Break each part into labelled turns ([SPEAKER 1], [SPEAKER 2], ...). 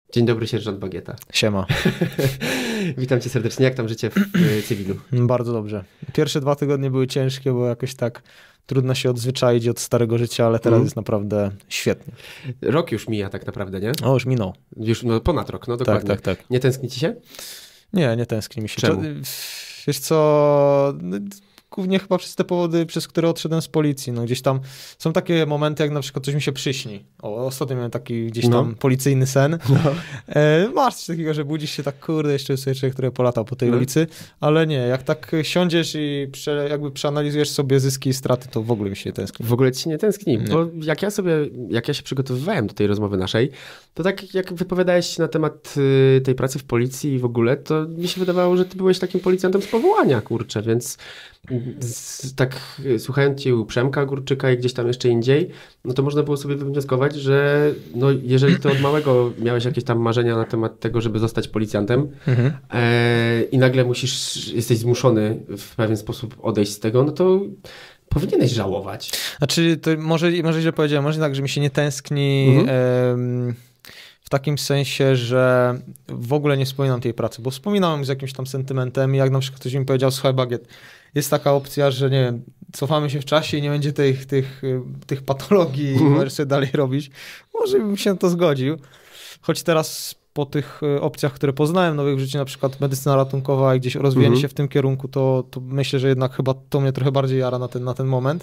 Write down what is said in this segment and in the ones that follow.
[SPEAKER 1] Dzień dobry, sierżant Bagieta.
[SPEAKER 2] Siema.
[SPEAKER 1] Witam cię serdecznie. Jak tam życie w cywilu?
[SPEAKER 2] Bardzo dobrze. Pierwsze 2 tygodnie były ciężkie, bo jakoś tak trudno się odzwyczaić od starego życia, ale teraz jest naprawdę świetnie.
[SPEAKER 1] Rok już mija tak naprawdę, nie?
[SPEAKER 2] O, już minął.
[SPEAKER 1] Już ponad rok, no dokładnie.
[SPEAKER 2] Tak.
[SPEAKER 1] Nie tęskni ci się?
[SPEAKER 2] Nie tęskni mi się.
[SPEAKER 1] Czemu?
[SPEAKER 2] Wiesz co, głównie chyba przez te powody, przez które odszedłem z policji. No gdzieś tam są takie momenty, jak na przykład coś mi się przyśni. Ostatnio miałem taki gdzieś tam policyjny sen. Masz coś takiego, że budzisz się tak, kurde, jeszcze jest człowiek, który polatał po tej ulicy, ale nie, jak tak siądziesz i jakby przeanalizujesz sobie zyski i straty, to w ogóle mi się tęskni.
[SPEAKER 1] W ogóle ci się nie tęskni, bo jak ja się przygotowywałem do tej rozmowy naszej, to tak jak wypowiadałeś się na temat tej pracy w policji i w ogóle, to mi się wydawało, że ty byłeś takim policjantem z powołania, kurczę, więc tak słuchając cię u Przemka Górczyka i gdzieś tam jeszcze indziej, no to można było sobie wywnioskować, że no jeżeli ty od małego miałeś jakieś tam marzenia na temat tego, żeby zostać policjantem i nagle jesteś zmuszony w pewien sposób odejść z tego, no to powinieneś żałować.
[SPEAKER 2] Znaczy, to może źle powiedziałem, może tak, że mi się nie tęskni w takim sensie, że w ogóle nie wspominam tej pracy, bo wspominałem z jakimś tam sentymentem i jak na przykład ktoś mi powiedział, słuchaj Bagiet, jest taka opcja, że nie wiem, cofamy się w czasie i nie będzie tych patologii i możesz sobie dalej robić. Może bym się na to zgodził. Choć teraz po tych opcjach, które poznałem nowych w życiu, na przykład medycyna ratunkowa i gdzieś rozwijanie się w tym kierunku, to myślę, że jednak chyba to mnie trochę bardziej jara na ten moment.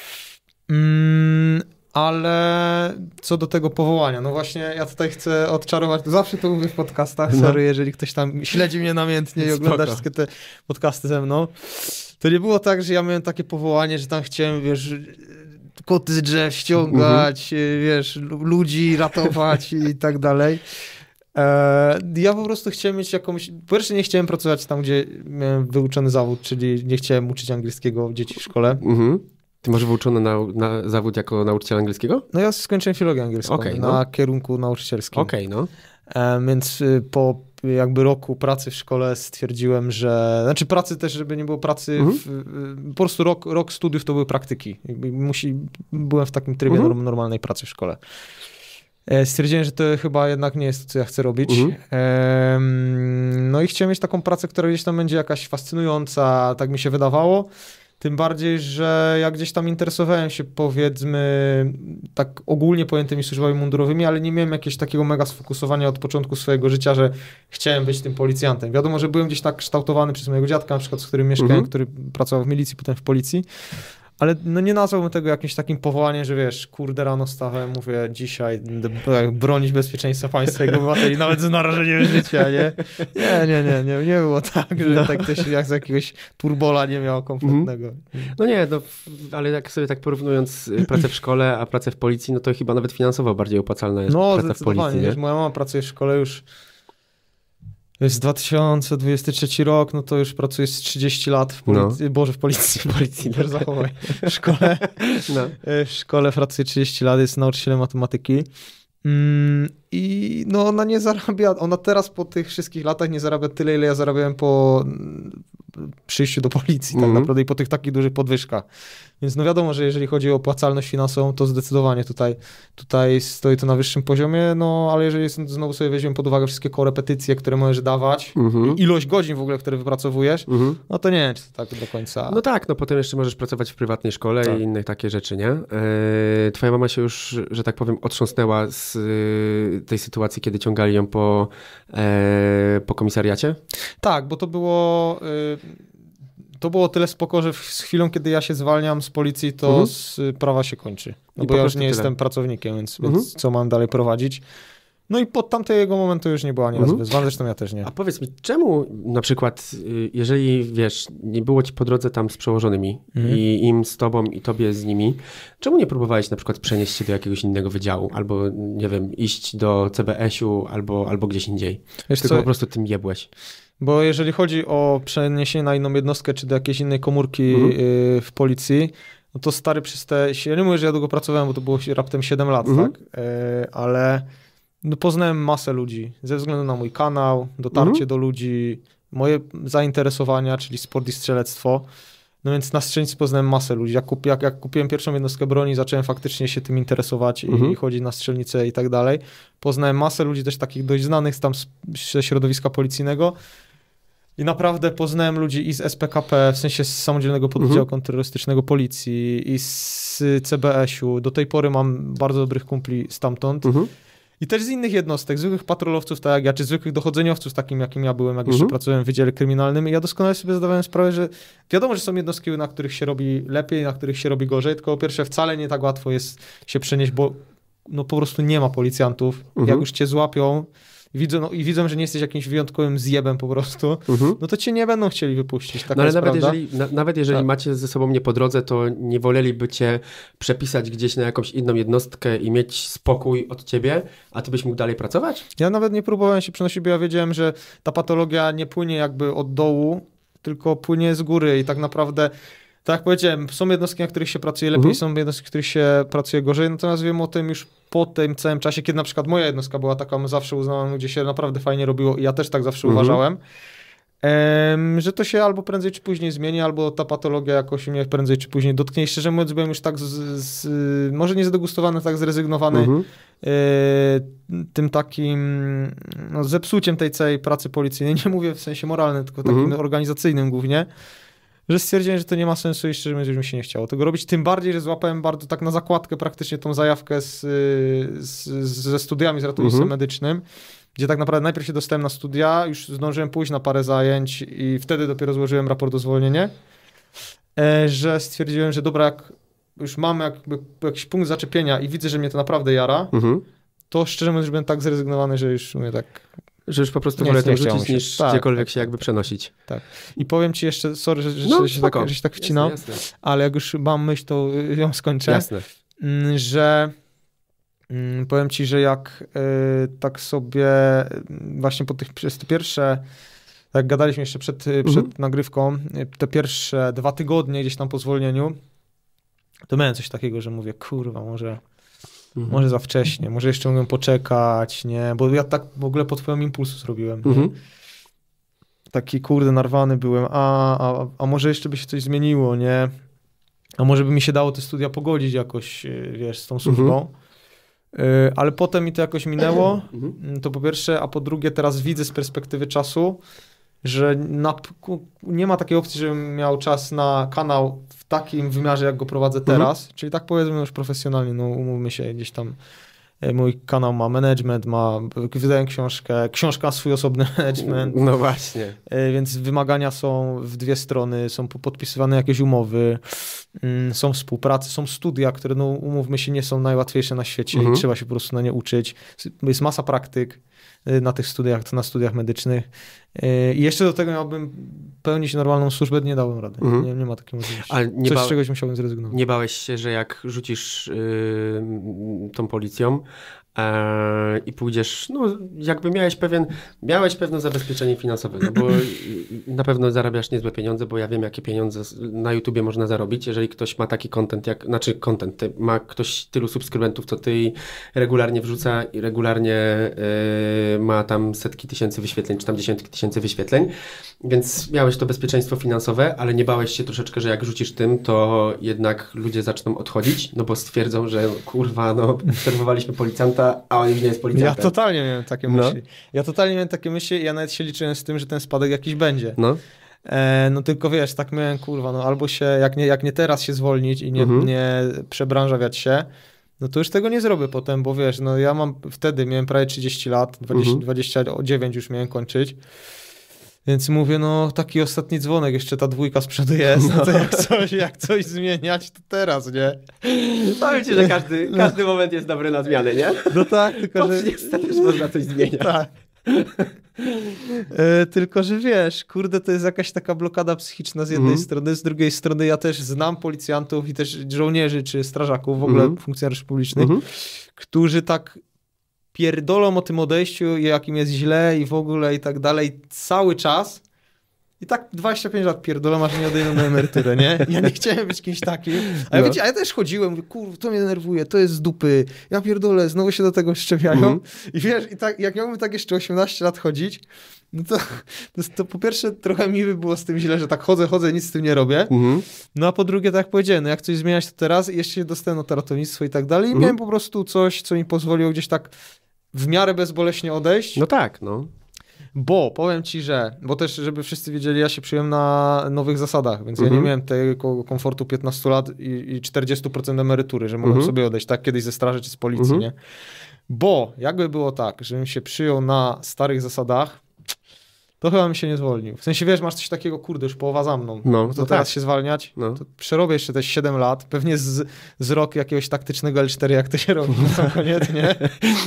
[SPEAKER 2] Ale co do tego powołania, no właśnie ja tutaj chcę odczarować, zawsze to mówię w podcastach, sorry, jeżeli ktoś tam śledzi mnie namiętnie i ogląda wszystkie te podcasty ze mną, to nie było tak, że ja miałem takie powołanie, że tam chciałem, wiesz, koty z drzew ściągać, wiesz, ludzi ratować i tak dalej. Ja po prostu chciałem mieć jakąś... Po pierwsze nie chciałem pracować tam, gdzie miałem wyuczony zawód, czyli nie chciałem uczyć angielskiego dzieci w szkole.
[SPEAKER 1] Ty masz wyuczony na zawód jako nauczyciel angielskiego?
[SPEAKER 2] No ja skończyłem filologię angielską na kierunku nauczycielskim. Więc po jakby roku pracy w szkole stwierdziłem, że... Znaczy pracy też, żeby nie było pracy... po prostu rok studiów to były praktyki. Byłem w takim trybie normalnej pracy w szkole. Stwierdziłem, że to chyba jednak nie jest to, co ja chcę robić. No i chciałem mieć taką pracę, która gdzieś tam będzie jakaś fascynująca, tak mi się wydawało. Tym bardziej, że ja gdzieś tam interesowałem się, powiedzmy, tak ogólnie pojętymi służbami mundurowymi, ale nie miałem jakiegoś takiego mega sfokusowania od początku swojego życia, że chciałem być tym policjantem. Wiadomo, że byłem gdzieś tak kształtowany przez mojego dziadka, na przykład, z którym mieszkałem, który pracował w milicji, potem w policji. Ale no nie nazwałbym tego jakimś takim powołaniem, że wiesz, kurde, rano wstałem, mówię, dzisiaj będę bronić bezpieczeństwa państwa i jego obywateli, nawet z narażeniem życia, nie? Nie było tak, że tak ktoś jak z jakiegoś turbola nie miał kompletnego.
[SPEAKER 1] No nie, ale jak sobie tak porównując pracę w szkole, a pracę w policji, no to chyba nawet finansowo bardziej opłacalna jest praca w policji, nie?
[SPEAKER 2] Moja mama pracuje w szkole już. Jest 2023 rok, no to już pracuję z 30 lat w policji, w policji, też zachowaj. W szkole, w szkole pracuję 30 lat, jest nauczycielem matematyki. I no ona nie zarabia, ona teraz po tych wszystkich latach nie zarabia tyle, ile ja zarabiałem po przyjściu do policji tak naprawdę i po tych takich dużych podwyżkach. Więc no wiadomo, że jeżeli chodzi o opłacalność finansową, to zdecydowanie tutaj stoi to na wyższym poziomie, no ale jeżeli znowu sobie weźmiemy pod uwagę wszystkie korepetycje, które możesz dawać, i ilość godzin w ogóle, które wypracowujesz, no to nie wiem, czy to tak do końca...
[SPEAKER 1] No tak, no potem jeszcze możesz pracować w prywatnej szkole i inne takie rzeczy, nie? Twoja mama się już, że tak powiem, otrząsnęła z tej sytuacji, kiedy ciągali ją po komisariacie?
[SPEAKER 2] Tak, bo to było tyle spoko, że z chwilą, kiedy ja się zwalniam z policji, to sprawa się kończy. No bo ja już nie jestem pracownikiem, więc co mam dalej prowadzić? No i pod tamtego momentu już nie było ani razu wyzwan, zresztą ja też nie.
[SPEAKER 1] A powiedz mi, czemu na przykład, jeżeli wiesz, nie było ci po drodze tam z przełożonymi i im z tobą i tobie z nimi, czemu nie próbowałeś na przykład przenieść się do jakiegoś innego wydziału, albo nie wiem, iść do CBS-u, albo gdzieś indziej? Wiesz tylko po prostu tym jebłeś.
[SPEAKER 2] Bo jeżeli chodzi o przeniesienie na inną jednostkę, czy do jakiejś innej komórki w policji, no to stary ja nie mówię, że ja długo pracowałem, bo to było raptem 7 lat, tak? Ale no poznałem masę ludzi ze względu na mój kanał, dotarcie do ludzi, moje zainteresowania, czyli sport i strzelectwo. No więc na strzelnicy poznałem masę ludzi. Jak kupiłem pierwszą jednostkę broni, zacząłem faktycznie się tym interesować i chodzić na strzelnicę i tak dalej. Poznałem masę ludzi też takich dość znanych tam ze środowiska policyjnego. I naprawdę poznałem ludzi i z SPKP, w sensie z Samodzielnego Pododdziału Kontrterrorystycznego Policji i z CBS-u. Do tej pory mam bardzo dobrych kumpli stamtąd. I też z innych jednostek, zwykłych patrolowców, tak jak ja, czy zwykłych dochodzeniowców, takim jakim ja byłem, jak jeszcze pracowałem w Wydziale Kryminalnym. I ja doskonale sobie zdawałem sprawę, że wiadomo, że są jednostki, na których się robi lepiej, na których się robi gorzej, tylko po pierwsze wcale nie tak łatwo jest się przenieść, bo no po prostu nie ma policjantów. Jak już cię złapią, widzą, że nie jesteś jakimś wyjątkowym zjebem po prostu, no to cię nie będą chcieli wypuścić. Taka
[SPEAKER 1] ale nawet jeżeli macie ze sobą nie po drodze, to nie woleliby cię przepisać gdzieś na jakąś inną jednostkę i mieć spokój od ciebie, a ty byś mógł dalej pracować?
[SPEAKER 2] Ja nawet nie próbowałem się przenosić, bo ja wiedziałem, że ta patologia nie płynie jakby od dołu, tylko płynie z góry i tak naprawdę, tak jak powiedziałem, są jednostki, na których się pracuje lepiej, są jednostki, w których się pracuje gorzej, natomiast wiem o tym już po tym całym czasie, kiedy na przykład moja jednostka była taką zawsze uznawaną, gdzie się naprawdę fajnie robiło i ja też tak zawsze uważałem, że to się albo prędzej czy później zmieni, albo ta patologia jakoś mnie prędzej czy później dotknie. I szczerze mówiąc, byłem już tak może nie zdegustowany, tak zrezygnowany tym takim zepsuciem tej całej pracy policyjnej. Nie mówię w sensie moralnym, tylko takim organizacyjnym głównie, że stwierdziłem, że to nie ma sensu i szczerze mówiąc, już mi się nie chciało tego robić. Tym bardziej, że złapałem bardzo tak na zakładkę praktycznie tą zajawkę ze studiami, z ratownictwem medycznym, gdzie tak naprawdę najpierw się dostałem na studia, już zdążyłem pójść na parę zajęć i wtedy dopiero złożyłem raport o zwolnienie, że stwierdziłem, że dobra, jak już mam jakby jakiś punkt zaczepienia i widzę, że mnie to naprawdę jara, to szczerze mówiąc, że byłem tak zrezygnowany, że już mnie tak...
[SPEAKER 1] Że już po prostu wolę to rzucić, niż gdziekolwiek się jakby przenosić.
[SPEAKER 2] Tak. I powiem ci jeszcze, sorry, że się tak wcinam, ale jak już mam myśl, to ją skończę.
[SPEAKER 1] Jasne.
[SPEAKER 2] Że powiem ci, że jak tak sobie właśnie przez te pierwsze, jak gadaliśmy jeszcze przed nagrywką, te pierwsze 2 tygodnie gdzieś tam po zwolnieniu, to miałem coś takiego, że mówię, kurwa, może za wcześnie, może jeszcze mogłem poczekać, nie? Bo ja tak w ogóle pod wpływem impulsu zrobiłem. Taki kurde narwany byłem, a może jeszcze by się coś zmieniło, nie? A może by mi się dało te studia pogodzić jakoś, wiesz, z tą służbą. Ale potem mi to jakoś minęło, to po pierwsze, a po drugie teraz widzę z perspektywy czasu, że nie ma takiej opcji, żebym miał czas na kanał w takim wymiarze, jak go prowadzę teraz. Czyli tak powiedzmy już profesjonalnie, no umówmy się, gdzieś tam mój kanał ma management, wydaję książka ma swój osobny management.
[SPEAKER 1] No właśnie.
[SPEAKER 2] Więc wymagania są w 2 strony, są podpisywane jakieś umowy, są współprace, są studia, które no umówmy się, nie są najłatwiejsze na świecie i trzeba się po prostu na nie uczyć. Jest masa praktyk na tych studiach, na studiach medycznych. I jeszcze do tego miałbym pełnić normalną służbę, nie dałem rady. Nie ma takiej możliwości. Coś, z czegoś musiałbym zrezygnować.
[SPEAKER 1] Nie bałeś się, że jak rzucisz tą policją i pójdziesz, no jakby miałeś pewne zabezpieczenie finansowe, no bo na pewno zarabiasz niezłe pieniądze, bo ja wiem, jakie pieniądze na YouTubie można zarobić, jeżeli ktoś ma taki ma ktoś tylu subskrybentów, co ty regularnie wrzuca i regularnie ma tam setki tysięcy wyświetleń, czy tam dziesiątki tysięcy wyświetleń, więc miałeś to bezpieczeństwo finansowe, ale nie bałeś się troszeczkę, że jak rzucisz tym, to jednak ludzie zaczną odchodzić, no bo stwierdzą, że kurwa, no obserwowaliśmy policjanta, a on już nie jest policjantem.
[SPEAKER 2] Ja totalnie miałem takie myśli. Ja nawet się liczyłem z tym, że ten spadek jakiś będzie. No tylko wiesz, tak miałem, kurwa, no albo się, jak nie teraz się zwolnić i nie przebranżawiać się, no to już tego nie zrobię potem, bo wiesz, no ja wtedy miałem prawie 30 lat, 29 już miałem kończyć. Więc mówię, no taki ostatni dzwonek, jeszcze ta 2 z przodu jest, no to jak coś zmieniać, to teraz, nie?
[SPEAKER 1] Powiem ci, że każdy moment jest dobry na zmianę, nie?
[SPEAKER 2] No tak, tylko że...
[SPEAKER 1] też można coś zmieniać.
[SPEAKER 2] Tak. Tylko, że wiesz, kurde, to jest jakaś taka blokada psychiczna z jednej strony, z drugiej strony ja też znam policjantów i też żołnierzy czy strażaków, w ogóle funkcjonariuszy publicznych, którzy tak pierdolą o tym odejściu, jakim jest źle i w ogóle i tak dalej cały czas, I tak 25 lat pierdolę, masz nie odejdą na emeryturę, nie? Ja nie chciałem być kimś takim. A ja, wiecie, a ja też chodziłem, mówię, kurwa, to mnie denerwuje, to jest z dupy. Ja pierdolę, znowu się do tego szczepiają. I wiesz, i tak, jak miałbym tak jeszcze 18 lat chodzić, no to po pierwsze trochę mi by było z tym źle, że tak chodzę, nic z tym nie robię. No a po drugie, tak jak powiedziałem, no jak coś zmieniać to teraz, jeszcze się dostałem na ratownictwo i tak dalej i miałem po prostu coś, co mi pozwoliło gdzieś tak w miarę bezboleśnie odejść.
[SPEAKER 1] No tak, no.
[SPEAKER 2] Bo powiem ci, bo też, żeby wszyscy wiedzieli, ja się przyjąłem na nowych zasadach, więc ja nie miałem tego komfortu 15 lat i 40% emerytury, że mogłem sobie odejść, tak kiedyś ze straży czy z policji, nie? Bo jakby było tak, żebym się przyjął na starych zasadach, to chyba mi się nie zwolnił. W sensie, wiesz, masz coś takiego, kurde, już połowa za mną. No to teraz się zwalniać? No. To przerobię jeszcze te 7 lat, pewnie z rok jakiegoś taktycznego L4, jak to się robi na sam koniec, nie?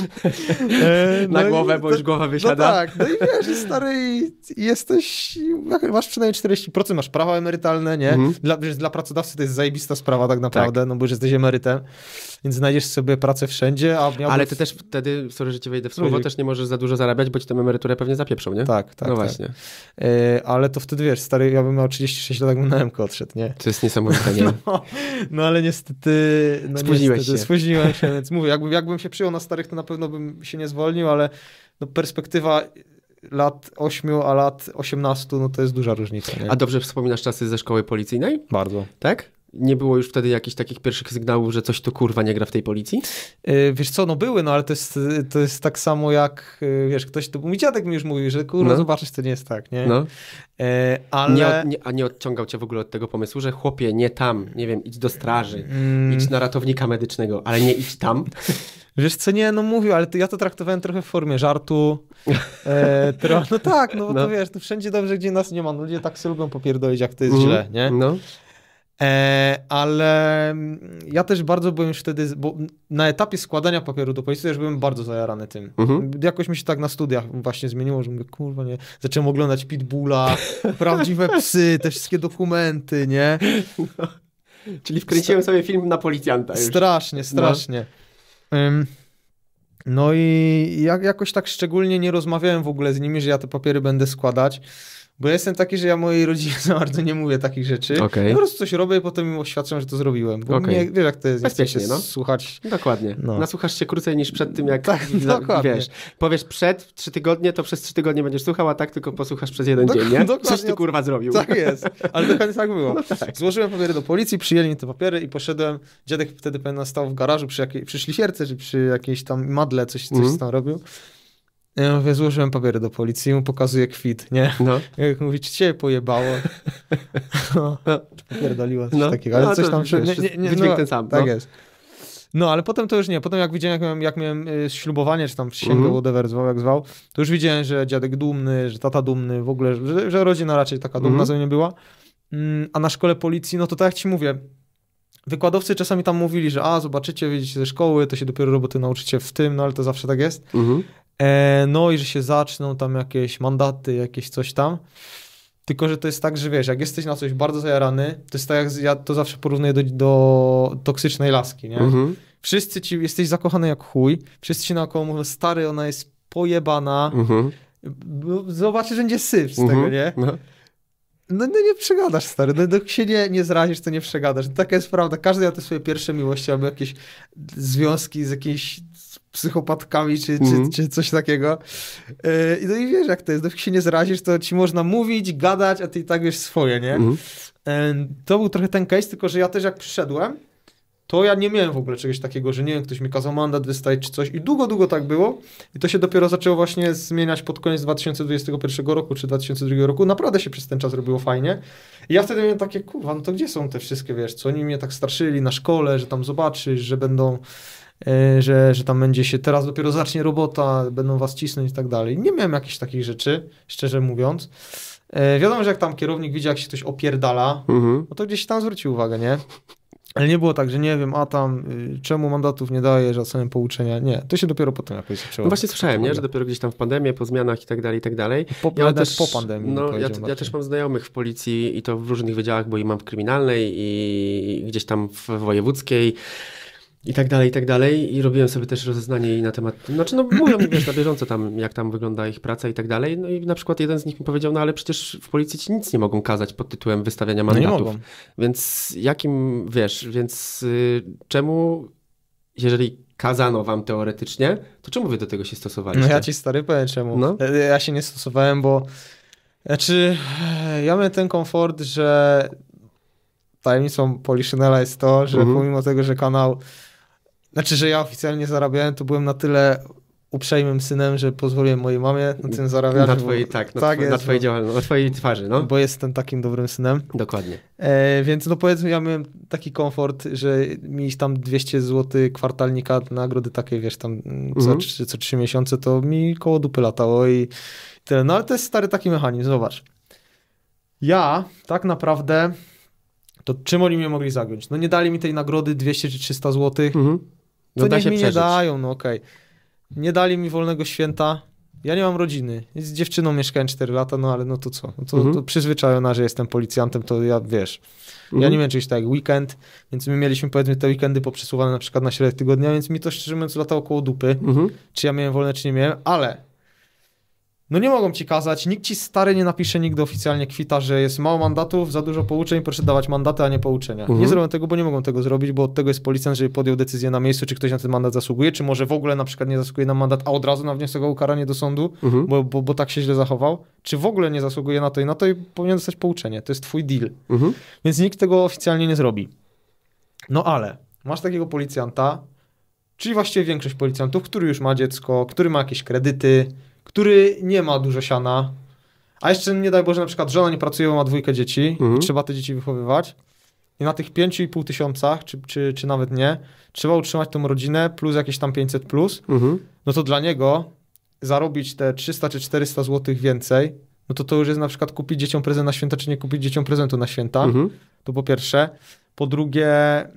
[SPEAKER 1] Na głowę, bo już głowa wysiada.
[SPEAKER 2] No tak, no i wiesz, stary, i jesteś, masz przynajmniej 40%, masz prawa emerytalne, nie? Dla pracodawcy to jest zajebista sprawa tak naprawdę, no bo już jesteś emerytem, więc znajdziesz sobie pracę wszędzie, ale ty też
[SPEAKER 1] wtedy, sorry, że ci wejdę w słowo, też nie możesz za dużo zarabiać, bo ci tę emeryturę pewnie zapieprzą, nie?
[SPEAKER 2] Tak.
[SPEAKER 1] No właśnie.
[SPEAKER 2] Ale to wtedy, wiesz, stary, ja bym miał 36 lat, jakbym na MK odszedł, nie?
[SPEAKER 1] To jest niesamowite, nie?
[SPEAKER 2] No ale niestety... Spóźniłem się, więc mówię, jakbym się przyjął na starych, to na pewno bym się nie zwolnił, ale no, perspektywa lat 8, a lat 18, no to jest duża różnica, nie?
[SPEAKER 1] A dobrze wspominasz czasy ze szkoły policyjnej?
[SPEAKER 2] Bardzo.
[SPEAKER 1] Tak? Nie było już wtedy jakichś takich pierwszych sygnałów, że coś tu kurwa nie gra w tej policji?
[SPEAKER 2] Wiesz co, no były, no ale to jest tak samo jak, wiesz, mój dziadek mi już mówił, że kurwa, zobaczysz, to nie jest tak, nie?
[SPEAKER 1] No.
[SPEAKER 2] Ale...
[SPEAKER 1] Nie odciągał cię w ogóle od tego pomysłu, że chłopie, nie tam, nie wiem, idź do straży, idź na ratownika medycznego, ale nie idź tam?
[SPEAKER 2] Wiesz co, nie, no mówił, ale ja to traktowałem trochę w formie żartu. No tak, no bo to wiesz, to wszędzie dobrze, gdzie nas nie ma, no ludzie tak sobie lubią popierdolić, jak to jest źle, nie?
[SPEAKER 1] No.
[SPEAKER 2] Ale ja też bardzo byłem już wtedy, bo na etapie składania papieru do policji też byłem bardzo zajarany tym. Jakoś mi się tak na studiach właśnie zmieniło, że mówię, kurwa, nie, zacząłem oglądać Pitbulla, prawdziwe psy, te wszystkie dokumenty, nie?
[SPEAKER 1] No. Czyli wkręciłem sobie film na policjanta już.
[SPEAKER 2] Strasznie. No i jakoś tak szczególnie nie rozmawiałem w ogóle z nimi, że ja te papiery będę składać. Bo ja jestem taki, że ja mojej rodzinie za bardzo nie mówię takich rzeczy.
[SPEAKER 1] Okay.
[SPEAKER 2] Ja po prostu coś robię i potem im oświadczam, że to zrobiłem. Bo mnie, wiesz, jak to jest,
[SPEAKER 1] bezpiecznie,
[SPEAKER 2] no. Słuchać.
[SPEAKER 1] Dokładnie. No. Nasłuchasz się krócej niż przed tym, jak
[SPEAKER 2] dokładnie.
[SPEAKER 1] Powiesz przed 3 tygodnie, to przez 3 tygodnie będziesz słuchał, a tak tylko posłuchasz przez 1 dzień, nie? Coś ty kurwa zrobił.
[SPEAKER 2] Tak jest. Ale dokładnie tak było.
[SPEAKER 1] No tak.
[SPEAKER 2] Złożyłem papiery do policji, przyjęli mi te papiery i poszedłem. Dziadek wtedy pewnie stał w garażu przy szlifierce, czy przy jakiejś tam madle, coś tam robił. Ja mówię, złożyłem papiery do policji, mu pokazuję kwit, nie? No. Jak mówi, czy cię pojebało? Popierdoliło coś takiego, ale coś tam...
[SPEAKER 1] Wydźwięk ten sam.
[SPEAKER 2] Tak jest. No, ale potem to już nie. Potem jak widziałem, jak miałem ślubowanie, czy tam przysięgę, whatever jak zwał, to już widziałem, że dziadek dumny, że tata dumny, w ogóle, że rodzina raczej taka dumna ze mnie była. A na szkole policji, no to tak jak ci mówię, wykładowcy czasami tam mówili, że zobaczycie, wyjdziecie ze szkoły, to się dopiero roboty nauczycie w tym, no ale to zawsze tak jest. No i że się zaczną tam jakieś mandaty, jakieś coś tam. Tylko, że to jest tak, że wiesz, jak jesteś na coś bardzo zajarany, to jest tak, jak ja to zawsze porównuję do toksycznej laski, nie? Wszyscy jesteś zakochany jak chuj, wszyscy ci naokoło mówią, stary, ona jest pojebana, zobaczysz, że będzie syf z tego, nie? No nie przegadasz, stary. No się nie zrazisz, to nie przegadasz. Taka jest prawda. Każdy ma te swoje pierwsze miłości albo jakieś związki z jakimiś psychopatkami czy coś takiego. No i wiesz, jak to jest. Dopóki się nie zrazisz, to ci można mówić, gadać, a ty i tak wiesz swoje, nie? To był trochę ten case, tylko że ja też jak przyszedłem, to ja nie miałem w ogóle czegoś takiego, że nie wiem, ktoś mi kazał mandat wystawić czy coś i długo tak było i to się dopiero zaczęło właśnie zmieniać pod koniec 2021 roku czy 2002 roku. Naprawdę się przez ten czas robiło fajnie. I ja wtedy miałem takie, kurwa, no to gdzie są te wszystkie, wiesz, co oni mnie tak straszyli na szkole, że tam zobaczysz, że będą, że tam będzie się, teraz dopiero zacznie robota, będą was cisnąć i tak dalej. Nie miałem jakichś takich rzeczy, szczerze mówiąc. Wiadomo, że jak tam kierownik widzi, jak się ktoś opierdala, no to gdzieś tam zwróci uwagę, nie? Ale nie było tak, że nie wiem, czemu mandatów nie dajesz, a samym pouczenia. Nie, to się dopiero potem jakoś zaczęło.
[SPEAKER 1] No właśnie słyszałem, nie? Że dopiero gdzieś tam w pandemii, po zmianach i tak dalej.
[SPEAKER 2] Po pandemii.
[SPEAKER 1] Ja też mam znajomych w policji i to w różnych wydziałach, bo i mam w kryminalnej i gdzieś tam w wojewódzkiej. I tak dalej, i tak dalej. I robiłem sobie też rozeznanie na temat, znaczy no mówią mi, wiesz, na bieżąco tam, jak tam wygląda ich praca i tak dalej. No i na przykład jeden z nich mi powiedział, no ale przecież w policji ci nic nie mogą kazać pod tytułem wystawiania mandatów. No nie mogą. Więc czemu, jeżeli kazano wam teoretycznie, to czemu wy do tego się stosowaliście?
[SPEAKER 2] No ja ci stary powiem czemu. No? Ja się nie stosowałem, bo ja miałem ten komfort, że tajemnicą Poliszynela jest to, że pomimo tego, że kanał, że ja oficjalnie zarabiałem, to byłem na tyle uprzejmym synem, że pozwoliłem mojej mamie na tym zarabiać.
[SPEAKER 1] Na twojej działalności, na twojej twarzy, no.
[SPEAKER 2] Bo jestem takim dobrym synem.
[SPEAKER 1] Dokładnie.
[SPEAKER 2] Więc no powiedzmy, ja miałem taki komfort, że mi tam 200 zł kwartalnika, nagrody takie, wiesz, tam co 3 miesiące, to mi koło dupy latało i tyle. No ale to jest stary taki mechanizm, zobacz. Ja tak naprawdę, to czym oni mnie mogli zagiąć? No nie dali mi tej nagrody 200 czy 300 zł,
[SPEAKER 1] No
[SPEAKER 2] to niech mi nie dają, no okej. Nie dali mi wolnego święta. Ja nie mam rodziny. Z dziewczyną mieszkałem 4 lata, no ale no to co? To przyzwyczajona, że jestem policjantem, to ja, wiesz, ja nie miałem czegoś tak jak weekend, więc my mieliśmy powiedzmy te weekendy poprzesuwane na przykład na środek tygodnia, więc mi to szczerze mówiąc latało koło dupy, czy ja miałem wolne, czy nie miałem, ale no nie mogą ci kazać, nikt ci stary nie napisze nigdy oficjalnie kwita, że jest mało mandatów, za dużo pouczeń, proszę dawać mandaty, a nie pouczenia. Nie zrobią tego, bo nie mogą tego zrobić, bo od tego jest policjant, żeby podjął decyzję na miejscu, czy ktoś na ten mandat zasługuje, czy może w ogóle na przykład nie zasługuje na mandat, a od razu na wniosek o ukaranie do sądu, bo tak się źle zachował, czy w ogóle nie zasługuje na to i powinien dostać pouczenie. To jest twój deal. Więc nikt tego oficjalnie nie zrobi. No ale masz takiego policjanta, czyli właściwie większość policjantów, który już ma dziecko, który ma jakieś kredyty, który nie ma dużo siana, a jeszcze nie daj Boże, na przykład żona nie pracuje, bo ma 2 dzieci i trzeba te dzieci wychowywać i na tych 5,5 tysiącach, czy nawet nie, trzeba utrzymać tą rodzinę plus jakieś tam 500 plus, no to dla niego zarobić te 300 czy 400 zł więcej, no to już jest na przykład kupić dzieciom prezent na święta, czy nie kupić dzieciom prezentu na święta, to po pierwsze. Po drugie,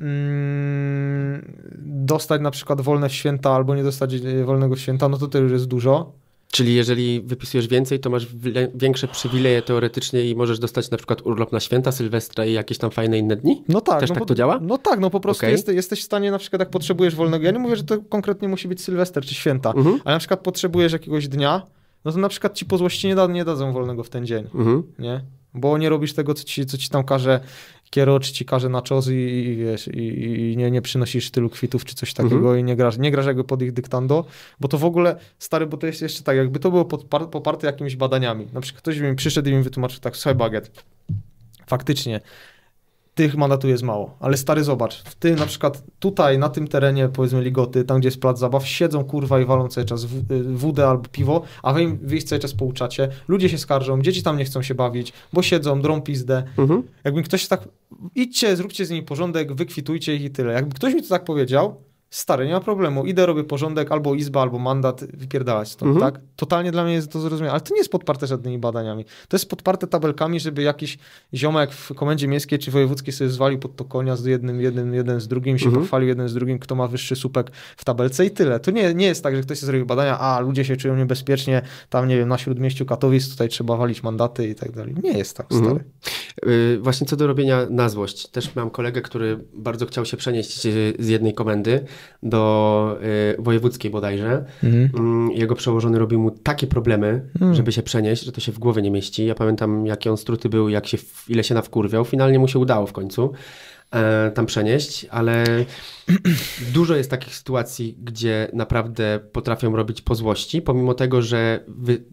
[SPEAKER 2] dostać na przykład wolne w święta albo nie dostać wolnego w święta, no to już jest dużo.
[SPEAKER 1] Czyli jeżeli wypisujesz więcej, to masz większe przywileje teoretycznie i możesz dostać na przykład urlop na święta, Sylwestra i jakieś tam fajne inne dni?
[SPEAKER 2] No tak.
[SPEAKER 1] Też tak to działa?
[SPEAKER 2] No tak, no po prostu jesteś w stanie na przykład jak potrzebujesz wolnego, ja nie mówię, że to konkretnie musi być Sylwester czy święta, ale na przykład potrzebujesz jakiegoś dnia, no to na przykład ci po złości nie dadzą wolnego w ten dzień, nie? Bo nie robisz tego, co ci tam każe kiero, czy ci każe na czos i wiesz, i nie przynosisz tylu kwitów, czy coś takiego i nie grasz jakby pod ich dyktando, bo to w ogóle, stary, bo to jest jeszcze tak, jakby to było poparte jakimiś badaniami. Na przykład ktoś mi przyszedł i mi wytłumaczył tak, słuchaj Bagiet, faktycznie, tych mandatów jest mało, ale stary, zobacz, w tym na przykład tutaj, na tym terenie, powiedzmy Ligoty, tam gdzie jest plac zabaw, siedzą kurwa i walą cały czas wódę albo piwo, a wy ich cały czas pouczacie, ludzie się skarżą, dzieci tam nie chcą się bawić, bo siedzą, drą pizdę. Jakby ktoś tak, idźcie, zróbcie z nimi porządek, wykwitujcie ich i tyle. Jakby ktoś mi to tak powiedział, stary, nie ma problemu, idę, robię porządek, albo izba, albo mandat, wypierdalać stąd, tak? Totalnie dla mnie jest to zrozumiałe, ale to nie jest podparte żadnymi badaniami. To jest podparte tabelkami, żeby jakiś ziomek w komendzie miejskiej czy wojewódzkiej sobie zwalił pod to konia z jeden z drugim, się pochwalił jeden z drugim, kto ma wyższy słupek w tabelce i tyle. To nie jest tak, że ktoś sobie zrobił badania, a ludzie się czują niebezpiecznie, tam nie wiem, na Śródmieściu Katowic, tutaj trzeba walić mandaty i tak dalej. Nie jest tak, stary.
[SPEAKER 1] Właśnie co do robienia na złość. Też mam kolegę, który bardzo chciał się przenieść z jednej komendy do wojewódzkiej bodajże. Jego przełożony robił mu takie problemy, żeby się przenieść, że to się w głowie nie mieści. Ja pamiętam, jaki on struty był, ile się nawkurwiał. Finalnie mu się udało w końcu tam przenieść, ale dużo jest takich sytuacji, gdzie naprawdę potrafią robić po złości, pomimo tego, że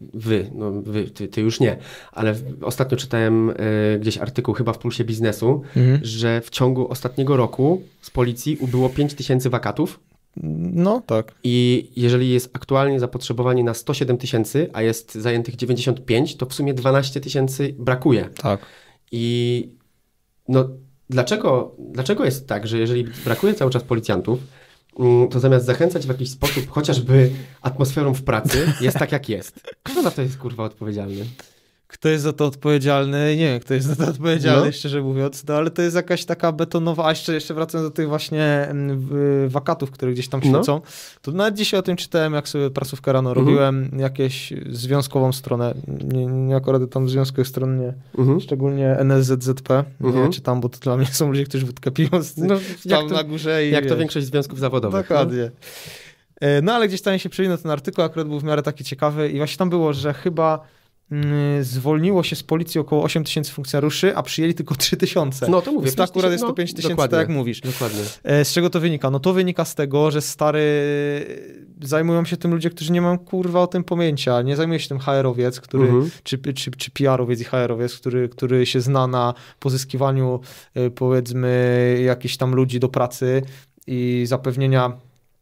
[SPEAKER 1] ty już nie, ale ostatnio czytałem gdzieś artykuł chyba w Pulsie Biznesu, że w ciągu ostatniego roku z policji ubyło 5000 wakatów.
[SPEAKER 2] No tak.
[SPEAKER 1] I jeżeli jest aktualnie zapotrzebowanie na 107 000, a jest zajętych 95, to w sumie 12 000 brakuje.
[SPEAKER 2] Tak.
[SPEAKER 1] I no dlaczego jest tak, że jeżeli brakuje cały czas policjantów, to zamiast zachęcać w jakiś sposób chociażby atmosferą w pracy, jest tak jak jest? Kto za to jest kurwa odpowiedzialny?
[SPEAKER 2] Kto jest za to odpowiedzialny? Nie wiem, kto jest za to odpowiedzialny, szczerze mówiąc, no ale to jest jakaś taka betonowa, a jeszcze wracając do tych właśnie wakatów, które gdzieś tam świecą, to nawet dzisiaj o tym czytałem, jak sobie prasówkę rano robiłem, jakieś związkową stronę, nie akurat tam związkowych stron, nie, szczególnie NSZZP, nie czytam, bo to dla mnie są ludzie, którzy wódkę piją tam na górze.
[SPEAKER 1] Jak to większość związków zawodowych.
[SPEAKER 2] Dokładnie. No ale gdzieś tam się przewinął ten artykuł, akurat był w miarę taki ciekawy i właśnie tam było, że chyba zwolniło się z policji około 8 000 funkcjonariuszy, a przyjęli tylko 3 000.
[SPEAKER 1] No to mówię.
[SPEAKER 2] Więc to akurat jest to 5 000, tak jak mówisz.
[SPEAKER 1] Dokładnie.
[SPEAKER 2] Z czego to wynika? No to wynika z tego, że zajmują się tym ludzie, którzy nie mają kurwa o tym pojęcia. Nie zajmuje się tym HR-owiec, który, czy PR-owiec i HR-owiec, który się zna na pozyskiwaniu powiedzmy jakichś tam ludzi do pracy i zapewnienia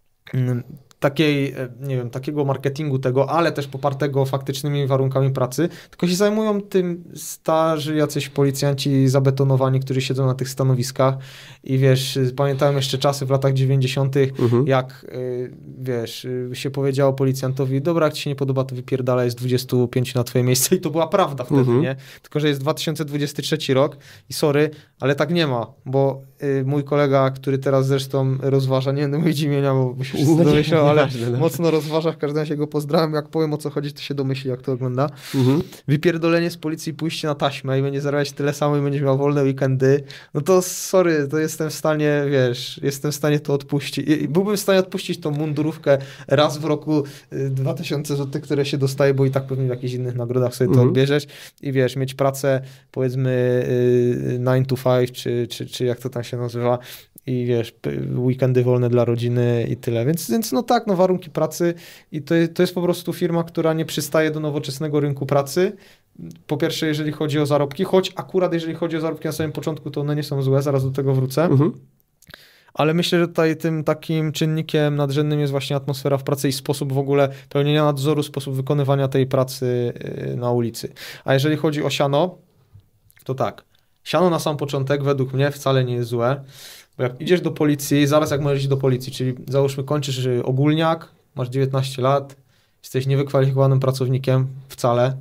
[SPEAKER 2] takiego marketingu tego, ale też popartego faktycznymi warunkami pracy, tylko się zajmują tym starzy jacyś policjanci zabetonowani, którzy siedzą na tych stanowiskach i wiesz, pamiętałem jeszcze czasy w latach 90., jak się powiedziało policjantowi, dobra, jak ci się nie podoba, to wypierdala, jest 25 na twoje miejsce i to była prawda wtedy, nie? Tylko, że jest 2023 rok i sorry, ale tak nie ma, bo mój kolega, który teraz zresztą rozważa, nie będę mówić imienia, bo się wszyscy domyślą, ale mocno rozważa, w każdym razie go pozdrawiam, jak powiem o co chodzi, to się domyśli, jak to wygląda. Wypierdolenie z policji, pójście na taśmę i będzie zarabiać tyle samo i będzie miał wolne weekendy, no to sorry, to jestem w stanie, jestem w stanie to odpuścić. Byłbym w stanie odpuścić tą mundurówkę raz w roku 2000 zł, które się dostaje, bo i tak pewnie w jakichś innych nagrodach sobie to odbierzesz i mieć pracę powiedzmy 9 to 5, czy jak to tam się nazywa, i weekendy wolne dla rodziny i tyle. Więc no tak, warunki pracy i to jest po prostu firma, która nie przystaje do nowoczesnego rynku pracy. Po pierwsze, jeżeli chodzi o zarobki, choć akurat jeżeli chodzi o zarobki na samym początku, to one nie są złe, zaraz do tego wrócę. Ale myślę, że tutaj tym takim czynnikiem nadrzędnym jest właśnie atmosfera w pracy i sposób w ogóle pełnienia nadzoru, sposób wykonywania tej pracy na ulicy. A jeżeli chodzi o siano, to tak. Siano na sam początek według mnie wcale nie jest złe, bo jak idziesz do policji, zaraz jak możesz iść do policji, czyli załóżmy kończysz ogólniak, masz 19 lat, jesteś niewykwalifikowanym pracownikiem wcale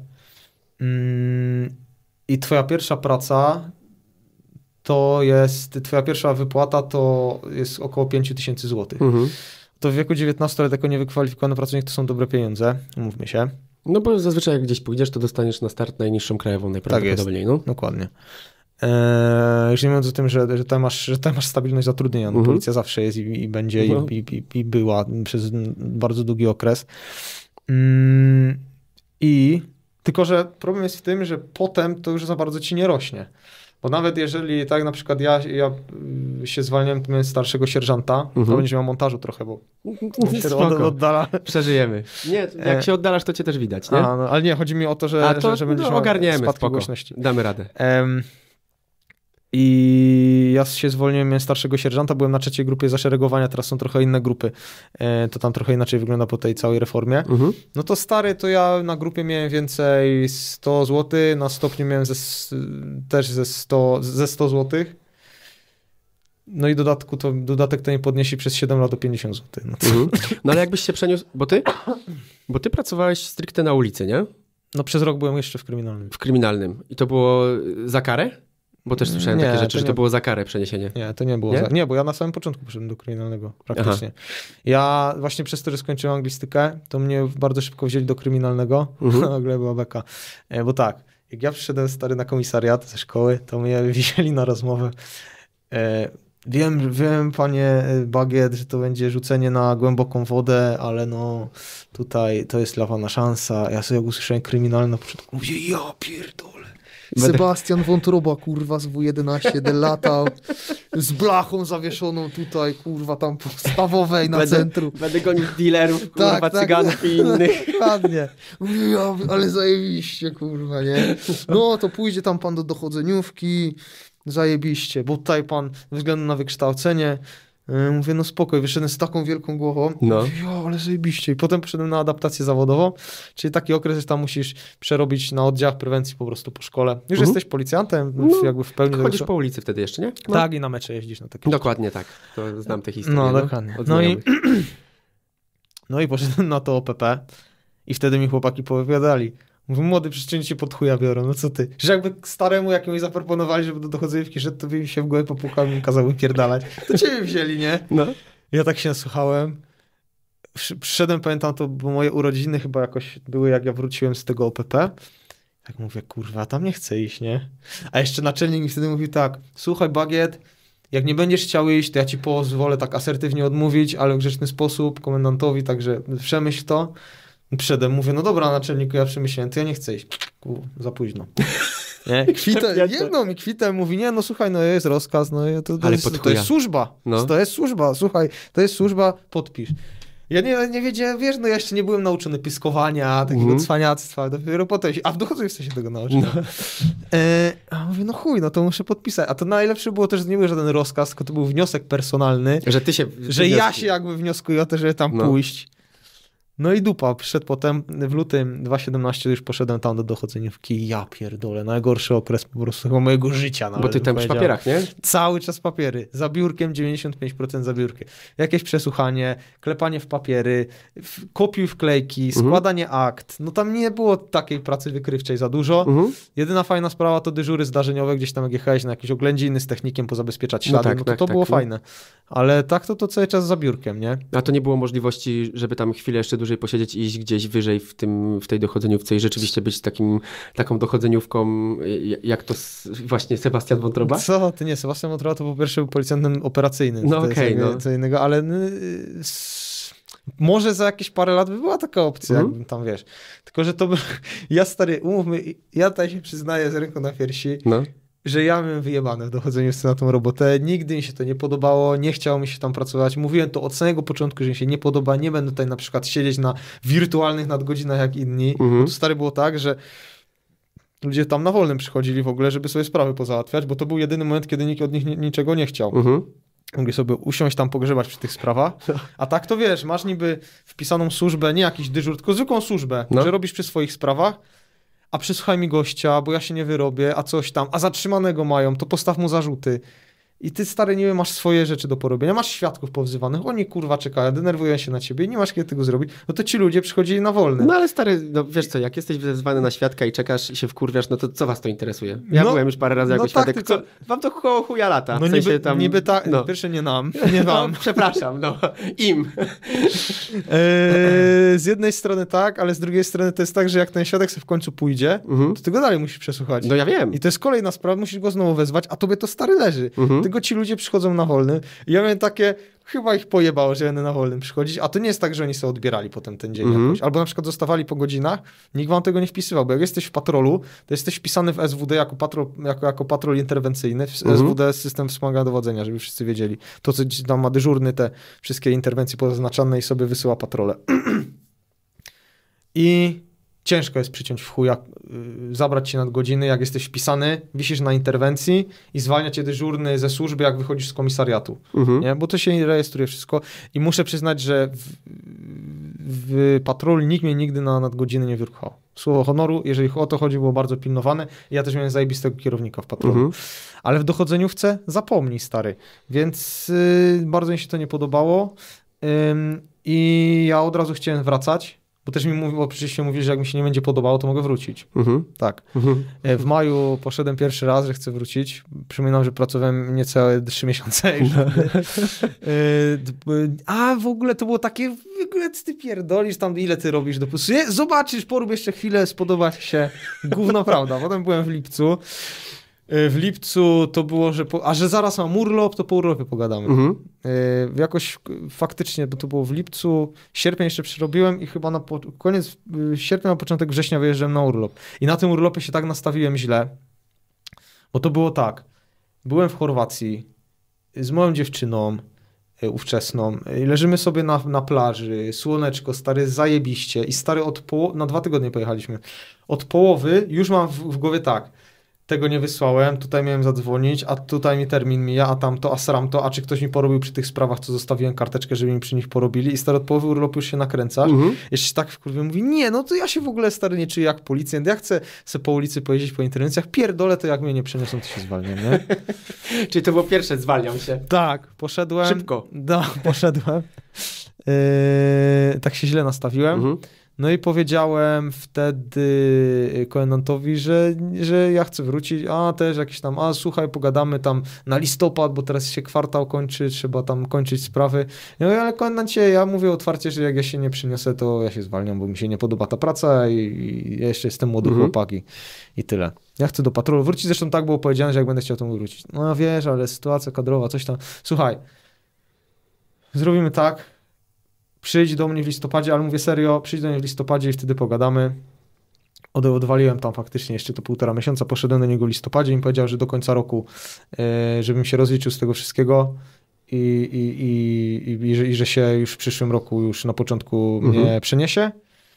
[SPEAKER 2] i twoja pierwsza praca twoja pierwsza wypłata to jest około 5 000 złotych. To w wieku 19 lat jako niewykwalifikowany pracownik to są dobre pieniądze, umówmy się.
[SPEAKER 1] No bo zazwyczaj jak gdzieś pójdziesz, to dostaniesz na start najniższą krajową najprawdopodobniej.
[SPEAKER 2] Tak jest, dokładnie. Już nie mówiąc o tym, że tam masz stabilność zatrudnienia. No, policja zawsze jest i będzie i była przez bardzo długi okres. Tylko, że problem jest w tym, że potem to już za bardzo ci nie rośnie. Bo nawet jeżeli, tak na przykład ja się zwalniałem, to miałem starszego sierżanta, to będzie miał montażu trochę, bo się oddala.
[SPEAKER 1] Przeżyjemy. Nie, jak się oddalasz, to cię też widać, nie?
[SPEAKER 2] Ale nie, chodzi mi o to, że będziesz miał spadki głośności.
[SPEAKER 1] Damy radę.
[SPEAKER 2] I ja się zwolniłem, miałem starszego sierżanta, byłem na 3. grupie zaszeregowania, teraz są trochę inne grupy, to tam trochę inaczej wygląda po tej całej reformie. No to stary, to ja na grupie miałem więcej 100 zł, na stopniu miałem też ze 100 zł. No i dodatek to nie podniesie przez 7 lat do 50 zł.
[SPEAKER 1] No ale jakbyś się przeniósł, bo ty pracowałeś stricte na ulicy, nie?
[SPEAKER 2] No przez rok byłem jeszcze w kryminalnym.
[SPEAKER 1] W kryminalnym. I to było za karę? Bo też słyszałem takie rzeczy, że to było za karę przeniesienie.
[SPEAKER 2] Nie, to nie było nie, bo ja na samym początku poszedłem do kryminalnego, praktycznie. Ja właśnie przez to, że skończyłem anglistykę, to mnie bardzo szybko wzięli do kryminalnego. Nagle była beka. Bo tak, jak ja przyszedłem stary na komisariat ze szkoły, to mnie wzięli na rozmowę. Wiem, panie Bagiet, że to będzie rzucenie na głęboką wodę, ale no tutaj to jest dla pana szansa. Ja sobie jak usłyszałem kryminalny na początku, mówię, ja pierdolę. Sebastian Wątroba, kurwa, z W11 latał z blachą zawieszoną tutaj, kurwa, tam podstawowej na centrum.
[SPEAKER 1] Będę gonił dealerów, kurwa, cyganów i innych.
[SPEAKER 2] Dokładnie. Mówię, ale zajebiście, kurwa, nie? No, to pójdzie tam pan do dochodzeniówki, zajebiście, bo tutaj pan, ze względu na wykształcenie, mówię, no spokoj, wyszedłem z taką wielką głową. No. Mówię, ale zajebiście. I potem poszedłem na adaptację zawodową, czyli taki okres, że tam musisz przerobić na oddziałach prewencji po prostu po szkole. Już jesteś policjantem, jakby w pełni.
[SPEAKER 1] Chodzisz po ulicy wtedy jeszcze, nie?
[SPEAKER 2] No. Tak, i na mecze jeździsz na takie.
[SPEAKER 1] Dokładnie tak. To znam te historie.
[SPEAKER 2] No, dokładnie. No i poszedłem na to OPP i wtedy mi chłopaki powiadali, Mówię, młody, przecież cię pod chuja biorą, no co ty? Że jakby staremu jakiemuś zaproponowali, żeby do dochodzeniówki szedł, to by mi się w głowę popukał i mi kazał wypierdalać. To ciebie wzięli, nie?
[SPEAKER 1] No.
[SPEAKER 2] Ja tak się nasłuchałem. Przyszedłem, pamiętam, to bo moje urodziny chyba jakoś były, jak ja wróciłem z tego OPP. Tak mówię, kurwa, tam nie chcę iść, nie? A jeszcze naczelnik mi wtedy mówił tak, słuchaj, Bagiet, jak nie będziesz chciał iść, to ja ci pozwolę tak asertywnie odmówić, ale w grzeczny sposób komendantowi, także przemyśl to. Przyszedłem, mówię, no dobra, naczelniku, ja przemyślałem, to ja nie chcę iść. Za późno. Nie? Jedną mi kwitę, mówi, nie, no słuchaj, no jest rozkaz, no to jest służba. No. To jest służba, słuchaj, to jest służba, podpisz. Ja nie wiedziałem, wiesz, no ja jeszcze nie byłem nauczony pyskowania, takiego cwaniactwa, dopiero potem a w dochodzeniu się tego nauczyłem. No. A mówię, no chuj, no to muszę podpisać. A to najlepsze było też, że nie był żaden rozkaz, tylko to był wniosek personalny. Że ja się jakby wnioskuję o to, żeby tam pójść. No i dupa, przyszedł potem, w lutym 2017 już poszedłem tam do dochodzeniówki, ja pierdolę, najgorszy okres po prostu chyba mojego życia. Nawet,
[SPEAKER 1] bo ty tam przy papierach, nie?
[SPEAKER 2] Cały czas papiery, za biurkiem 95% za biurkiem. Jakieś przesłuchanie, klepanie w papiery, kopiuj wklejki, składanie akt. No tam nie było takiej pracy wykrywczej za dużo. Jedyna fajna sprawa to dyżury zdarzeniowe, gdzieś tam jak jechałeś na jakieś oględziny z technikiem pozabezpieczać ślady, to było fajne. Ale tak to cały czas za biurkiem, nie?
[SPEAKER 1] A to nie było możliwości, żeby tam chwilę jeszcze dłużej posiedzieć i iść gdzieś wyżej w tej dochodzeniówce i rzeczywiście być taką dochodzeniówką, jak to właśnie Sebastian Wątroba?
[SPEAKER 2] Co? Ty nie, Sebastian Wątroba to po pierwsze był policjantem operacyjnym.
[SPEAKER 1] No okej,
[SPEAKER 2] co innego, ale może za jakieś parę lat by była taka opcja, jakbym tam, wiesz. Tylko, że to by... Ja stary, umówmy, ja tutaj się przyznaję z ręką na piersi, że ja miałem wyjebane w dochodzeniówce na tą robotę. Nigdy mi się to nie podobało, nie chciało mi się tam pracować. Mówiłem to od samego początku, że mi się nie podoba. Nie będę tutaj na przykład siedzieć na wirtualnych nadgodzinach jak inni. Bo to stary było tak, że ludzie tam na wolnym przychodzili w ogóle, żeby sobie sprawy pozałatwiać, bo to był jedyny moment, kiedy nikt od nich niczego nie chciał. Mogli sobie usiąść tam, pogrzebać przy tych sprawach. A tak to wiesz, masz niby wpisaną służbę, nie jakiś dyżur, tylko zwykłą służbę, że robisz przy swoich sprawach. A przesłuchaj mi gościa, bo ja się nie wyrobię, a coś tam, a zatrzymanego mają, to postaw mu zarzuty. I ty, stary, niby masz swoje rzeczy do porobienia, masz świadków powzywanych, oni kurwa czekają, denerwują się na ciebie i nie masz kiedy tego zrobić, no to ci ludzie przychodzili na wolne.
[SPEAKER 1] No ale stary, no wiesz co, jak jesteś wezwany na świadka i czekasz i się wkurwiasz, no to co was to interesuje? Ja byłem już parę razy jako świadek,
[SPEAKER 2] tak,
[SPEAKER 1] wam to koło chuja lata.
[SPEAKER 2] No
[SPEAKER 1] w sensie tam,
[SPEAKER 2] niby tak, pierwsze nie nam, nie wam.
[SPEAKER 1] No, przepraszam, im.
[SPEAKER 2] Z jednej strony tak, ale z drugiej strony to jest tak, że jak ten świadek sobie w końcu pójdzie, to ty go dalej musisz przesłuchać.
[SPEAKER 1] No ja wiem.
[SPEAKER 2] I to jest kolejna sprawa, musisz go znowu wezwać, a tobie to stary leży. Tylko ci ludzie przychodzą na wolny. I ja miałem takie, chyba ich pojebało, że będę na wolnym przychodzić, a to nie jest tak, że oni sobie odbierali potem ten dzień jakoś. Albo na przykład zostawali po godzinach, nikt wam tego nie wpisywał, bo jak jesteś w patrolu, to jesteś wpisany w SWD jako patrol interwencyjny, w SWD system wspomagania dowodzenia, żeby wszyscy wiedzieli. To, co tam ma dyżurny, te wszystkie interwencje pozaznaczane i sobie wysyła patrole. I ciężko jest przyciąć w chuja, zabrać cię nadgodziny, jak jesteś wpisany, wisisz na interwencji i zwalnia cię dyżurny ze służby, jak wychodzisz z komisariatu. Nie? Bo to się rejestruje wszystko. I muszę przyznać, że w patrolu nikt mnie nigdy na nadgodziny nie wyruchał. Słowo honoru, jeżeli o to chodzi, było bardzo pilnowane. Ja też miałem zajebistego kierownika w patrolu. Ale w dochodzeniówce zapomnij, stary. Więc bardzo mi się to nie podobało. I ja od razu chciałem wracać. Bo też mi mówił, bo przecież się mówi, że jak mi się nie będzie podobało, to mogę wrócić. Tak. W maju poszedłem pierwszy raz, że chcę wrócić. Przypominam, że pracowałem niecałe 3 miesiące już. A w ogóle to było takie, w ogóle ty pierdolisz tam, ile ty robisz do plusu. Zobaczysz, porób jeszcze chwilę, spodoba ci się. Gówno prawda. Potem byłem w lipcu. W lipcu to było, że zaraz mam urlop, to po urlopie pogadamy. Jakoś faktycznie, bo to było w lipcu, sierpień jeszcze przerobiłem i chyba na koniec sierpnia, na początek września wyjeżdżałem na urlop. I na tym urlopie się tak nastawiłem źle, bo to było tak, byłem w Chorwacji z moją dziewczyną ówczesną i leżymy sobie na plaży, słoneczko, stary, zajebiście i stary na 2 tygodnie pojechaliśmy. Od połowy już mam w głowie tak, tego nie wysłałem, tutaj miałem zadzwonić, a tutaj mi termin mija, a tamto, a sramto, a czy ktoś mi porobił przy tych sprawach, co zostawiłem karteczkę, żeby mi przy nich porobili i stary od połowy urlopu już się nakręcasz. Jeszcze tak wkurwię, mówi, nie, no to ja się w ogóle stary nie czuję jak policjant, ja chcę sobie po ulicy pojeździć po interwencjach, pierdolę, to jak mnie nie przeniosą, to się zwalniam, nie?
[SPEAKER 1] Czyli to było pierwsze, zwalniam się.
[SPEAKER 2] Tak, poszedłem.
[SPEAKER 1] Szybko.
[SPEAKER 2] Poszedłem. Tak się źle nastawiłem. No i powiedziałem wtedy komendantowi, że ja chcę wrócić, też jakieś tam, słuchaj, pogadamy tam na listopad, bo teraz się kwartał kończy, trzeba tam kończyć sprawy. No ale komendancie, ja mówię otwarcie, że jak ja się nie przyniosę, to ja się zwalniam, bo mi się nie podoba ta praca i ja jeszcze jestem młody chłopak i tyle. Ja chcę do patrolu wrócić, zresztą tak było powiedziane, że jak będę chciał, to mogę wrócić. No wiesz, ale sytuacja kadrowa, coś tam. Słuchaj, zrobimy tak, przyjdź do mnie w listopadzie, ale mówię serio, przyjdź do mnie w listopadzie i wtedy pogadamy. Odwaliłem tam faktycznie jeszcze to 1,5 miesiąca, poszedłem do niego w listopadzie i mi powiedział, że do końca roku, żebym się rozliczył z tego wszystkiego i że się już w przyszłym roku, już na początku mnie przeniesie.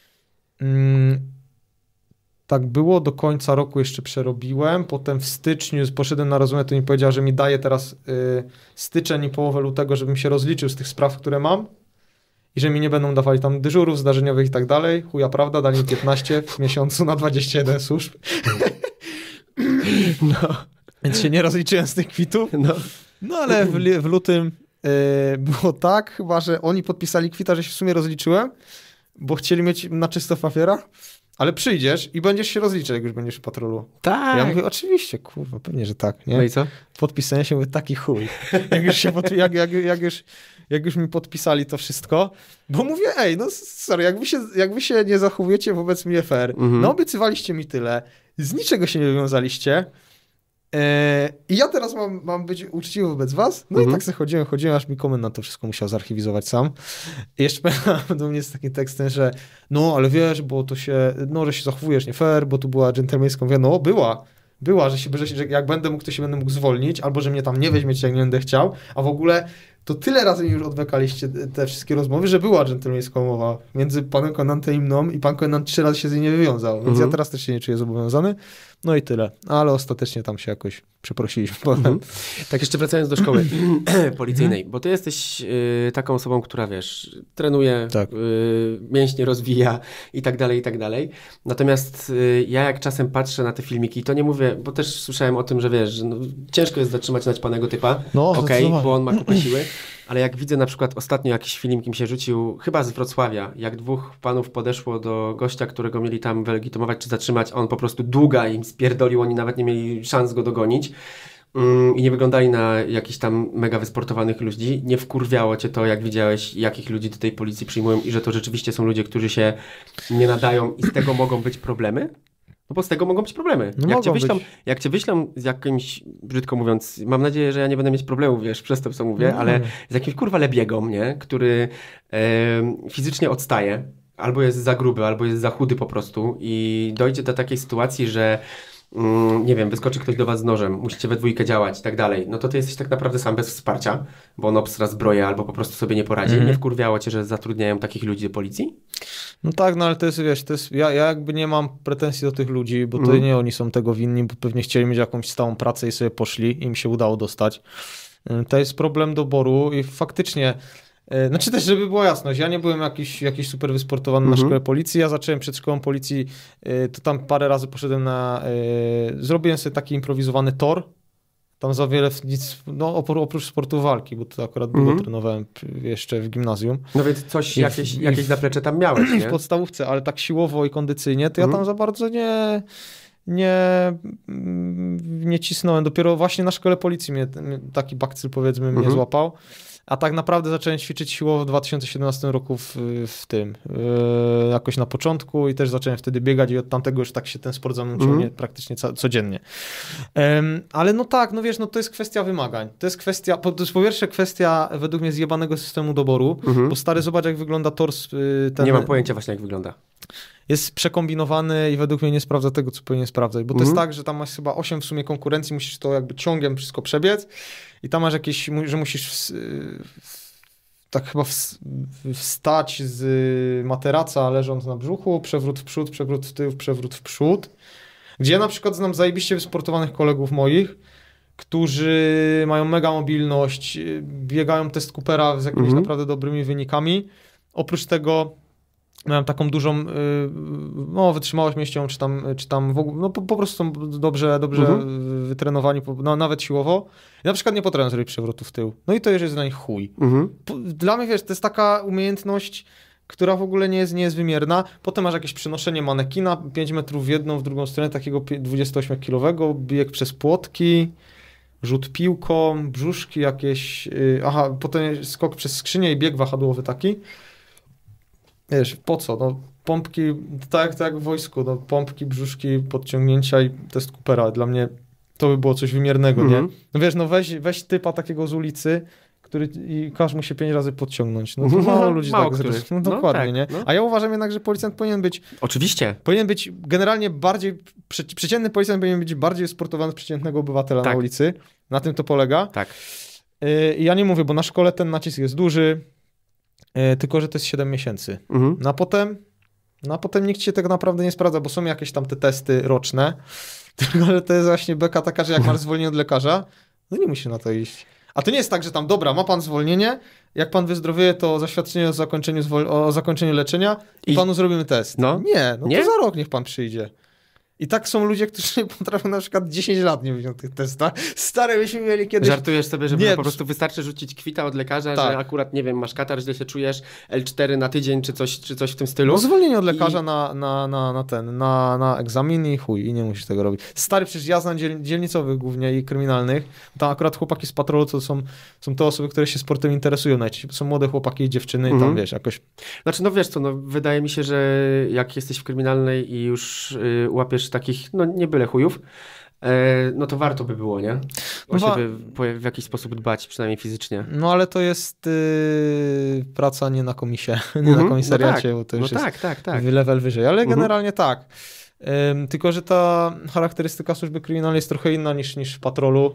[SPEAKER 2] Tak było, do końca roku jeszcze przerobiłem, potem w styczniu poszedłem na rozmowę, to mi powiedział, że mi daje teraz styczeń i połowę lutego, żebym się rozliczył z tych spraw, które mam i że mi nie będą dawali tam dyżurów zdarzeniowych i tak dalej. Chuja prawda, dali mi 15 w miesiącu na 21 służb. No. Więc się nie rozliczyłem z tych kwitów. No ale w lutym było tak, chyba, że oni podpisali kwita, że się w sumie rozliczyłem, bo chcieli mieć na czysto w papierach. Ale przyjdziesz i będziesz się rozliczać, jak już będziesz w patrolu.
[SPEAKER 1] Tak.
[SPEAKER 2] Ja mówię, oczywiście, kurwa, pewnie, że tak, nie?
[SPEAKER 1] No i co?
[SPEAKER 2] Podpisanie się, mówię, taki chuj. Jak już mi podpisali to wszystko, bo mówię, no sorry, jak wy się nie zachowujecie wobec mnie fair, no obiecywaliście mi tyle, z niczego się nie wywiązaliście i ja teraz mam być uczciwy wobec was, no i tak sobie chodziłem, aż mi komendant to wszystko musiał zarchiwizować sam. I jeszcze do mnie z takim tekstem, że no, ale wiesz, bo to się, że się zachowujesz nie fair, bo tu była dżentelmeńska, mówię, no była, że jak będę mógł, to się będę mógł zwolnić, albo że mnie tam nie weźmiecie, jak nie będę chciał, a w ogóle to tyle razy mi już odwlekaliście te wszystkie rozmowy, że była dżentelmeńska umowa między panem komendantem i mną i pan komendant 3 razy się z niej nie wywiązał, więc ja teraz też się nie czuję zobowiązany. No i tyle. Ale ostatecznie tam się jakoś przeprosiliśmy potem.
[SPEAKER 1] Tak jeszcze wracając do szkoły policyjnej, bo ty jesteś taką osobą, która wiesz, trenuje,
[SPEAKER 2] tak.
[SPEAKER 1] Mięśnie rozwija i tak dalej. Natomiast ja jak czasem patrzę na te filmiki, to nie mówię, bo też słyszałem o tym, że wiesz, że ciężko jest zatrzymać naćpanego typa, bo on ma kupę siły. Ale jak widzę na przykład ostatnio jakiś film, kim się rzucił, chyba z Wrocławia, jak 2 panów podeszło do gościa, którego mieli tam wylegitymować czy zatrzymać, a on po prostu długa im spierdolił, oni nawet nie mieli szans go dogonić i nie wyglądali na jakichś tam mega wysportowanych ludzi. Nie wkurwiało cię to, jak widziałeś, jakich ludzi do tej policji przyjmują i że to rzeczywiście są ludzie, którzy się nie nadają i z tego mogą być problemy? No bo z tego mogą być problemy.
[SPEAKER 2] No
[SPEAKER 1] jak cię wyślą z jakimś, brzydko mówiąc, mam nadzieję, że ja nie będę mieć problemów, wiesz, przez to, co mówię, ale z jakimś kurwa lebiegą, nie? Który fizycznie odstaje, albo jest za gruby, albo jest za chudy po prostu i dojdzie do takiej sytuacji, że nie wiem, wyskoczy ktoś do was z nożem, musicie we dwójkę działać i tak dalej, no to ty jesteś tak naprawdę sam bez wsparcia, bo on obstra zbroję albo po prostu sobie nie poradzi. Nie wkurwiało cię, że zatrudniają takich ludzi do policji?
[SPEAKER 2] No tak, no ale to jest, wiesz, ja jakby nie mam pretensji do tych ludzi, bo to nie oni są tego winni, bo pewnie chcieli mieć jakąś stałą pracę i sobie poszli, im się udało dostać. To jest problem doboru i faktycznie, znaczy też, żeby była jasność, ja nie byłem jakiś super wysportowany na szkole policji, ja zacząłem przed szkołą policji, to tam parę razy poszedłem zrobiłem sobie taki improwizowany tor, tam za wiele nic, no oprócz sportu walki, bo to akurat długo trenowałem jeszcze w gimnazjum.
[SPEAKER 1] No więc coś, jakieś zaplecze tam miałeś, nie?
[SPEAKER 2] W podstawówce, ale tak siłowo i kondycyjnie, to ja tam za bardzo nie cisnąłem. Dopiero właśnie na szkole policji taki bakcyl, powiedzmy, mnie złapał. A tak naprawdę zacząłem ćwiczyć siłowo w 2017 roku jakoś na początku i też zacząłem wtedy biegać i od tamtego już tak się ten sport zamęczył praktycznie codziennie. Ale no tak, no wiesz, no to jest kwestia wymagań. To jest po pierwsze kwestia według mnie zjebanego systemu doboru, bo stary, zobacz jak wygląda tors.
[SPEAKER 1] Nie mam pojęcia właśnie jak wygląda.
[SPEAKER 2] Jest przekombinowany i według mnie nie sprawdza tego, co powinien sprawdzać, bo to jest tak, że tam masz chyba 8 w sumie konkurencji, musisz to jakby ciągiem wszystko przebiec i tam masz jakieś, że musisz tak chyba wstać z materaca leżąc na brzuchu, przewrót w przód, przewrót w tył, przewrót w przód, gdzie ja na przykład znam zajebiście wysportowanych kolegów moich, którzy mają mega mobilność, biegają test Coopera z jakimiś naprawdę dobrymi wynikami. Oprócz tego miałem taką dużą wytrzymałość mięśniową, czy tam w ogóle, no po prostu są dobrze wytrenowani, no, nawet siłowo. I na przykład nie potrafię zrobić przewrotu w tył. No i to już jest dla nich chuj. Dla mnie, wiesz, to jest taka umiejętność która w ogóle nie jest wymierna. Potem masz jakieś przenoszenie manekina 5 metrów w jedną, w drugą stronę, takiego 28-kilowego, bieg przez płotki, rzut piłką, brzuszki jakieś, potem skok przez skrzynię i bieg wahadłowy taki. Wiesz, po co? No, pompki, tak jak w wojsku, no, pompki, brzuszki, podciągnięcia i test Coopera. Dla mnie to by było coś wymiernego, nie? No wiesz, no weź typa takiego z ulicy, i każ mu się 5 razy podciągnąć. No to mało ludzi tak zresztą. No dokładnie, tak, nie? No. A ja uważam jednak, że policjant powinien być...
[SPEAKER 1] Oczywiście.
[SPEAKER 2] Powinien być generalnie bardziej... Przeciętny policjant powinien być bardziej sportowany od przeciętnego obywatela na ulicy. Na tym to polega.
[SPEAKER 1] Tak.
[SPEAKER 2] I ja nie mówię, bo na szkole ten nacisk jest duży, tylko że to jest 7 miesięcy. No a potem nikt się tego naprawdę nie sprawdza, bo są jakieś tam te testy roczne, tylko że to jest właśnie beka taka, że jak masz zwolnienie od lekarza, no nie musisz na to iść. A to nie jest tak, że tam, dobra, ma pan zwolnienie, jak pan wyzdrowieje, to zaświadczenie o zakończeniu leczenia i panu zrobimy test.
[SPEAKER 1] No.
[SPEAKER 2] To za rok niech pan przyjdzie. I tak są ludzie, którzy potrafią na przykład 10 lat nie być na tych testach. Stare byśmy mieli kiedyś...
[SPEAKER 1] Żartujesz sobie, że po prostu wystarczy rzucić kwita od lekarza, że akurat, nie wiem, masz katar, źle się czujesz, L4 na tydzień, czy coś w tym stylu.
[SPEAKER 2] No zwolnienie od lekarza na egzamin i chuj, i nie musisz tego robić. Stary, przecież ja znam dzielnicowych głównie i kryminalnych. Tam akurat chłopaki z patrolu to są te osoby, które się sportem interesują najczęściej. Są młode chłopaki i dziewczyny i tam, wiesz, jakoś...
[SPEAKER 1] Znaczy, no wiesz co, no wydaje mi się, że jak jesteś w kryminalnej i już łapiesz takich, no nie byle chujów, no to warto by było, nie? O siebie w jakiś sposób dbać, przynajmniej fizycznie.
[SPEAKER 2] No ale to jest praca nie na komisie, nie na komisariacie, bo to już jest level wyżej, ale generalnie tak. Tylko że ta charakterystyka służby kryminalnej jest trochę inna niż w patrolu.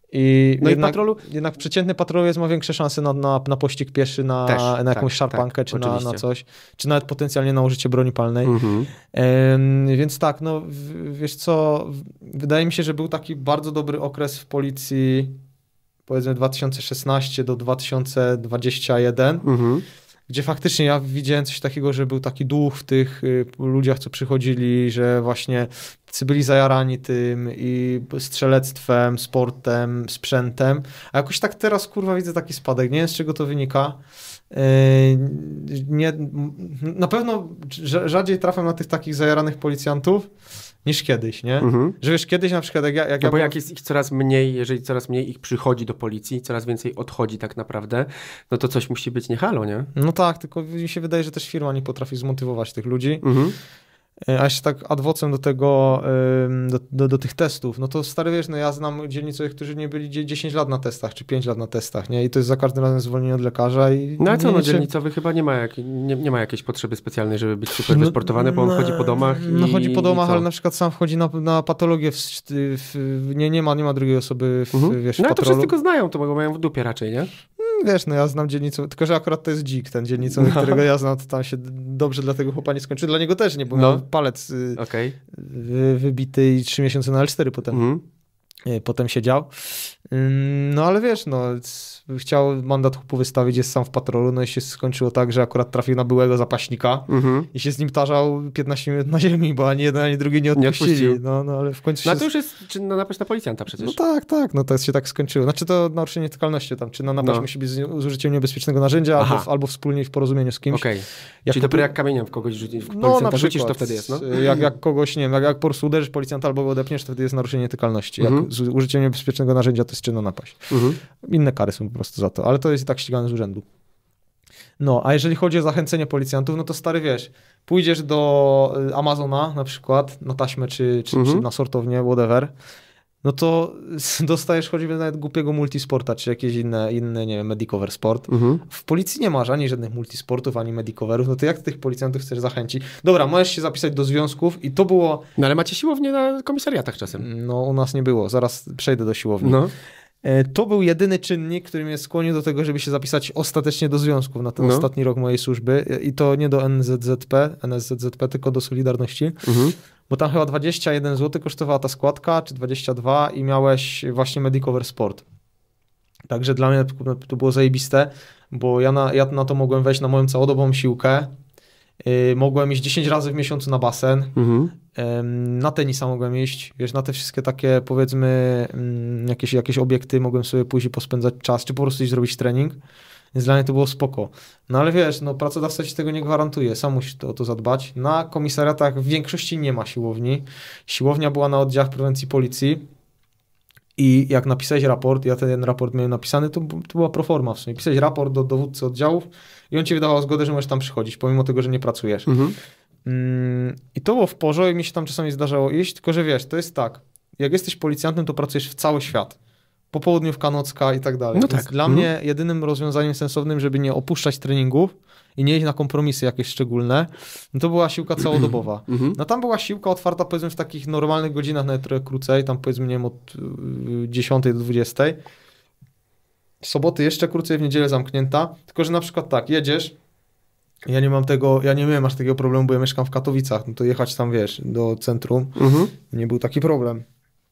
[SPEAKER 2] Jednak przeciętny patrolowiec ma większe szanse na pościg pieszy, na jakąś szarpankę, czy na coś, czy nawet potencjalnie na użycie broni palnej. Więc tak, no wiesz co, wydaje mi się, że był taki bardzo dobry okres w policji, powiedzmy 2016 do 2021, gdzie faktycznie ja widziałem coś takiego, że był taki duch w tych ludziach, co przychodzili, że właśnie byli zajarani tym i strzelectwem, sportem, sprzętem. A jakoś tak teraz, kurwa, widzę taki spadek. Nie wiem, z czego to wynika. Na pewno rzadziej trafiam na tych takich zajaranych policjantów niż kiedyś, nie? Że wiesz, kiedyś na przykład
[SPEAKER 1] bo jak jest ich coraz mniej, jeżeli coraz mniej ich przychodzi do policji, coraz więcej odchodzi tak naprawdę, no to coś musi być nie halo, nie?
[SPEAKER 2] No tak, tylko mi się wydaje, że też firma nie potrafi zmotywować tych ludzi. A jeszcze tak adwocem do tego, do tych testów, no to stary, wiesz, no ja znam dzielnicowych, którzy nie byli 10 lat na testach, czy 5 lat na testach, nie? I to jest za każdym razem zwolnienie od lekarza i...
[SPEAKER 1] No a co, no dzielnicowy chyba nie ma jakiejś potrzeby specjalnej, żeby być super wysportowany, bo on chodzi po domach i...
[SPEAKER 2] chodzi po domach, ale na przykład sam wchodzi na patologię, nie ma drugiej osoby w patrolu.
[SPEAKER 1] No to wszyscy go znają, to mają w dupie raczej, nie?
[SPEAKER 2] Wiesz, no ja znam dzielnicowego, tylko że akurat to jest dzik, ten dzielnicowy, którego ja znam, to tam się dobrze dla tego chłopa nie skończy. Dla niego też nie, bo miał palec wybity i 3 miesiące na L4 potem siedział. No ale wiesz, no chciał mandat chłopu wystawić, jest sam w patrolu, no i się skończyło tak, że akurat trafił na byłego zapaśnika i się z nim tarzał 15 minut na ziemi, bo ani jeden, ani drugi nie odpuścili. No ale w końcu
[SPEAKER 1] się... No to już jest czynna napaść na policjanta przecież.
[SPEAKER 2] No tak, no to się tak skończyło. Znaczy to naruszenie nietykalności tam, czynna napaść musi być z użyciem niebezpiecznego narzędzia albo wspólnie w porozumieniu z kimś.
[SPEAKER 1] Czyli dopiero jak kamieniem w kogoś policjanta rzucisz, to wtedy jest, no?
[SPEAKER 2] Jak kogoś, nie wiem, jak po prostu uderzysz policjanta albo go odepniesz, to wtedy jest naruszenie nietykalności. Jak z użyciem niebezpiecznego narzędzia to jest czynna napaść. Inne kary są po prostu za to, ale to jest i tak ścigane z urzędu. No, a jeżeli chodzi o zachęcenie policjantów, no to stary, wiesz, pójdziesz do Amazona na przykład, na taśmę czy na sortownię, whatever, no to dostajesz choćby nawet głupiego multisporta, czy jakieś inne nie wiem, Medicover Sport. W policji nie masz ani żadnych multisportów, ani Medicoverów, no to jak tych policjantów chcesz zachęcić? Dobra, możesz się zapisać do związków i to było...
[SPEAKER 1] No ale macie siłownię na komisariatach czasem.
[SPEAKER 2] No u nas nie było, zaraz przejdę do siłowni. No. To był jedyny czynnik, który mnie skłonił do tego, żeby się zapisać ostatecznie do związków na ten ostatni rok mojej służby i to nie do NSZZP, tylko do Solidarności, bo tam chyba 21 zł kosztowała ta składka, czy 22 i miałeś właśnie Medicover Sport. Także dla mnie to było zajebiste, bo ja na to mogłem wejść na moją całodobową siłkę, mogłem iść 10 razy w miesiącu na basen, na tenisa mogłem iść, wiesz, na te wszystkie takie, powiedzmy, jakieś obiekty mogłem sobie pójść i pospędzać czas, czy po prostu iść zrobić trening. Więc dla mnie to było spoko. No ale wiesz, no pracodawca ci tego nie gwarantuje, sam musisz o to zadbać. Na komisariatach w większości nie ma siłowni. Siłownia była na oddziałach prewencji policji i jak napisałeś raport, ja ten raport miałem napisany, to była proforma w sumie. Pisałeś raport do dowódcy oddziałów i on ci wydawał zgodę, że możesz tam przychodzić, pomimo tego, że nie pracujesz. I to było w porządku i mi się tam czasami zdarzało iść, tylko że wiesz, to jest tak, jak jesteś policjantem, to pracujesz w cały świat. Popołudniówka, nocka i tak dalej.
[SPEAKER 1] No tak.
[SPEAKER 2] Dla mnie jedynym rozwiązaniem sensownym, żeby nie opuszczać treningów i nie iść na kompromisy jakieś szczególne, no to była siłka całodobowa. No tam była siłka otwarta powiedzmy w takich normalnych godzinach, nawet trochę krócej, tam powiedzmy nie wiem od 10 do 20. Soboty jeszcze krócej, w niedzielę zamknięta, tylko że na przykład tak, jedziesz, ja nie miałem aż takiego problemu, bo ja mieszkam w Katowicach, no to jechać tam, wiesz, do centrum, nie był taki problem.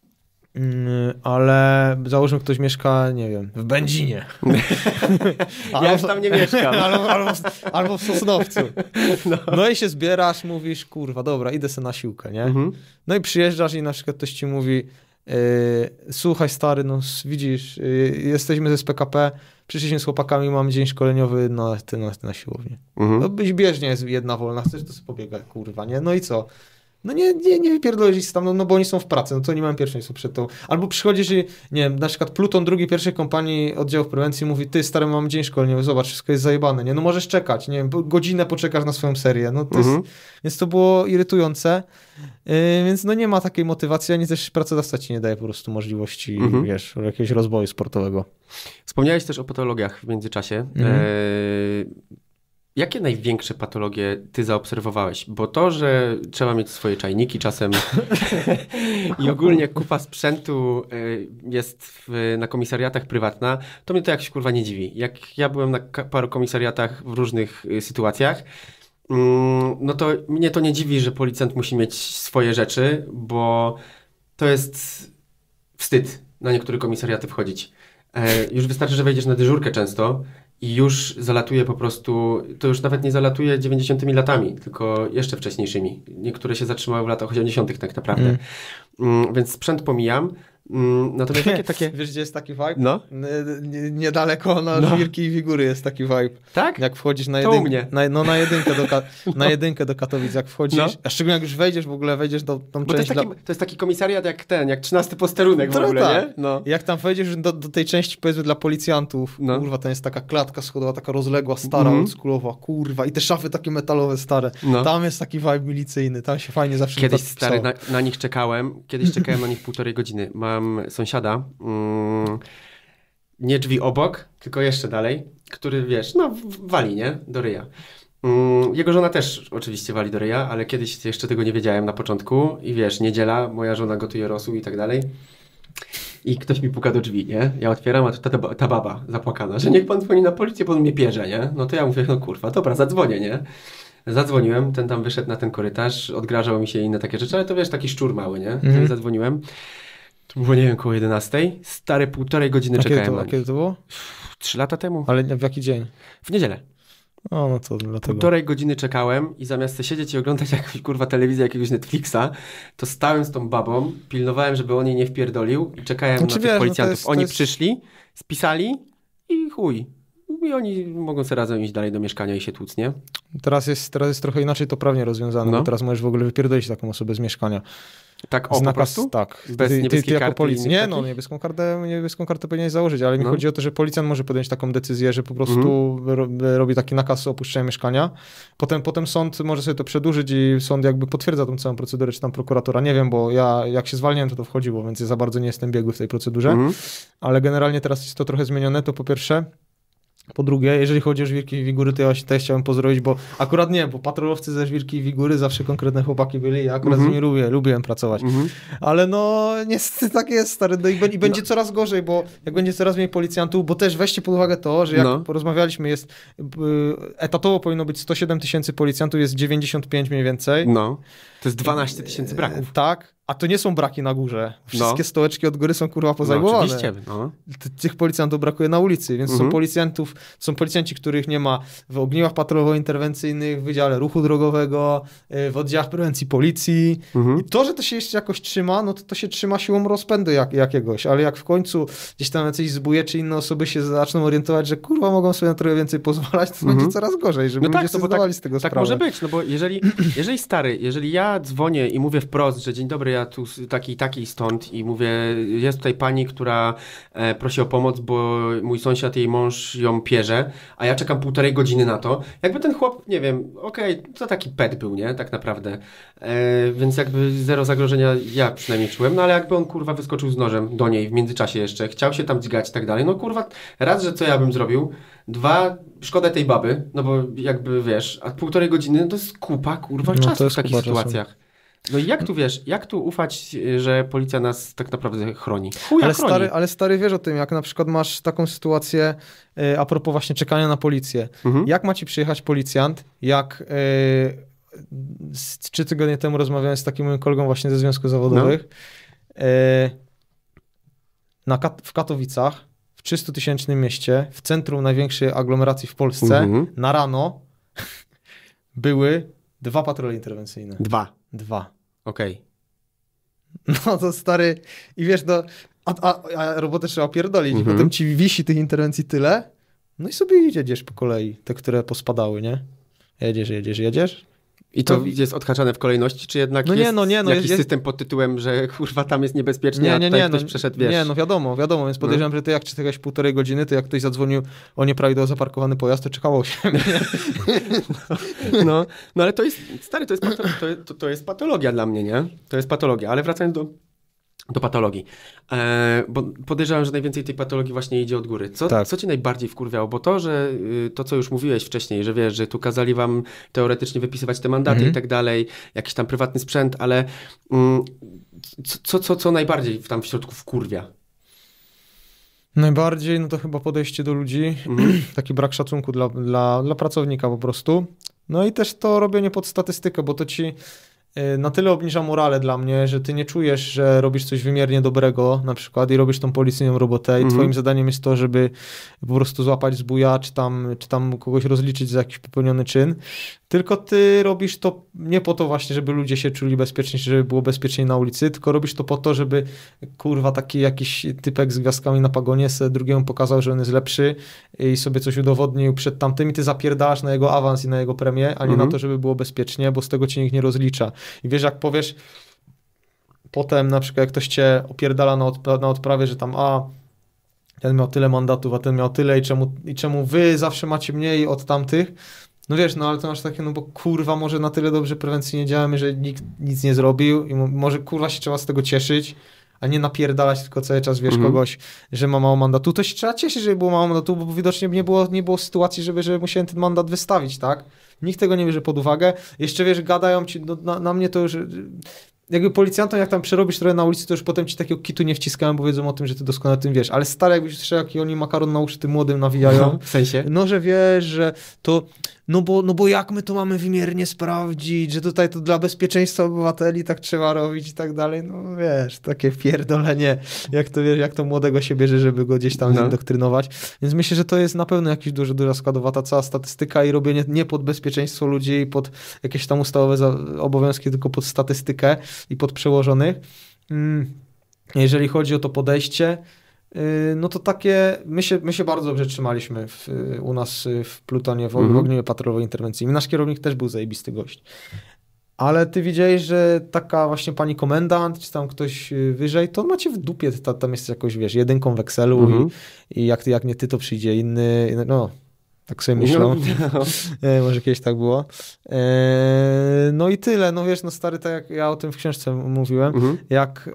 [SPEAKER 2] Ale załóżmy, ktoś mieszka, nie wiem, w Będzinie.
[SPEAKER 1] Ja już tam nie mieszkam.
[SPEAKER 2] Albo w Sosnowcu. No i się zbierasz, mówisz, kurwa, dobra, idę sobie na siłkę, nie? No i przyjeżdżasz i na przykład ktoś ci mówi, słuchaj stary, no widzisz, jesteśmy ze SPKP, przyszliśmy z chłopakami, mamy dzień szkoleniowy na siłowni. No byś bieżnie jest jedna wolna, chcesz to sobie pobiegać, kurwa, nie? No i co? No nie wypierdolisz tam, no bo oni są w pracy, no to nie mam pierwszeństwa przed tą. Albo przychodzisz i, nie wiem, na przykład Pluton drugi pierwszej kompanii oddziałów prewencji mówi, ty stary, mam dzień szkoleniowy, zobacz, wszystko jest zajebane, nie? No możesz czekać, nie wiem, godzinę poczekasz na swoją serię, no to jest, więc to było irytujące, więc no nie ma takiej motywacji, ani też pracodawca ci nie daje po prostu możliwości, wiesz, jakiegoś rozwoju sportowego.
[SPEAKER 1] Wspomniałeś też o patologiach w międzyczasie. Jakie największe patologie ty zaobserwowałeś? Bo to, że trzeba mieć swoje czajniki czasem i ogólnie kupa sprzętu jest na komisariatach prywatna, to mnie to jakoś kurwa nie dziwi. Jak ja byłem na paru komisariatach w różnych sytuacjach, no to mnie to nie dziwi, że policjant musi mieć swoje rzeczy, bo to jest wstyd na niektóre komisariaty wchodzić. Już wystarczy, że wejdziesz na dyżurkę często i już zalatuje po prostu, to już nawet nie zalatuje 90 latami, tylko jeszcze wcześniejszymi. Niektóre się zatrzymały w latach 80 tak naprawdę. Więc sprzęt pomijam. Natomiast takie...
[SPEAKER 2] Wiesz, gdzie jest taki vibe?
[SPEAKER 1] No.
[SPEAKER 2] Niedaleko na Żwirki i Wigury jest taki vibe.
[SPEAKER 1] Tak?
[SPEAKER 2] Jak wchodzisz na jedynkę do Katowic, jak wchodzisz, a szczególnie jak już wejdziesz, w ogóle wejdziesz do tą część...
[SPEAKER 1] To jest taki komisariat jak 13 posterunek w ogóle,
[SPEAKER 2] tak.
[SPEAKER 1] Nie? No.
[SPEAKER 2] Jak tam wejdziesz do tej części, powiedzmy, dla policjantów, kurwa, tam jest taka klatka schodowa, taka rozległa, stara, oldschoolowa, kurwa, i te szafy takie metalowe, stare. No. Tam jest taki vibe milicyjny, tam się fajnie zawsze...
[SPEAKER 1] Kiedyś, stary, na nich czekałem na nich 1,5 godziny. Mam sąsiada, nie drzwi obok, tylko jeszcze dalej, który, wiesz, no wali, nie? Do ryja. Jego żona też oczywiście wali do ryja, ale kiedyś jeszcze tego nie wiedziałem na początku i wiesz, niedziela, moja żona gotuje rosół i tak dalej i ktoś mi puka do drzwi, nie? Ja otwieram, a ta baba zapłakana, że niech pan dzwoni na policję, bo on mnie bierze, nie? No to ja mówię, no kurwa, dobra, zadzwonię, nie? Zadzwoniłem, ten tam wyszedł na ten korytarz, odgrażał mi się inne takie rzeczy, ale to wiesz, taki szczur mały, nie? No i zadzwoniłem. To było, nie wiem, koło 11. Stare 1,5 godziny czekałem.
[SPEAKER 2] A kiedy to było?
[SPEAKER 1] 3 lata temu.
[SPEAKER 2] Ale w jaki dzień?
[SPEAKER 1] W niedzielę.
[SPEAKER 2] No to dlatego.
[SPEAKER 1] 1,5 godziny czekałem i zamiast siedzieć i oglądać jakąś kurwa telewizję, jakiegoś Netflixa, to stałem z tą babą, pilnowałem, żeby on jej nie wpierdolił i czekałem na tych policjantów. Oni przyszli, spisali i chuj. I oni mogą sobie razem iść dalej do mieszkania i się tłuc, nie?
[SPEAKER 2] Teraz jest trochę inaczej to prawnie rozwiązane, bo teraz możesz w ogóle wypierdolić taką osobę z mieszkania.
[SPEAKER 1] Tak, po prostu?
[SPEAKER 2] Tak.
[SPEAKER 1] Bez niebieskiej karty?
[SPEAKER 2] Jako policji. Nie, no niebieską kartę powinieneś założyć, ale mi chodzi o to, że policjant może podjąć taką decyzję, że po prostu robi taki nakaz o opuszczeniu mieszkania. Potem sąd może sobie to przedłużyć i sąd jakby potwierdza tą całą procedurę, czy tam prokuratora. Nie wiem, bo ja jak się zwalniałem, to wchodziło, więc ja za bardzo nie jestem biegły w tej procedurze. Ale generalnie teraz jest to trochę zmienione, to po pierwsze. Po drugie, jeżeli chodzi o Żwirki i Wigury, to ja się też chciałem pozdrowić, bo akurat nie, bo patrolowcy ze Żwirki i Wigury zawsze konkretne chłopaki byli, ja akurat z nimi lubiłem pracować. Ale no niestety tak jest, stary, no i będzie coraz gorzej, bo jak będzie coraz mniej policjantów, bo też weźcie pod uwagę to, że jak porozmawialiśmy, jest etatowo powinno być 107 000 policjantów, jest 95 mniej więcej.
[SPEAKER 1] No, to jest 12 000 braków.
[SPEAKER 2] Tak. A to nie są braki na górze. Wszystkie stołeczki od góry są kurwa pozajmowane.
[SPEAKER 1] Oczywiście.
[SPEAKER 2] Tych policjantów brakuje na ulicy, więc są policjanci, których nie ma w ogniwach patrolowo-interwencyjnych, w Wydziale Ruchu Drogowego, w oddziałach prewencji policji. I to, że to się jeszcze jakoś trzyma, no to się trzyma siłą rozpędu jakiegoś, ale jak w końcu gdzieś tam jacyś zbóje czy inne osoby się zaczną orientować, że kurwa mogą sobie na trochę więcej pozwalać, to będzie coraz gorzej, żeby ludzie sobie zdawali z tego sprawę.
[SPEAKER 1] Tak może być, no bo jeżeli ja dzwonię i mówię wprost, że dzień dobry, ja tu taki stąd i mówię, jest tutaj pani, która prosi o pomoc, bo mój sąsiad, jej mąż ją pierze, a ja czekam 1,5 godziny na to. Jakby ten chłop, nie wiem, to taki pet był, nie? Tak naprawdę. Więc jakby zero zagrożenia ja przynajmniej czułem, no ale jakby on kurwa wyskoczył z nożem do niej w międzyczasie jeszcze, chciał się tam dźgać i tak dalej, no kurwa, raz, że co ja bym zrobił, 2, szkoda tej baby, no bo jakby wiesz, a 1,5 godziny to jest kupa kurwa czasu w takich sytuacjach. No i jak tu ufać, że policja nas tak naprawdę chroni?
[SPEAKER 2] Ale stary, wiesz o tym, jak na przykład masz taką sytuację, a propos właśnie czekania na policję. Jak ma ci przyjechać policjant, jak 3 tygodnie temu rozmawiałem z takim moim kolegą właśnie ze Związków Zawodowych, w Katowicach, w 300-tysięcznym mieście, w centrum największej aglomeracji w Polsce, na rano były 2 patrole interwencyjne. 2.
[SPEAKER 1] Okej.
[SPEAKER 2] No to stary, i wiesz, no, a robotę trzeba pierdolić, i potem ci wisi tych interwencji tyle, no i sobie jedziesz po kolei, te, które pospadały, nie? Jedziesz.
[SPEAKER 1] I to jest odhaczane w kolejności, czy jednak jakiś system pod tytułem, że kurwa tam jest niebezpiecznie, a tutaj ktoś przeszedł, wiesz?
[SPEAKER 2] Nie, no wiadomo, więc podejrzewam, że ty jak czekałeś 1,5 godziny, to jak ktoś zadzwonił o nieprawidłowo zaparkowany pojazd, to czekało się.
[SPEAKER 1] No ale to jest, stary, to jest patologia dla mnie, nie? To jest patologia, ale wracając do patologii. Bo podejrzewam, że najwięcej tej patologii właśnie idzie od góry. Co cię najbardziej wkurwiało? Bo to, że to, co już mówiłeś wcześniej, że wiesz, że tu kazali wam teoretycznie wypisywać te mandaty i tak dalej, jakiś tam prywatny sprzęt, ale co najbardziej tam w środku wkurwia?
[SPEAKER 2] Najbardziej, no to chyba podejście do ludzi, taki brak szacunku dla pracownika po prostu. No i też to robienie pod statystykę, bo to ci na tyle obniża morale dla mnie, że ty nie czujesz, że robisz coś wymiernie dobrego na przykład i robisz tą policyjną robotę i twoim zadaniem jest to, żeby po prostu złapać zbója, czy tam kogoś rozliczyć za jakiś popełniony czyn, tylko ty robisz to nie po to właśnie, żeby ludzie się czuli bezpiecznie, żeby było bezpieczniej na ulicy, tylko robisz to po to, żeby kurwa taki jakiś typek z gwiazdkami na pagonie sobie drugiemu pokazał, że on jest lepszy i sobie coś udowodnił przed tamtymi, ty zapierdalasz na jego awans i na jego premię, a nie na to, żeby było bezpiecznie, bo z tego cię nikt nie rozlicza. I wiesz, jak powiesz potem na przykład, jak ktoś cię opierdala na odprawie, że tam ten miał tyle mandatów, a ten miał tyle i czemu wy zawsze macie mniej od tamtych, no wiesz, no ale to masz takie, no bo kurwa może na tyle dobrze prewencyjnie działamy, że nikt nic nie zrobił i może kurwa się trzeba z tego cieszyć, a nie napierdalać tylko cały czas, wiesz, kogoś, że ma mało mandatu. To się trzeba cieszyć, żeby było mało mandatu, bo widocznie nie było sytuacji, żeby musiałem ten mandat wystawić, tak? Nikt tego nie bierze pod uwagę. Jeszcze, wiesz, gadają ci, no, na mnie to już... Jakby policjantom, jak tam przerobisz trochę na ulicy, to już potem ci takiego kitu nie wciskają, bo wiedzą o tym, że ty doskonale o tym wiesz. Ale stary, jakbyś słyszał, jaki oni makaron na uszy tym młodym nawijają.
[SPEAKER 1] W sensie?
[SPEAKER 2] No, że wiesz, że to... No bo jak my to mamy wymiernie sprawdzić, że tutaj to dla bezpieczeństwa obywateli tak trzeba robić i tak dalej. No wiesz, takie pierdolenie, jak to młodego się bierze, żeby go gdzieś tam indoktrynować. Więc myślę, że to jest na pewno jakaś duża składowa, ta cała statystyka i robienie nie pod bezpieczeństwo ludzi i pod jakieś tam ustawowe obowiązki, tylko pod statystykę i pod przełożonych. Jeżeli chodzi o to podejście, no to takie, my się bardzo dobrze trzymaliśmy u nas w Plutonie w ogniwie patrolowej interwencji. Nasz kierownik też był zajebisty gość. Ale ty widziałeś, że taka właśnie pani komendant, czy tam ktoś wyżej, to macie w dupie, tam jest jakoś, wiesz, jedynką w Excelu i jak nie ty, to przyjdzie inny, no... Tak sobie myślą. Może kiedyś tak było. No i tyle. No wiesz, no stary, tak jak ja o tym w książce mówiłem, jak...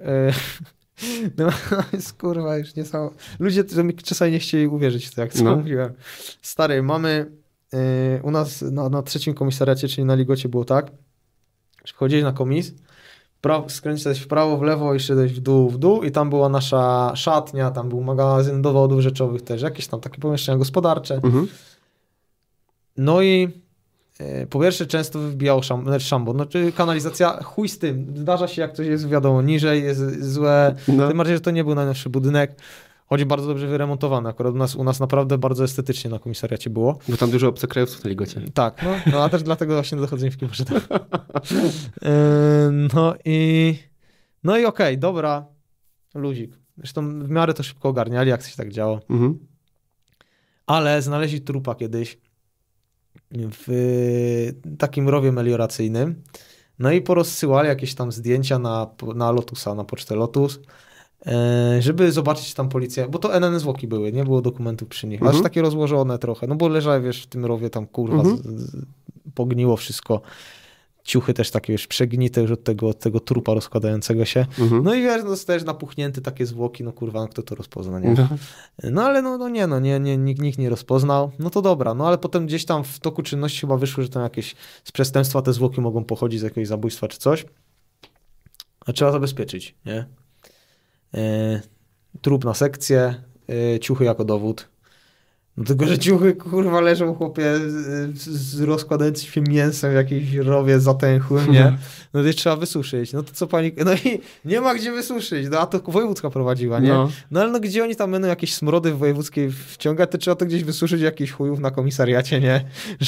[SPEAKER 2] No jest kurwa już niesamowite. Ludzie to mi czasami nie chcieli uwierzyć w to, jak co mówiłem. Stary, mamy u nas na 3. komisariacie, czyli na Ligocie było tak, że wchodziłeś na komis, skręcałeś w prawo, w lewo i szedłeś w dół i tam była nasza szatnia, tam był magazyn dowodów rzeczowych też, jakieś tam takie pomieszczenia gospodarcze. No i po pierwsze często wybijał szambon, znaczy kanalizacja, chuj z tym, zdarza się jak coś jest wiadomo niżej, jest złe, tym bardziej, że to nie był najnowszy budynek, choć bardzo dobrze wyremontowany, akurat u nas naprawdę bardzo estetycznie na komisariacie było.
[SPEAKER 1] Bo tam dużo obcokrajowców na ligocie.
[SPEAKER 2] Tak, no a też dlatego właśnie dochodzenie w poszedłem. No i okej, dobra, luzik. Zresztą w miarę to szybko ogarniali, jak coś tak działo. Ale znaleźli trupa kiedyś w takim rowie melioracyjnym. No i porozsyłali jakieś tam zdjęcia na Lotusa, na pocztę Lotus, żeby zobaczyć tam policję, bo to NN zwłoki były, nie było dokumentów przy nich, aż takie rozłożone trochę, no bo leżały, wiesz, w tym rowie tam kurwa pogniło wszystko. Ciuchy też takie już przegnite już od tego trupa rozkładającego się. No i wiesz, dostajesz napuchnięte takie zwłoki, no kurwa, no kto to rozpozna, nie? No ale nikt nie rozpoznał. No to dobra, no ale potem gdzieś tam w toku czynności chyba wyszło, że tam jakieś z przestępstwa te zwłoki mogą pochodzić z jakiegoś zabójstwa czy coś. A trzeba zabezpieczyć, nie? Trup na sekcję, ciuchy jako dowód. No tylko, że ciuchy, kurwa, leżą, chłopie, z rozkładającym się mięsem w jakiejś rowie zatęchłym, nie? No to trzeba wysuszyć. No to co pani... No i nie ma gdzie wysuszyć, no a to wojewódzka prowadziła, nie? No ale no gdzie oni tam będą jakieś smrody w wojewódzkiej wciągać, to trzeba to gdzieś wysuszyć jakichś chujów na komisariacie, nie?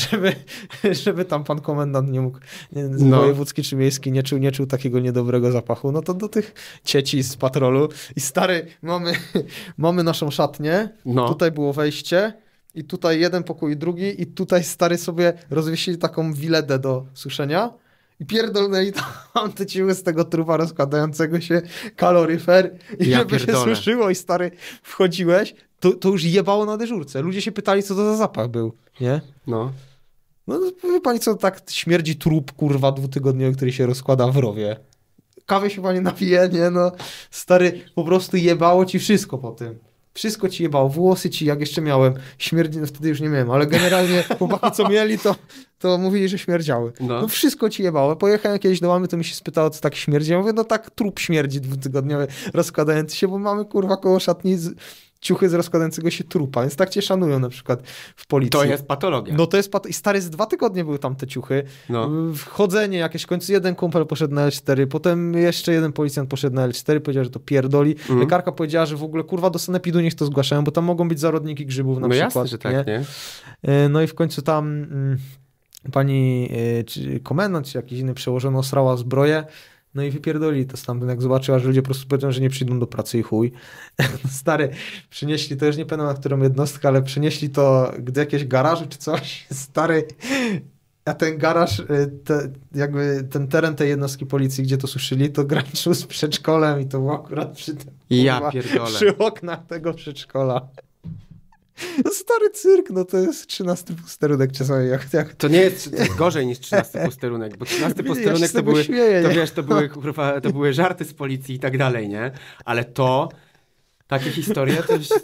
[SPEAKER 2] Żeby tam pan komendant nie mógł, wojewódzki czy miejski nie czuł takiego niedobrego zapachu, no to do tych cieci z patrolu i stary, mamy naszą szatnię, tutaj było wejście, i tutaj jeden pokój, drugi i tutaj stary sobie rozwiesili taką wiledę do suszenia i pierdolnęli tam te ciuchy z tego trupa rozkładającego się, kaloryfer i żeby się suszyło i stary wchodziłeś, to już jebało na dyżurce. Ludzie się pytali, co to za zapach był, nie? No wie pani co, tak śmierdzi trup, kurwa, 2-tygodniowy, który się rozkłada w rowie. Kawy się pani napije, nie? No stary, po prostu jebało ci wszystko po tym. Wszystko ci jebało, włosy ci, jak jeszcze miałem, śmierdzi, no wtedy już nie miałem, ale generalnie chłopaki, co mieli, to mówili, że śmierdziały. No wszystko ci jebało. Pojechałem kiedyś do mamy, to mi się spytało, co tak śmierdzi. Ja mówię, no tak trup śmierdzi 2-tygodniowy, rozkładający się, bo mamy kurwa koło szatni ciuchy z rozkładającego się trupa, więc tak cię szanują na przykład w policji.
[SPEAKER 1] To jest patologia.
[SPEAKER 2] No to jest i stary, z 2 tygodnie były tam te ciuchy. Wchodzenie jakieś, w końcu jeden kumpel poszedł na L4, potem jeszcze jeden policjant poszedł na L4, powiedział, że to pierdoli. Lekarka powiedziała, że w ogóle kurwa do sanepidu niech to zgłaszają, bo tam mogą być zarodniki grzybów na przykład.
[SPEAKER 1] Jasne, że tak, nie?
[SPEAKER 2] No i w końcu tam pani czy komendant, czy jakiś inny przełożony osrała zbroję. No i wypierdoli to stamtąd, jak zobaczyła, że ludzie po prostu powiedzą, że nie przyjdą do pracy i chuj. Stary, przynieśli, to już nie pamiętam na którą jednostkę, ale przynieśli to do jakiegoś garażu czy coś. Stary, a ten garaż, jakby ten teren tej jednostki policji, gdzie to suszyli, to graniczył z przedszkolem i to było akurat przy tym, przy oknach tego przedszkola. No stary cyrk, no to jest 13 posterunek czasami.
[SPEAKER 1] To nie jest, to jest gorzej niż 13 posterunek, bo 13 posterunek to były, śmieję, to wiesz, to były żarty z policji i tak dalej, nie? Ale takie historie,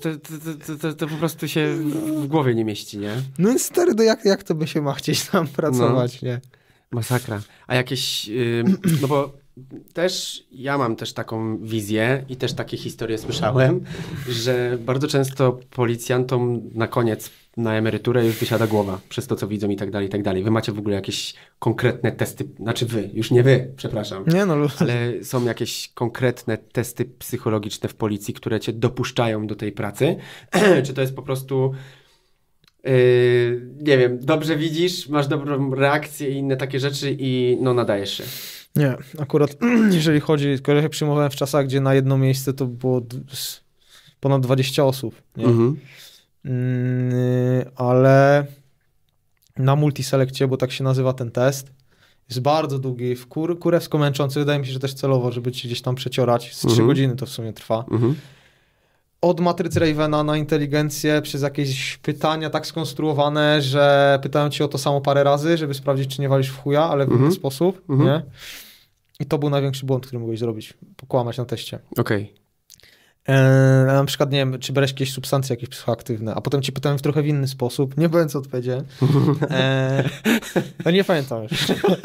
[SPEAKER 1] to po prostu się w głowie nie mieści, nie?
[SPEAKER 2] No stary, no jak to by się ma chcieć tam pracować, nie?
[SPEAKER 1] Masakra. A jakieś, no bo też ja mam też taką wizję i też takie historie słyszałem, że bardzo często policjantom na koniec, na emeryturę już wysiada głowa przez to, co widzą i tak dalej, i tak dalej. Wy macie w ogóle jakieś konkretne testy, znaczy już nie wy, przepraszam, ale są jakieś konkretne testy psychologiczne w policji, które cię dopuszczają do tej pracy? Czy to jest po prostu... nie wiem, dobrze widzisz, masz dobrą reakcję i inne takie rzeczy i nadajesz się?
[SPEAKER 2] Nie, akurat jeżeli chodzi, ja się przyjmowałem w czasach, gdzie na jedno miejsce to było ponad 20 osób, nie? Ale na multiselekcie, bo tak się nazywa ten test, jest bardzo długi, kurewsko męczący, wydaje mi się, że też celowo, żeby ci gdzieś tam przeciorać, z 3 godziny to w sumie trwa. Od matrycy Ravena na inteligencję przez jakieś pytania tak skonstruowane, że pytają cię o to samo parę razy, żeby sprawdzić, czy nie walisz w chuja, ale w inny sposób, nie? I to był największy błąd, który mogłeś zrobić. Pokłamać na teście.
[SPEAKER 1] Okej.
[SPEAKER 2] Na przykład, nie wiem, czy brałeś jakieś substancje jakieś psychoaktywne, a potem ci pytałem w trochę w inny sposób, nie byłem co odpowiedziałem. No nie pamiętam już.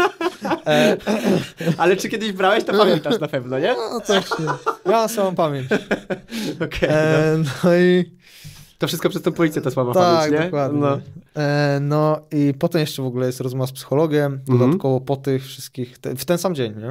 [SPEAKER 1] Ale czy kiedyś brałeś, to pamiętasz na pewno, nie?
[SPEAKER 2] No też nie. Ja mam samą pamięć.
[SPEAKER 1] Okej.
[SPEAKER 2] No i...
[SPEAKER 1] To wszystko przez tą policję, ta słaba pamięć, nie?
[SPEAKER 2] Tak, dokładnie. No i potem jeszcze w ogóle jest rozmowa z psychologiem, dodatkowo po tych wszystkich, w ten sam dzień, nie?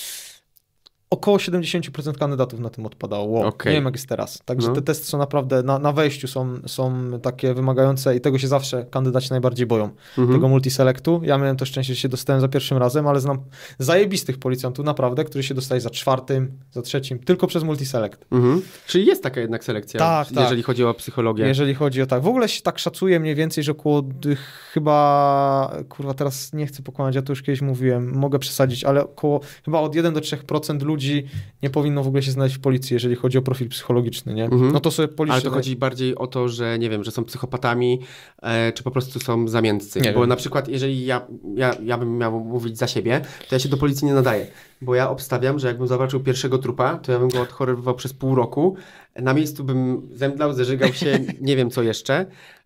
[SPEAKER 2] Około 70% kandydatów na tym odpadało. Nie wiem, jak jest teraz. Także te testy są naprawdę, na wejściu są takie wymagające i tego się zawsze kandydaci najbardziej boją. Tego multiselektu. Ja miałem to szczęście, że się dostałem za pierwszym razem, ale znam zajebistych policjantów naprawdę, którzy się dostaje za czwartym, za trzecim, tylko przez multiselekt.
[SPEAKER 1] Czyli jest taka jednak selekcja, jeżeli chodzi o psychologię.
[SPEAKER 2] Jeżeli chodzi o tak. W ogóle się tak szacuje mniej więcej, że około chyba, kurwa, teraz nie chcę pokłamać, ja to już kiedyś mówiłem, mogę przesadzić, ale około chyba od 1 do 3% ludzi nie powinno w ogóle się znaleźć w policji, jeżeli chodzi o profil psychologiczny, nie? No to sobie policzmy.
[SPEAKER 1] Ale to chodzi bardziej o to, że nie wiem, że są psychopatami, czy po prostu są zamiętcy.
[SPEAKER 2] Nie
[SPEAKER 1] bo
[SPEAKER 2] wiem.
[SPEAKER 1] Na przykład, jeżeli ja bym miał mówić za siebie, to ja się do policji nie nadaję. Bo ja obstawiam, że jakbym zobaczył pierwszego trupa, to ja bym go odchorywał przez pół roku. Na miejscu bym zemdlał, zeżygał się, nie wiem co jeszcze.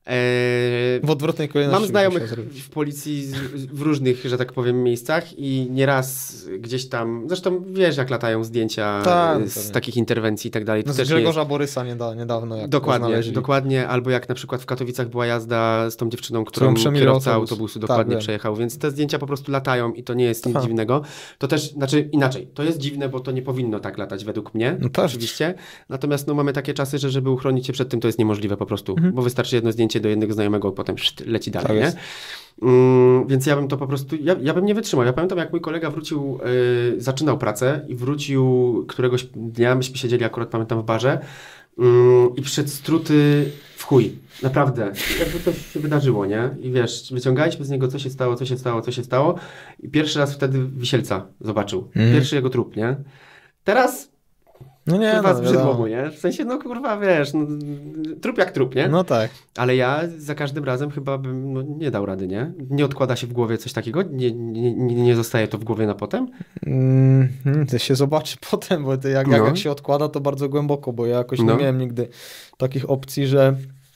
[SPEAKER 2] W odwrotnej kolejności.
[SPEAKER 1] Mam znajomych w policji w różnych, że tak powiem, miejscach i nieraz gdzieś tam, zresztą wiesz, jak latają zdjęcia z takich interwencji i tak dalej.
[SPEAKER 2] No z Grzegorza Borysa niedawno. Jak
[SPEAKER 1] dokładnie, albo jak na przykład w Katowicach była jazda z tą dziewczyną, którą kierowca autobusu dokładnie przejechał, więc te zdjęcia po prostu latają i to nie jest nic dziwnego. To też, znaczy inaczej, to jest dziwne, bo to nie powinno tak latać według mnie, oczywiście. Natomiast mamy takie czasy, że żeby uchronić się przed tym, to jest niemożliwe po prostu, bo wystarczy jedno zdjęcie do jednego znajomego, potem leci dalej, nie? Więc ja bym to po prostu, ja bym nie wytrzymał. Ja pamiętam, jak mój kolega wrócił, zaczynał pracę i wrócił któregoś dnia, myśmy siedzieli akurat, pamiętam, w barze i przyszedł struty w chuj. Naprawdę. Jakby coś się wydarzyło, nie? I wiesz, wyciągaliśmy z niego, co się stało i pierwszy raz wtedy Wisielca zobaczył. Pierwszy jego trup, nie? Teraz
[SPEAKER 2] no nie,
[SPEAKER 1] kurwa, zbrzydło mu, nie? W sensie, no kurwa, wiesz, trup jak trup, nie?
[SPEAKER 2] No tak.
[SPEAKER 1] Ale ja za każdym razem chyba bym nie dał rady, nie? Nie odkłada się w głowie coś takiego? Nie zostaje to w głowie na potem?
[SPEAKER 2] To się zobaczy potem, bo to jak się odkłada, to bardzo głęboko, bo ja jakoś nie miałem nigdy takich opcji, że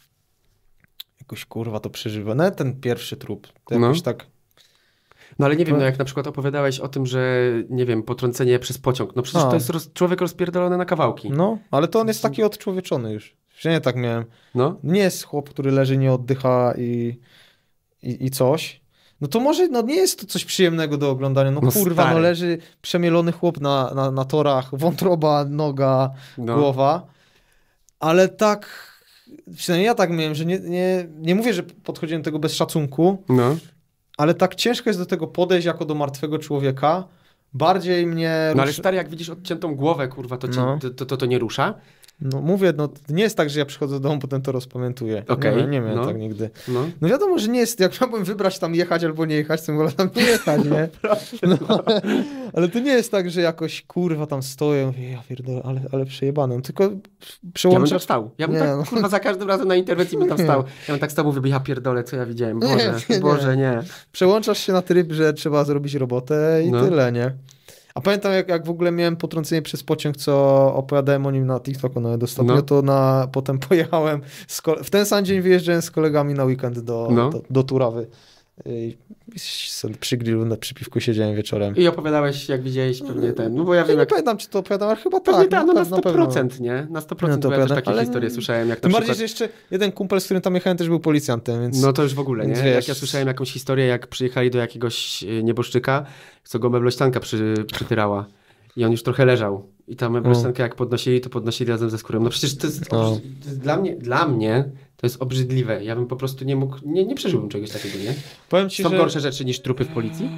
[SPEAKER 2] jakoś kurwa to przeżywa. No ten pierwszy trup, to jakoś tak...
[SPEAKER 1] No ale nie wiem, jak na przykład opowiadałeś o tym, że nie wiem, potrącenie przez pociąg, no przecież to jest człowiek rozpierdolony na kawałki.
[SPEAKER 2] No, ale to on jest taki odczłowieczony już. Że nie tak miałem. Nie jest chłop, który leży, nie oddycha i coś. No to może, nie jest to coś przyjemnego do oglądania. No kurwa, stary. Leży przemielony chłop na torach, wątroba, noga, głowa. Ale tak, przynajmniej ja tak miałem, że nie mówię, że podchodziłem do tego bez szacunku. Ale tak ciężko jest do tego podejść jako do martwego człowieka. Bardziej mnie...
[SPEAKER 1] No ale stary, jak widzisz odciętą głowę, kurwa, to nie rusza?
[SPEAKER 2] No mówię, nie jest tak, że ja przychodzę do domu, potem to rozpamiętuję. Nie miałem tak nigdy. No wiadomo, że nie jest, jak miałbym wybrać tam jechać albo nie jechać, to wolę tam nie jechać, nie? Ale to nie jest tak, że jakoś kurwa tam stoję, mówię, ja pierdolę, ale przejebane. Tylko przełączam...
[SPEAKER 1] Ja bym tak stał. Ja bym kurwa za każdym razem na interwencji bym tam stał. Ja bym tak stał, mówię, ja pierdolę, co ja widziałem. Boże, nie.
[SPEAKER 2] Przełączasz się na tryb, że trzeba zrobić robotę i tyle, nie? A pamiętam, jak w ogóle miałem potrącenie przez pociąg, co opowiadałem o nim na TikToku nawet ostatnio, to potem pojechałem, w ten sam dzień wyjeżdżałem z kolegami na weekend do Turawy. I przy grillu, przy piwku siedziałem wieczorem.
[SPEAKER 1] I opowiadałeś, jak widziałeś pewnie ten, no bo ja wiem,
[SPEAKER 2] nie pamiętam, czy to opowiadam, ale chyba
[SPEAKER 1] pewnie
[SPEAKER 2] tak.
[SPEAKER 1] Na 100%, nie? Na 100% ja też takie historie słyszałem. Jak
[SPEAKER 2] tym bardziej, że jeszcze jeden kumpel, z którym tam jechałem, też był policjantem, więc...
[SPEAKER 1] No to już w ogóle, nie? Jak ja słyszałem jakąś historię, jak przyjechali do jakiegoś nieboszczyka, co go meblościanka przytyrała. I on już trochę leżał. I ta meblościankę jak podnosili, to podnosili razem ze skórą. No przecież to jest dla mnie to jest obrzydliwe. Ja bym po prostu nie mógł, nie przeżyłbym czegoś takiego, nie?
[SPEAKER 2] Powiem ci,
[SPEAKER 1] są gorsze rzeczy niż trupy w policji?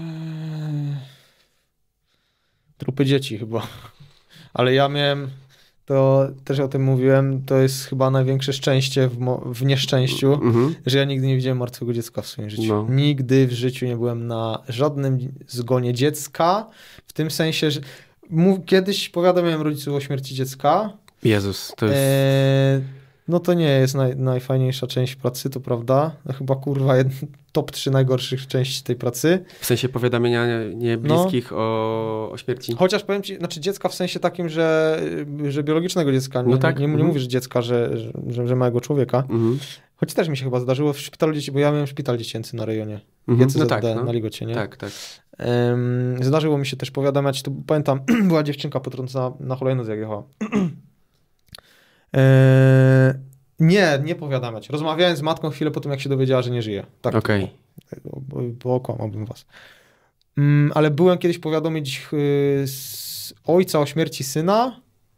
[SPEAKER 2] Trupy dzieci chyba. Ale ja miałem, to też o tym mówiłem, to jest chyba największe szczęście w nieszczęściu, że ja nigdy nie widziałem martwego dziecka w swoim życiu. Nigdy w życiu nie byłem na żadnym zgonie dziecka, w tym sensie, że kiedyś powiadamiałem rodziców o śmierci dziecka.
[SPEAKER 1] Jezus, to jest...
[SPEAKER 2] No to nie jest najfajniejsza część pracy, to prawda. Chyba kurwa top 3 najgorszych części tej pracy.
[SPEAKER 1] W sensie powiadamiania niebliskich o śmierci.
[SPEAKER 2] Chociaż powiem ci, znaczy dziecka w sensie takim, że biologicznego dziecka. Nie mówisz dziecka, że małego człowieka. Choć też mi się chyba zdarzyło w szpitalu dzieci, bo ja miałem szpital dziecięcy na rejonie. Na Ligocie, nie?
[SPEAKER 1] Tak.
[SPEAKER 2] Zdarzyło mi się też powiadamiać, to pamiętam, była dziewczynka potrącona na hulajnodze, jak jechała. Nie powiadamiać. Rozmawiałem z matką chwilę po tym, jak się dowiedziała, że nie żyje. Tak.
[SPEAKER 1] Okej.
[SPEAKER 2] Bo okłamałbym was. Ale byłem kiedyś powiadomić ojca o śmierci syna.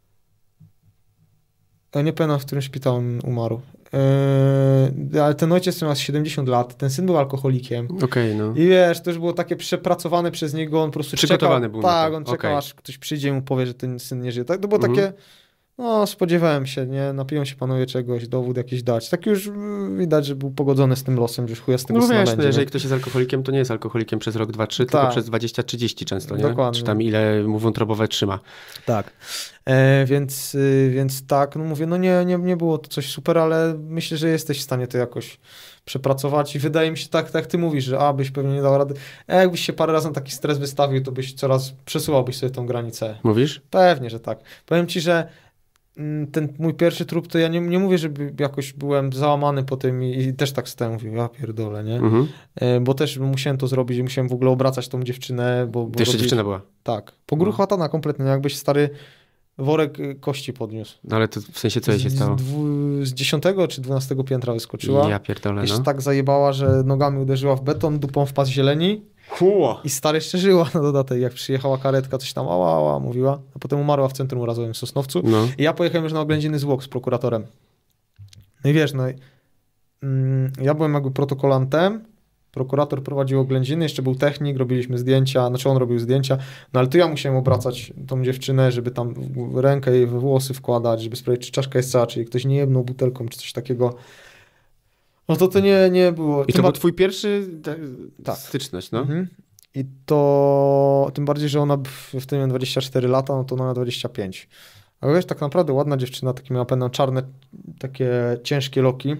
[SPEAKER 2] Nie pamiętam, w którym szpitalu on umarł. Ale ten ojciec miał 70 lat, ten syn był alkoholikiem.
[SPEAKER 1] Okej, no.
[SPEAKER 2] I wiesz, to już było takie przepracowane przez niego, on po prostu
[SPEAKER 1] przygotowany
[SPEAKER 2] czekał.
[SPEAKER 1] był
[SPEAKER 2] Tak,
[SPEAKER 1] na to.
[SPEAKER 2] on czekał,
[SPEAKER 1] Okej.
[SPEAKER 2] aż ktoś przyjdzie i mu powie, że ten syn nie żyje. Tak, to było takie, no spodziewałem się, nie, napiją się panowie czegoś, dowód jakiś dać. Tak już widać, że był pogodzony z tym losem, że już chuja z tego
[SPEAKER 1] No
[SPEAKER 2] syna
[SPEAKER 1] wiesz,
[SPEAKER 2] będzie.
[SPEAKER 1] no, jeżeli
[SPEAKER 2] Nie?
[SPEAKER 1] ktoś jest alkoholikiem, to nie jest alkoholikiem przez rok, 2, 3, tylko
[SPEAKER 2] Tak.
[SPEAKER 1] przez 20-30 często, nie?
[SPEAKER 2] Dokładnie.
[SPEAKER 1] Czy tam ile mu wątrobowe trzyma.
[SPEAKER 2] Tak. Więc tak, no mówię, no nie było to coś super, ale myślę, że jesteś w stanie to jakoś przepracować i wydaje mi się tak jak ty mówisz, że byś pewnie nie dał rady. Jakbyś się parę razy na taki stres wystawił, to byś przesuwałbyś sobie tą granicę.
[SPEAKER 1] Mówisz?
[SPEAKER 2] Pewnie, że tak. Powiem ci, że ten mój pierwszy trup, to ja nie mówię, żeby jakoś byłem załamany po tym i też tak stałem, mówię, ja pierdolę, nie? Bo też musiałem to zrobić i musiałem w ogóle obracać tą dziewczynę, bo
[SPEAKER 1] To jeszcze dziewczyna była?
[SPEAKER 2] Tak. Pogruchotana kompletnie, jakbyś stary worek kości podniósł.
[SPEAKER 1] No ale to w sensie co jej się stało?
[SPEAKER 2] Z 10 czy 12 piętra wyskoczyła.
[SPEAKER 1] Ja pierdolę,
[SPEAKER 2] Jeszcze
[SPEAKER 1] no.
[SPEAKER 2] tak zajebała, że nogami uderzyła w beton, dupą w pas zieleni. I stary jeszcze żyła na dodatek. Jak przyjechała karetka, coś tam ała, mówiła. A potem umarła w centrum urazowym w Sosnowcu.
[SPEAKER 1] No.
[SPEAKER 2] I ja pojechałem już na oględziny zwłok z prokuratorem. No i wiesz, ja byłem jakby protokolantem. Prokurator prowadził oględziny, jeszcze był technik, robiliśmy zdjęcia, znaczy on robił zdjęcia, no ale to ja musiałem obracać tą dziewczynę, żeby tam rękę jej we włosy wkładać, żeby sprawdzić, czy czaszka jest cała, czy ktoś nie jebnął butelką, czy coś takiego. No to nie było.
[SPEAKER 1] I to był twój pierwszy
[SPEAKER 2] tak.
[SPEAKER 1] styczność, no?
[SPEAKER 2] I to, tym bardziej, że ona wtedy miała 24 lata, no to ona miała 25. A wiesz, tak naprawdę ładna dziewczyna, takie miała pewne czarne, takie ciężkie loki.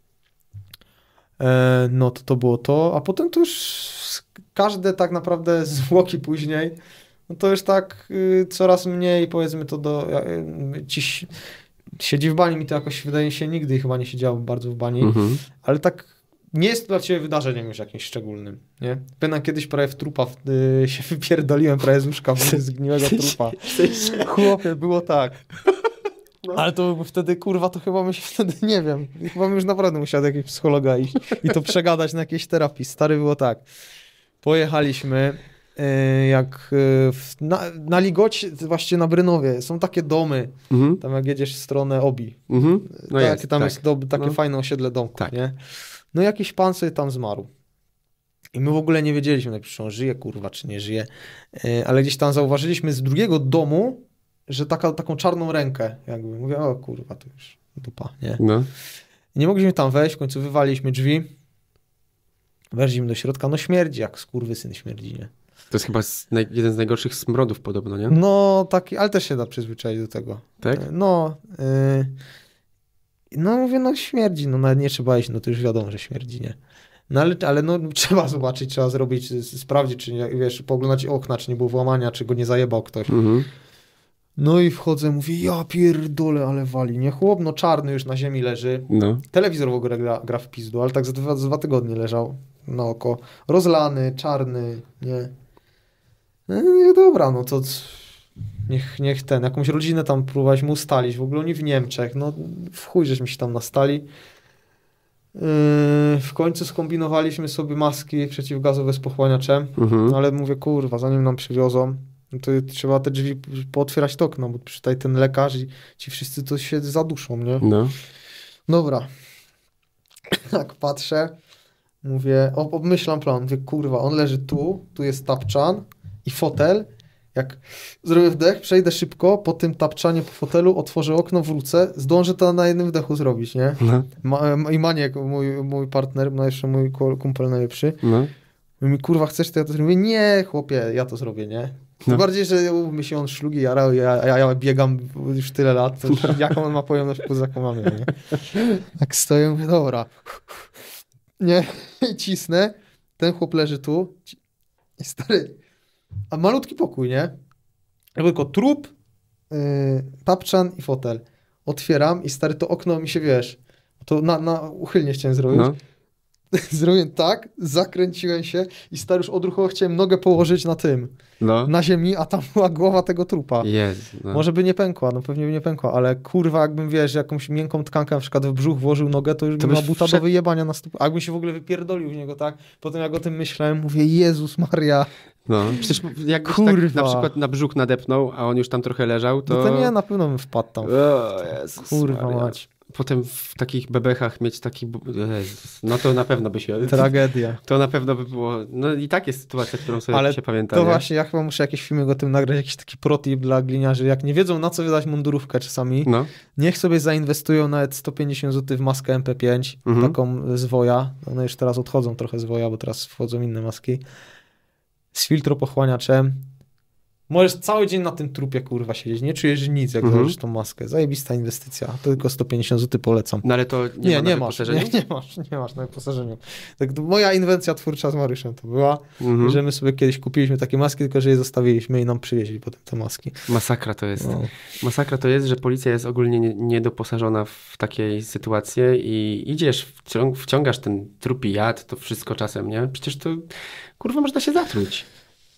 [SPEAKER 2] No to było to, a potem to już każde tak naprawdę zwłoki później, no to już tak coraz mniej, powiedzmy to ci siedzi w bani, mi to jakoś wydaje się nigdy chyba nie siedziałem bardzo w bani, ale tak nie jest to dla ciebie wydarzeniem już jakimś szczególnym, nie? Pamiętam kiedyś prawie w trupa się wypierdoliłem prawie z łóżka, zgniłego trupa. Chłopie, było tak. No. Ale to wtedy, kurwa, to chyba nie wiem, chyba już naprawdę musiał do jakiegoś psychologa iść i to przegadać na jakiejś terapii. Stary, było tak. Pojechaliśmy na Ligocie, właściwie na Brynowie, są takie domy, tam jak jedziesz w stronę Obi.
[SPEAKER 1] No
[SPEAKER 2] jest takie fajne osiedle domków,
[SPEAKER 1] tak.
[SPEAKER 2] Nie? No jakiś pan sobie tam zmarł. I my w ogóle nie wiedzieliśmy, najpierw, czy on żyje, kurwa, czy nie żyje, ale gdzieś tam zauważyliśmy z drugiego domu, że taką czarną rękę, jakby. Mówię, o kurwa, to już dupa, nie?
[SPEAKER 1] No.
[SPEAKER 2] I nie mogliśmy tam wejść, w końcu wywaliliśmy drzwi, weszliśmy do środka, no śmierdzi, jak skurwysyn śmierdzi, nie?
[SPEAKER 1] To jest chyba jeden z najgorszych smrodów podobno, nie?
[SPEAKER 2] No, taki, ale też się da przyzwyczaić do tego.
[SPEAKER 1] Tak?
[SPEAKER 2] No, no mówię, no śmierdzi, no nawet nie trzeba iść, no to już wiadomo, że śmierdzi, nie? No ale no trzeba zobaczyć, trzeba zrobić, sprawdzić, czy nie, wiesz, pooglądać okna, czy nie było włamania, czy go nie zajebał ktoś. No i wchodzę, mówię, ja pierdolę, ale wali, nie? Chłop, no czarny już na ziemi leży. No. Telewizor w ogóle gra w pizdu, ale tak za 2 tygodnie leżał na oko. Rozlany, czarny, nie? No, dobra, no to niech jakąś rodzinę tam próbowaliśmy ustalić, w ogóle oni w Niemczech, no w chuj żeśmy się tam nastali. W końcu skombinowaliśmy sobie maski przeciwgazowe z pochłaniaczem, no, ale mówię, kurwa, zanim nam przywiozą, no to trzeba te drzwi pootwierać to okno, bo tutaj ten lekarz i ci wszyscy to się zaduszą, nie? No. Dobra. Tak patrzę, mówię, obmyślam plan, mówię, kurwa, on leży tu jest tapczan i fotel, jak zrobię wdech, przejdę szybko, po tym tapczanie po fotelu, otworzę okno, wrócę, zdążę to na jednym wdechu zrobić, nie? No. I Maniek, mój partner, no jeszcze mój kumpel najlepszy, no. Mówi, kurwa, chcesz to ja to zrobię? Nie, chłopie, ja to zrobię, nie? No. Bardziej, że mi się on szlugi jarał, ja biegam już tyle lat, to jaką on ma pojemność poza komami, nie? Tak stoję, mówię, dobra. Nie, i cisnę, ten chłop leży tu i stary, a malutki pokój, nie? Tylko trup, tapczan i fotel. Otwieram i stary, to okno mi się, wiesz, to na uchylnie chciałem zrobić. No. zrobiłem tak, zakręciłem się i stary już odruchowo chciałem nogę położyć na tym, na ziemi, a tam była głowa tego trupa. Może by nie pękła, no pewnie by nie pękła, ale kurwa jakbym, wiesz, jakąś miękką tkankę na przykład w brzuch włożył nogę, to już bym miał buta do wyjebania na stóp. A jakbym się w ogóle wypierdolił w niego, tak? Potem jak o tym myślałem, mówię, Jezus Maria.
[SPEAKER 1] No, przecież jakbyś tak na przykład na brzuch nadepnął, a on już tam trochę leżał, to...
[SPEAKER 2] No to nie, na pewno bym wpadł tam.
[SPEAKER 1] Jezus
[SPEAKER 2] kurwa
[SPEAKER 1] Maria.
[SPEAKER 2] mać.
[SPEAKER 1] Potem w takich bebechach mieć taki... No to na pewno by się...
[SPEAKER 2] Tragedia.
[SPEAKER 1] To na pewno by było... No i tak jest sytuacja, którą sobie się pamięta.
[SPEAKER 2] To
[SPEAKER 1] nie?
[SPEAKER 2] właśnie, ja chyba muszę jakiś filmik o tym nagrać, jakiś taki protip dla gliniarzy. Jak nie wiedzą, na co wydać mundurówkę czasami, niech sobie zainwestują nawet 150 zł w maskę MP5, taką z Woja. One już teraz odchodzą trochę z Woja, bo teraz wchodzą inne maski. Z filtropochłaniaczem. Możesz cały dzień na tym trupie, kurwa, siedzieć. Nie czujesz nic, jak założysz tą maskę. Zajebista inwestycja. To tylko 150 zł polecam.
[SPEAKER 1] No ale to nie masz.
[SPEAKER 2] Nie masz na wyposażeniu. Tak, moja inwencja twórcza z Mariuszem to była, że my sobie kiedyś kupiliśmy takie maski, tylko że je zostawiliśmy i nam przywieźli potem te maski.
[SPEAKER 1] Masakra to jest. No. Masakra to jest, że policja jest ogólnie niedoposażona w takiej sytuacji i idziesz, wciągasz ten trupi jad, to wszystko czasem, nie? Przecież to, kurwa, można się zatruć.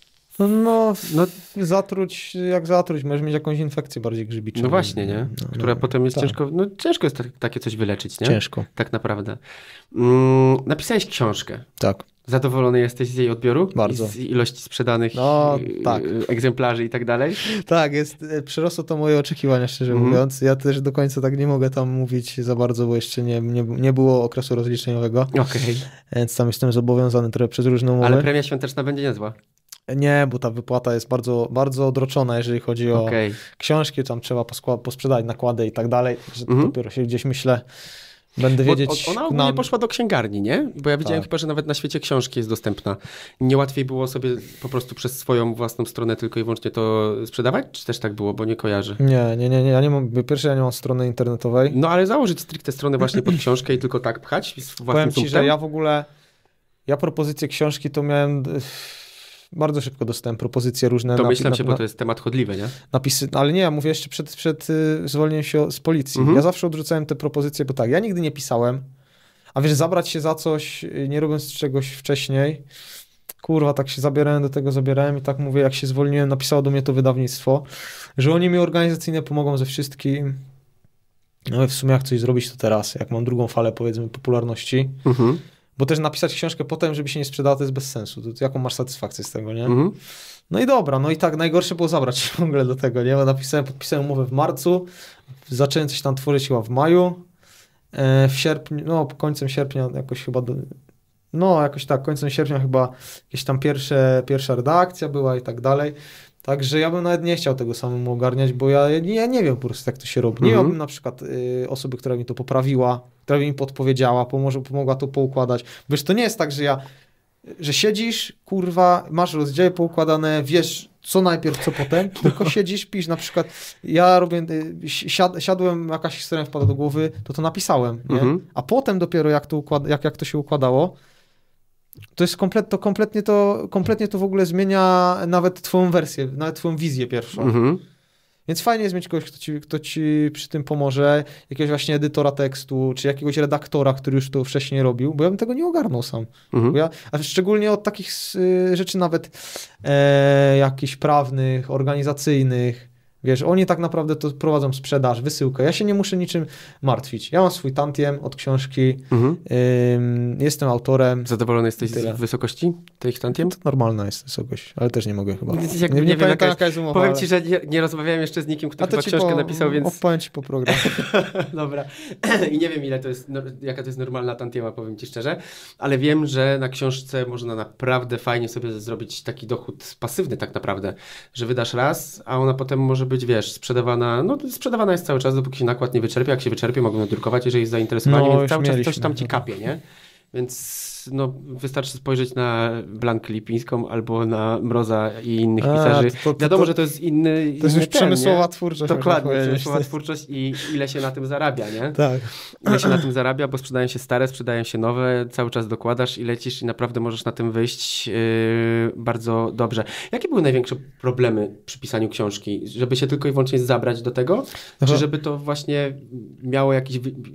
[SPEAKER 2] No, zatruć, jak zatruć, możesz mieć jakąś infekcję bardziej grzybiczą.
[SPEAKER 1] No właśnie, nie? Która potem jest ciężko jest takie coś wyleczyć, nie?
[SPEAKER 2] Ciężko.
[SPEAKER 1] Tak naprawdę. Napisałeś książkę.
[SPEAKER 2] Tak.
[SPEAKER 1] Zadowolony jesteś z jej odbioru?
[SPEAKER 2] Bardzo.
[SPEAKER 1] I z ilości sprzedanych
[SPEAKER 2] tak.
[SPEAKER 1] egzemplarzy i tak dalej?
[SPEAKER 2] Tak, przerosło to moje oczekiwania, szczerze mówiąc. Ja też do końca tak nie mogę tam mówić za bardzo, bo jeszcze nie było okresu rozliczeniowego.
[SPEAKER 1] Okej.
[SPEAKER 2] Więc tam jestem zobowiązany trochę przez różne umowy.
[SPEAKER 1] Ale premia świąteczna będzie niezła.
[SPEAKER 2] Nie, bo ta wypłata jest bardzo, bardzo odroczona, jeżeli chodzi o książki, tam trzeba posprzedać nakłady i tak dalej, że to dopiero się gdzieś, myślę, będę wiedzieć...
[SPEAKER 1] Ona ogólnie poszła do księgarni, nie? Bo ja widziałem chyba, że nawet na świecie książki jest dostępna. Nie łatwiej było sobie po prostu przez swoją własną stronę tylko i wyłącznie to sprzedawać? Czy też tak było, bo nie kojarzę?
[SPEAKER 2] Nie. Ja nie mam, pierwsze, ja nie mam strony internetowej.
[SPEAKER 1] No ale założyć stricte stronę właśnie pod książkę i tylko tak pchać z własnym
[SPEAKER 2] Powiem ci,
[SPEAKER 1] sumptem?
[SPEAKER 2] że ja propozycję książki to miałem... Bardzo szybko dostałem propozycje różne.
[SPEAKER 1] Domyślam się, bo to jest temat chodliwy, nie?
[SPEAKER 2] Napisy, ale nie, ja mówię jeszcze przed zwolnieniem się z policji. Ja zawsze odrzucałem te propozycje, bo tak, ja nigdy nie pisałem, a wiesz, zabrać się za coś, nie robiąc czegoś wcześniej, kurwa, tak się zabierałem i tak mówię, jak się zwolniłem, napisało do mnie to wydawnictwo, że oni mi organizacyjnie pomogą ze wszystkim. No i w sumie jak coś zrobić, to teraz, jak mam drugą falę, powiedzmy, popularności. Bo też napisać książkę potem, żeby się nie sprzedała, to jest bez sensu. To jaką masz satysfakcję z tego, nie? No i dobra, no i tak najgorsze było zabrać się w ogóle do tego, nie? Bo podpisałem umowę w marcu, zacząłem coś tam tworzyć chyba w maju, w sierpniu, no końcem sierpnia jakoś chyba, końcem sierpnia chyba jakieś tam pierwsza redakcja była i tak dalej. Także ja bym nawet nie chciał tego samemu ogarniać, bo ja nie wiem po prostu, jak to się robi. Nie miałbym na przykład osoby, która mi to poprawiła, która by mi podpowiedziała, pomogła to poukładać. Wiesz, to nie jest tak, że siedzisz, kurwa, masz rozdziały poukładane, wiesz co najpierw, co potem, tylko siedzisz, pisz na przykład, ja robię, siadłem, jakaś historia wpada do głowy, to napisałem, nie? A potem dopiero jak to się układało, to jest kompletnie to w ogóle zmienia nawet twoją wersję, nawet twoją wizję pierwszą. Więc fajnie jest mieć kogoś, kto ci przy tym pomoże, jakiegoś właśnie edytora tekstu, czy jakiegoś redaktora, który już to wcześniej robił, bo ja bym tego nie ogarnął sam. A szczególnie od takich rzeczy nawet jakichś prawnych, organizacyjnych. Wiesz, oni tak naprawdę to prowadzą sprzedaż, wysyłkę. Ja się nie muszę niczym martwić. Ja mam swój tantiem od książki, jestem autorem.
[SPEAKER 1] Zadowolony jesteś z wysokości tych tantiem?
[SPEAKER 2] To normalna jest wysokość, ale też nie mogę chyba.
[SPEAKER 1] Nie wiem, jaka jest umowa. Powiem ci, że nie rozmawiałem jeszcze z nikim, kto chyba książkę napisał, więc...
[SPEAKER 2] Opowiem ci po programie.
[SPEAKER 1] Dobra. I nie wiem, jaka to jest normalna tantiema, powiem ci szczerze, ale wiem, że na książce można naprawdę fajnie sobie zrobić taki dochód pasywny tak naprawdę, że wydasz raz, a ona potem może być, wiesz, sprzedawana jest cały czas, dopóki się nakład nie wyczerpie. Jak się wyczerpie, mogą nadrukować, jeżeli jest zainteresowanie, więc cały czas coś tam ci kapie, nie? Więc wystarczy spojrzeć na Blankę Lipińską albo na Mroza i innych pisarzy. Wiadomo, że to jest inny
[SPEAKER 2] To jest już przemysłowa twórczość.
[SPEAKER 1] Dokładnie, przemysłowa twórczość i ile się na tym zarabia, nie?
[SPEAKER 2] Tak.
[SPEAKER 1] Ile się na tym zarabia, bo sprzedają się stare, sprzedają się nowe, cały czas dokładasz i lecisz i naprawdę możesz na tym wyjść bardzo dobrze. Jakie były największe problemy przy pisaniu książki? Żeby się tylko i wyłącznie zabrać do tego? Czy żeby to właśnie miało jakiś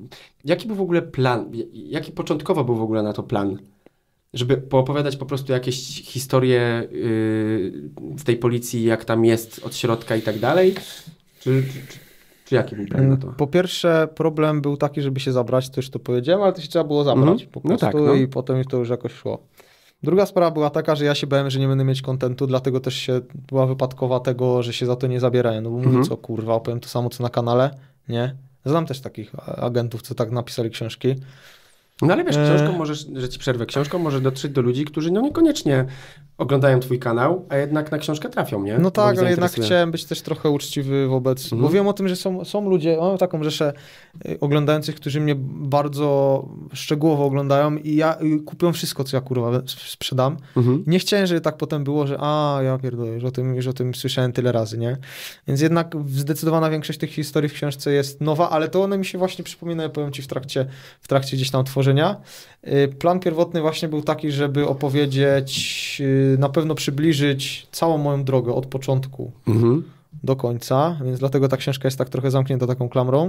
[SPEAKER 1] jaki był w ogóle plan, jaki początkowo był w ogóle na to plan? Żeby poopowiadać po prostu jakieś historie w tej policji, jak tam jest od środka i tak dalej? Czy jaki był plan na to?
[SPEAKER 2] Po pierwsze problem był taki, żeby się zabrać, to już to powiedziałem, ale to się trzeba było zabrać po prostu i potem to już jakoś szło. Druga sprawa była taka, że ja się bałem, że nie będę mieć kontentu, dlatego też się była wypadkowa tego, że się za to nie zabierałem. No bo mówię, co kurwa, opowiem to samo co na kanale, nie? Znam też takich agentów, co tak napisali książki.
[SPEAKER 1] No ale wiesz, książką możesz, że ci przerwę, książką możesz dotrzeć do ludzi, którzy no niekoniecznie oglądają twój kanał, a jednak na książkę trafią, nie?
[SPEAKER 2] No tak, ale jednak chciałem być też trochę uczciwy wobec, bo wiem o tym, że są ludzie, mam taką rzeszę oglądających, którzy mnie bardzo szczegółowo oglądają i kupią wszystko, co ja kurwa sprzedam. Nie chciałem, żeby tak potem było, że ja pierdolę, już o tym słyszałem tyle razy, nie? Więc jednak zdecydowana większość tych historii w książce jest nowa, ale to one mi się właśnie przypominają, powiem ci, w trakcie gdzieś tam tworzenia. Plan pierwotny właśnie był taki, żeby opowiedzieć, na pewno przybliżyć całą moją drogę od początku do końca, więc dlatego ta książka jest tak trochę zamknięta taką klamrą.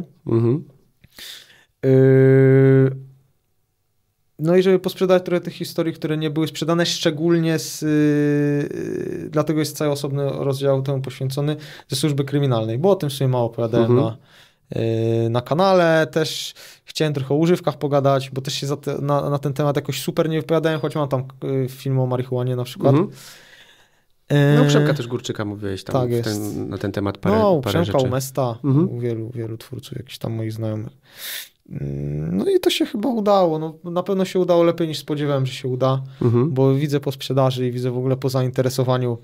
[SPEAKER 2] No i żeby posprzedać trochę tych historii, które nie były sprzedane, szczególnie dlatego jest cały osobny rozdział temu poświęcony, ze służby kryminalnej, bo o tym w sumie mało opowiadałem na kanale. Też chciałem trochę o używkach pogadać, bo też się na ten temat jakoś super nie wypowiadałem, choć mam tam film o marihuanie na przykład.
[SPEAKER 1] No Przemka też Górczyka mówiłeś tam
[SPEAKER 2] tak
[SPEAKER 1] na ten temat parę
[SPEAKER 2] Przemka
[SPEAKER 1] rzeczy.
[SPEAKER 2] Umesta, wielu twórców, jakichś tam moich znajomych. No i to się chyba udało. No, na pewno się udało lepiej niż spodziewałem, że się uda, bo widzę po sprzedaży i widzę w ogóle po zainteresowaniu,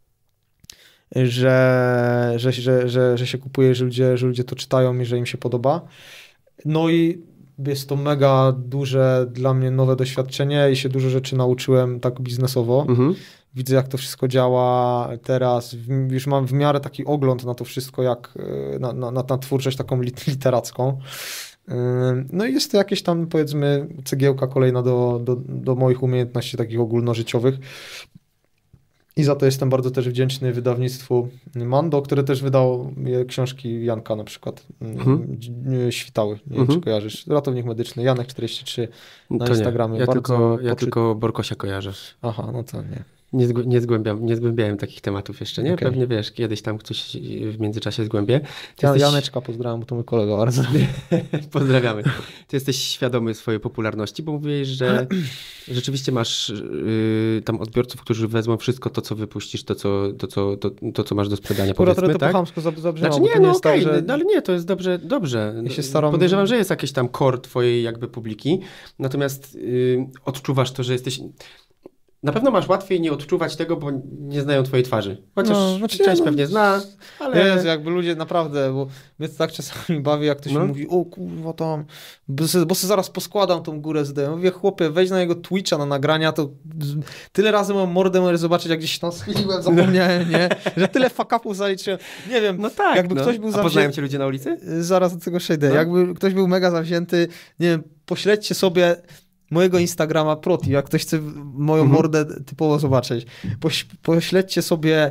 [SPEAKER 2] że się kupuje, że ludzie to czytają i że im się podoba. No i jest to mega duże dla mnie nowe doświadczenie i się dużo rzeczy nauczyłem tak biznesowo. Widzę, jak to wszystko działa teraz. Już mam w miarę taki ogląd na to wszystko, jak na twórczość taką literacką. No i jest to jakieś tam, powiedzmy, cegiełka kolejna do moich umiejętności takich ogólnożyciowych. I za to jestem bardzo też wdzięczny wydawnictwu Mando, które też wydało książki Janka na przykład. Świtały, nie wiem, czy kojarzysz. Ratownik medyczny, Janek 43 na Instagramie.
[SPEAKER 1] Ja tylko Borkosia kojarzę.
[SPEAKER 2] Aha, no to nie.
[SPEAKER 1] Nie zgłębiałem takich tematów jeszcze, nie? Okay. Pewnie wiesz, kiedyś tam coś w międzyczasie zgłębię.
[SPEAKER 2] Janeczka pozdrawiam, bo to mój kolega bardzo.
[SPEAKER 1] Pozdrawiamy. Ty jesteś świadomy swojej popularności, bo mówiłeś, że rzeczywiście masz tam odbiorców, którzy wezmą wszystko to, co wypuścisz, to, co masz do sprzedania, powiedzmy, tak?
[SPEAKER 2] To chamsko zabrzmiało.
[SPEAKER 1] Znaczy nie, no okej, ale nie, to jest dobrze.
[SPEAKER 2] Ja się staram...
[SPEAKER 1] Podejrzewam, że jest jakiś tam core twojej jakby publiki, natomiast odczuwasz to, że jesteś... Na pewno masz łatwiej nie odczuwać tego, bo nie znają twojej twarzy. Chociaż część pewnie zna, ale...
[SPEAKER 2] Jezu, jakby ludzie naprawdę, bo mnie to tak czasami bawi, jak ktoś mi mówi, o kurwa tam, bo se zaraz poskładam tą górę z DM. Mówię, chłopie, wejdź na jego Twitcha na nagrania, to tyle razy mam mordę, możesz zobaczyć, jak gdzieś tam schyliłem, zapomniałem, nie? Że tyle fuck-upów zaliczyłem. Nie wiem,
[SPEAKER 1] no tak,
[SPEAKER 2] jakby ktoś był
[SPEAKER 1] zawzięty... A poznają cię ludzie na ulicy?
[SPEAKER 2] Zaraz do tego przejdę. Jakby ktoś był mega zawzięty, nie wiem, pośledźcie sobie mojego Instagrama Proti, jak ktoś chce moją mordę typowo zobaczyć. Pośledźcie sobie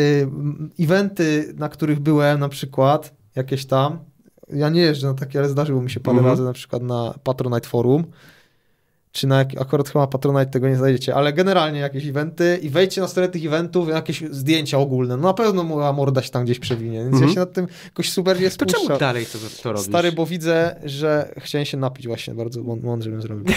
[SPEAKER 2] eventy, na których byłem na przykład, jakieś tam. Ja nie jeżdżę na takie, ale zdarzyło mi się parę razy na przykład na Patronite Forum, czy na akurat chyba Patronite tego nie znajdziecie, ale generalnie jakieś eventy i wejdźcie na stronę tych eventów, jakieś zdjęcia ogólne. No na pewno moja morda się tam gdzieś przewinie, więc ja się nad tym jakoś super nie spuszczam.
[SPEAKER 1] To czemu dalej to robisz?
[SPEAKER 2] Stary, bo widzę, że chciałem się napić właśnie, bardzo mądrze bym zrobił.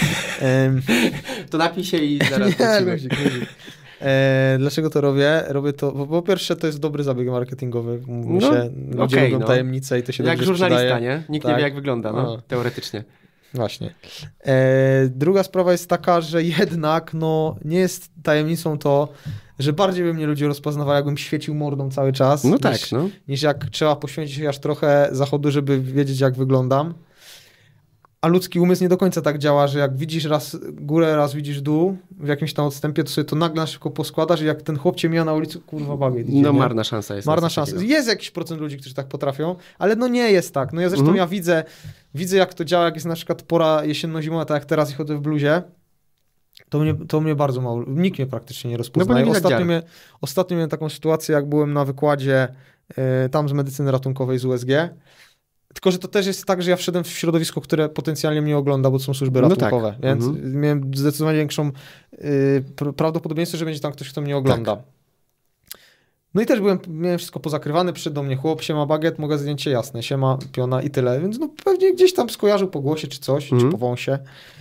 [SPEAKER 1] To napij się i zaraz
[SPEAKER 2] luzik. Dlaczego to robię? Robię to, bo po pierwsze to jest dobry zabieg marketingowy. Ludzie lubią tajemnice i to się
[SPEAKER 1] jak
[SPEAKER 2] dobrze
[SPEAKER 1] żurnalista,
[SPEAKER 2] sprzedaje.
[SPEAKER 1] nie? Nikt nie wie, jak wygląda, teoretycznie.
[SPEAKER 2] Właśnie. Druga sprawa jest taka, że jednak nie jest tajemnicą to, że bardziej by mnie ludzie rozpoznawali, jakbym świecił mordą cały czas, niż jak trzeba poświęcić aż trochę zachodu, żeby wiedzieć, jak wyglądam. A ludzki umysł nie do końca tak działa, że jak widzisz raz górę, raz widzisz dół w jakimś tam odstępie, to sobie to nagle na szybko poskładasz i jak ten chłop cię mija na ulicy, kurwa bawię.
[SPEAKER 1] No marna szansa jest.
[SPEAKER 2] Marna szansa. Jest jakiś procent ludzi, którzy tak potrafią, ale nie jest tak. Ja zresztą ja widzę jak to działa, jak jest na przykład pora jesienno-zimowa, tak jak teraz i chodzę w bluzie, to mnie bardzo mało, nikt mnie praktycznie nie rozpoznaje. Ostatnio miałem taką sytuację, jak byłem na wykładzie tam z medycyny ratunkowej z USG Tylko, że to też jest tak, że ja wszedłem w środowisko, które potencjalnie mnie ogląda, bo to są służby ratunkowe, więc miałem zdecydowanie większą prawdopodobieństwo, że będzie tam ktoś, kto mnie ogląda. Tak. No i też miałem wszystko pozakrywane, przyszedł do mnie chłop, siema bagiet, mogę zdjęcie, jasne, siema piona i tyle, więc no pewnie gdzieś tam skojarzył po głosie czy coś, czy po wąsie.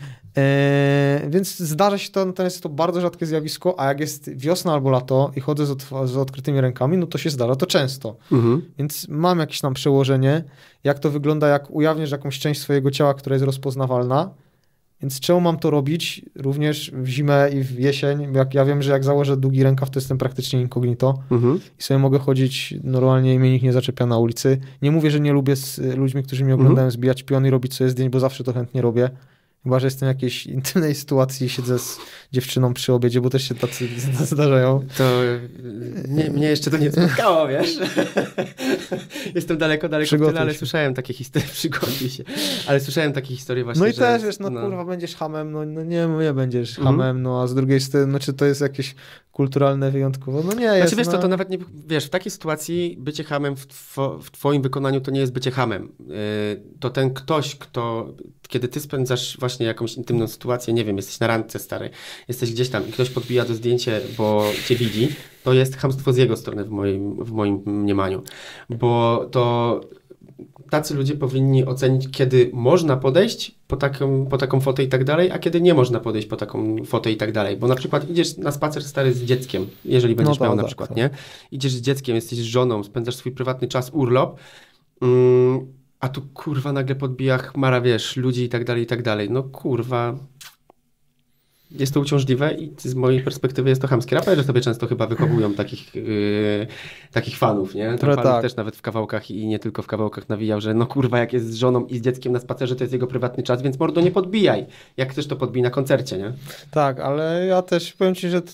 [SPEAKER 2] Więc zdarza się to jest to bardzo rzadkie zjawisko, a jak jest wiosna albo lato i chodzę z odkrytymi rękami, no to się zdarza to często. Więc mam jakieś tam przełożenie, jak to wygląda, jak ujawnisz jakąś część swojego ciała, która jest rozpoznawalna. Więc czemu mam to robić również w zimę i w jesień? Jak ja wiem, że jak założę długi rękaw, to jestem praktycznie incognito i sobie mogę chodzić normalnie i mnie nikt nie zaczepia na ulicy. Nie mówię, że nie lubię z ludźmi, którzy mnie oglądają, zbijać pion i robić sobie zdjęć, bo zawsze to chętnie robię. Chyba, że jestem w jakiejś intymnej sytuacji i siedzę z dziewczyną przy obiedzie, bo też się tacy zdarzają.
[SPEAKER 1] To mnie jeszcze to nie spotkało, wiesz? Jestem daleko w tyle, ale słyszałem takie historie, przygotuj się. Ale słyszałem takie historie właśnie,
[SPEAKER 2] no i też, wiesz, kurwa, będziesz hamem, no nie będziesz hamem, no a z drugiej strony, czy to jest jakieś kulturalne wyjątkowo? No nie jest.
[SPEAKER 1] Znaczy, wiesz, to nawet nie, wiesz, w takiej sytuacji bycie hamem w twoim wykonaniu to nie jest bycie hamem. To ten ktoś, kiedy ty spędzasz właśnie jakąś intymną sytuację, nie wiem, jesteś na randce stary, jesteś gdzieś tam i ktoś podbija to zdjęcie, bo cię widzi, to jest chamstwo z jego strony w moim mniemaniu. Bo to tacy ludzie powinni ocenić, kiedy można podejść po taką fotę i tak dalej, a kiedy nie można podejść po taką fotę i tak dalej. Bo na przykład idziesz na spacer stary z dzieckiem, jeżeli będziesz miał na przykład, nie? Idziesz z dzieckiem, jesteś z żoną, spędzasz swój prywatny czas, urlop, a tu kurwa nagle podbija chmara, wiesz, ludzi i tak dalej, i tak dalej. No kurwa, jest to uciążliwe i z mojej perspektywy jest to chamskie. Raperzy sobie często chyba wychowują takich fanów, nie? Ten fan też nawet w kawałkach i nie tylko w kawałkach nawijał, że no kurwa, jak jest z żoną i z dzieckiem na spacerze, to jest jego prywatny czas, więc mordo nie podbijaj. Jak chcesz, to podbij na koncercie, nie?
[SPEAKER 2] Tak, ale ja też powiem ci, że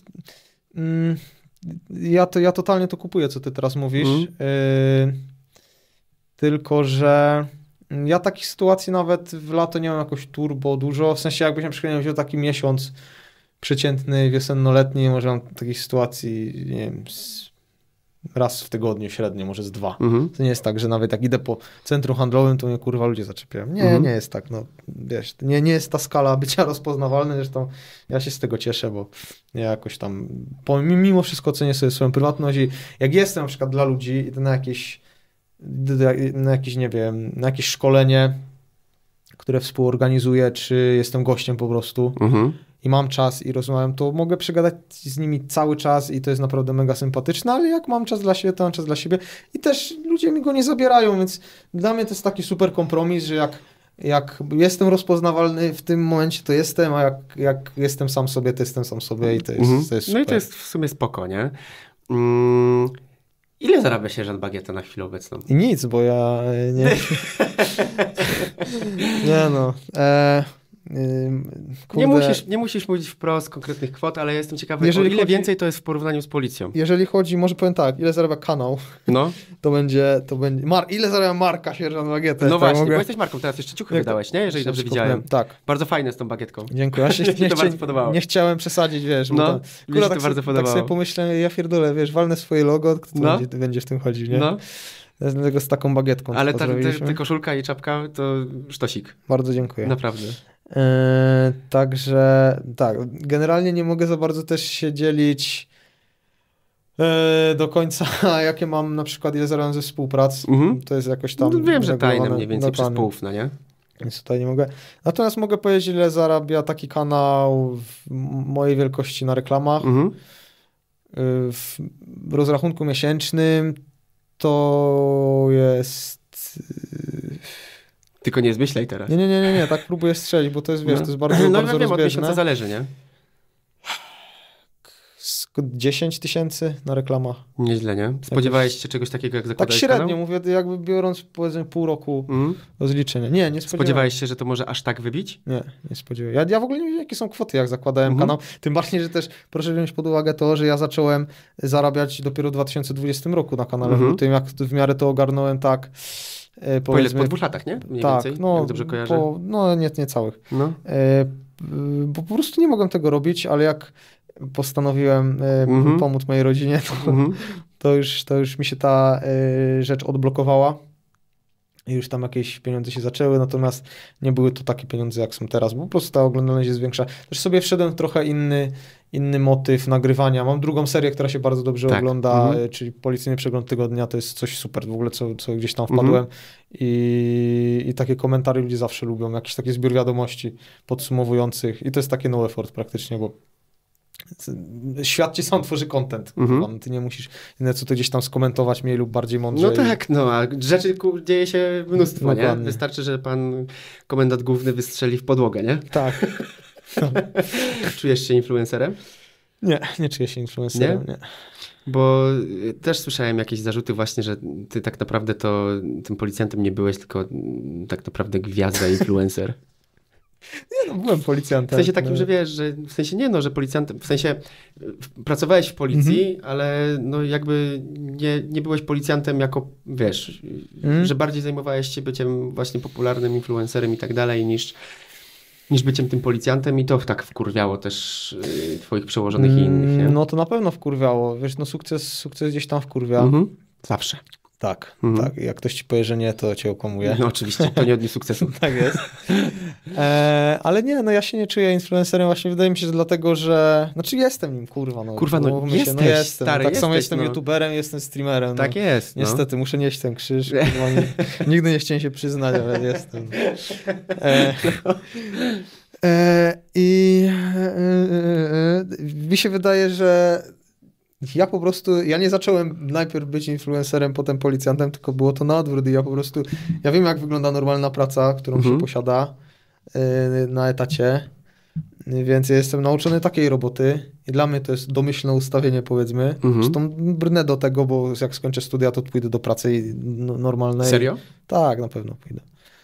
[SPEAKER 2] ja totalnie to kupuję, co ty teraz mówisz. Tylko, że ja takich sytuacji nawet w lato nie mam jakoś turbo dużo. W sensie jakbyś na przykład wziął taki miesiąc przeciętny, wiosennoletni, może mam takich sytuacji, nie wiem, raz w tygodniu średnio, może z 2. To nie jest tak, że nawet jak idę po centrum handlowym, to mnie kurwa ludzie zaczepiają. Nie jest tak. No, wiesz, nie jest ta skala bycia rozpoznawalna, zresztą ja się z tego cieszę, bo ja jakoś tam mimo wszystko cenię sobie swoją prywatność i jak jestem na przykład dla ludzi, idę na jakieś, nie wiem, na jakieś szkolenie, które współorganizuję, czy jestem gościem po prostu i mam czas i rozmawiam, to mogę przegadać z nimi cały czas i to jest naprawdę mega sympatyczne, ale jak mam czas dla siebie, to mam czas dla siebie i też ludzie mi go nie zabierają, więc dla mnie to jest taki super kompromis, że jak jestem rozpoznawalny w tym momencie, to jestem, a jak jestem sam sobie, to jestem sam sobie i to jest super.
[SPEAKER 1] No i to jest w sumie spoko, nie? Ile zarabia sierżant Bagieta na chwilę obecną?
[SPEAKER 2] I nic, bo ja nie... nie no.
[SPEAKER 1] Nie musisz mówić wprost konkretnych kwot, ale jestem ciekawy, ile więcej to jest w porównaniu z policją.
[SPEAKER 2] Jeżeli chodzi, może powiem tak, ile zarabia kanał, to będzie ile zarabia marka sierżant Bagieta?
[SPEAKER 1] No właśnie, bo jesteś marką, teraz jeszcze ciuchy wydałeś, nie? Jeżeli dobrze widziałem.
[SPEAKER 2] Tak.
[SPEAKER 1] Bardzo fajne z tą bagietką.
[SPEAKER 2] Dziękuję. Nie chciałem przesadzić, wiesz.
[SPEAKER 1] No, mi się to bardzo podobało.
[SPEAKER 2] Tak sobie pomyślałem, ja pierdolę, wiesz, walnę swoje logo, to będzie w tym chodzić, nie? No. Dlatego z taką bagietką.
[SPEAKER 1] Ale ta koszulka i czapka to sztosik.
[SPEAKER 2] Bardzo dziękuję.
[SPEAKER 1] Naprawdę.
[SPEAKER 2] Także tak, generalnie nie mogę za bardzo też się dzielić do końca, jakie mam na przykład, ile zarabiam ze współprac. To jest jakoś tam...
[SPEAKER 1] No, wiem, że tajne mniej więcej przez połówna, nie?
[SPEAKER 2] Więc tutaj nie mogę. Natomiast mogę powiedzieć, ile zarabia taki kanał w mojej wielkości na reklamach. W rozrachunku miesięcznym to jest...
[SPEAKER 1] Tylko nie zmyślaj teraz.
[SPEAKER 2] Nie, tak próbuję strzelić, bo to jest, wiesz, to jest bardzo, bardzo rozbieżne. Od miesiąca
[SPEAKER 1] zależy, nie?
[SPEAKER 2] 10 000 na reklamach.
[SPEAKER 1] Nieźle, nie? Spodziewałeś się czegoś takiego, jak zakładałeś
[SPEAKER 2] Tak średnio, mówię, jakby biorąc, powiedzmy, pół roku rozliczenia. Nie spodziewałem.
[SPEAKER 1] Spodziewałeś się, że to może aż tak wybić?
[SPEAKER 2] Nie spodziewałem. Ja w ogóle nie wiem, jakie są kwoty, jak zakładałem kanał. Tym bardziej, że też proszę wziąć pod uwagę to, że ja zacząłem zarabiać dopiero w 2020 roku na kanale lutym, jak w miarę to ogarnąłem tak...
[SPEAKER 1] Po 2 latach, nie? Mniej więcej, jak dobrze kojarzę.
[SPEAKER 2] Nie całych. Bo po prostu nie mogłem tego robić, ale jak postanowiłem pomóc mojej rodzinie, to już mi się ta rzecz odblokowała. i już tam jakieś pieniądze się zaczęły, natomiast nie były to takie pieniądze, jak są teraz, bo po prostu ta oglądalność jest większa. Też sobie wszedłem w trochę inny motyw nagrywania. Mam drugą serię, która się bardzo dobrze ogląda, czyli Policyjny Przegląd Tygodnia, to jest coś super w ogóle, co gdzieś tam wpadłem i takie komentarze ludzie zawsze lubią, jakiś taki zbiór wiadomości podsumowujących i to jest takie no effort praktycznie, bo świat ci sam tworzy content. Ty nie musisz co to gdzieś tam skomentować mniej lub bardziej mądrze.
[SPEAKER 1] No tak, a rzeczy dzieje się mnóstwo, nie? Wystarczy, że pan komendant główny wystrzeli w podłogę, nie?
[SPEAKER 2] Tak.
[SPEAKER 1] Czujesz się influencerem?
[SPEAKER 2] Nie czuję się influencerem, nie.
[SPEAKER 1] Bo też słyszałem jakieś zarzuty właśnie, że ty tak naprawdę to tym policjantem nie byłeś, tylko tak naprawdę gwiazda, influencer.
[SPEAKER 2] Nie, byłem policjantem.
[SPEAKER 1] W sensie takim, że wiesz, że w sensie że policjantem, w sensie pracowałeś w policji, ale no jakby nie byłeś policjantem jako, wiesz, że bardziej zajmowałeś się byciem właśnie popularnym influencerem i tak dalej niż byciem tym policjantem i to tak wkurwiało też twoich przełożonych i innych, nie?
[SPEAKER 2] No to na pewno wkurwiało. Wiesz, no sukces gdzieś tam wkurwia.
[SPEAKER 1] Zawsze.
[SPEAKER 2] Tak. Jak ktoś ci powie, że nie, to cię okłamuje.
[SPEAKER 1] No oczywiście, to nie odniósł sukcesu.
[SPEAKER 2] Tak jest. Ale nie, no ja się nie czuję influencerem, właśnie wydaje mi się, że dlatego, że... Znaczy jestem nim,
[SPEAKER 1] jesteś,
[SPEAKER 2] jestem.
[SPEAKER 1] stary,
[SPEAKER 2] tak samo
[SPEAKER 1] jesteś,
[SPEAKER 2] jestem youtuberem, jestem streamerem.
[SPEAKER 1] Tak jest.
[SPEAKER 2] Niestety, muszę nieść ten krzyż. Nigdy nie chciałem się przyznać, ale jestem. Mi się wydaje, że ja nie zacząłem najpierw być influencerem, potem policjantem, tylko było to na odwrót i ja wiem jak wygląda normalna praca, którą się posiada na etacie, więc ja jestem nauczony takiej roboty i dla mnie to jest domyślne ustawienie, powiedzmy. Zresztą brnę do tego, bo jak skończę studia, to pójdę do pracy normalnej.
[SPEAKER 1] Serio?
[SPEAKER 2] Tak, na pewno pójdę.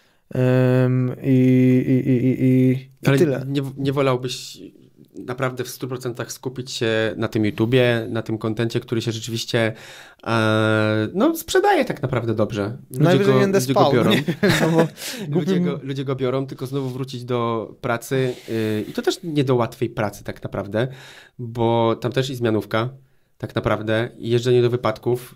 [SPEAKER 2] I
[SPEAKER 1] ale
[SPEAKER 2] tyle.
[SPEAKER 1] Nie wolałbyś naprawdę w 100% skupić się na tym YouTubie, na tym kontencie, który się rzeczywiście sprzedaje tak naprawdę dobrze. Ludzie go biorą. Ludzie go biorą, tylko znowu wrócić do pracy i to też nie do łatwej pracy tak naprawdę, bo tam też i zmianówka tak naprawdę, i jeżdżenie do wypadków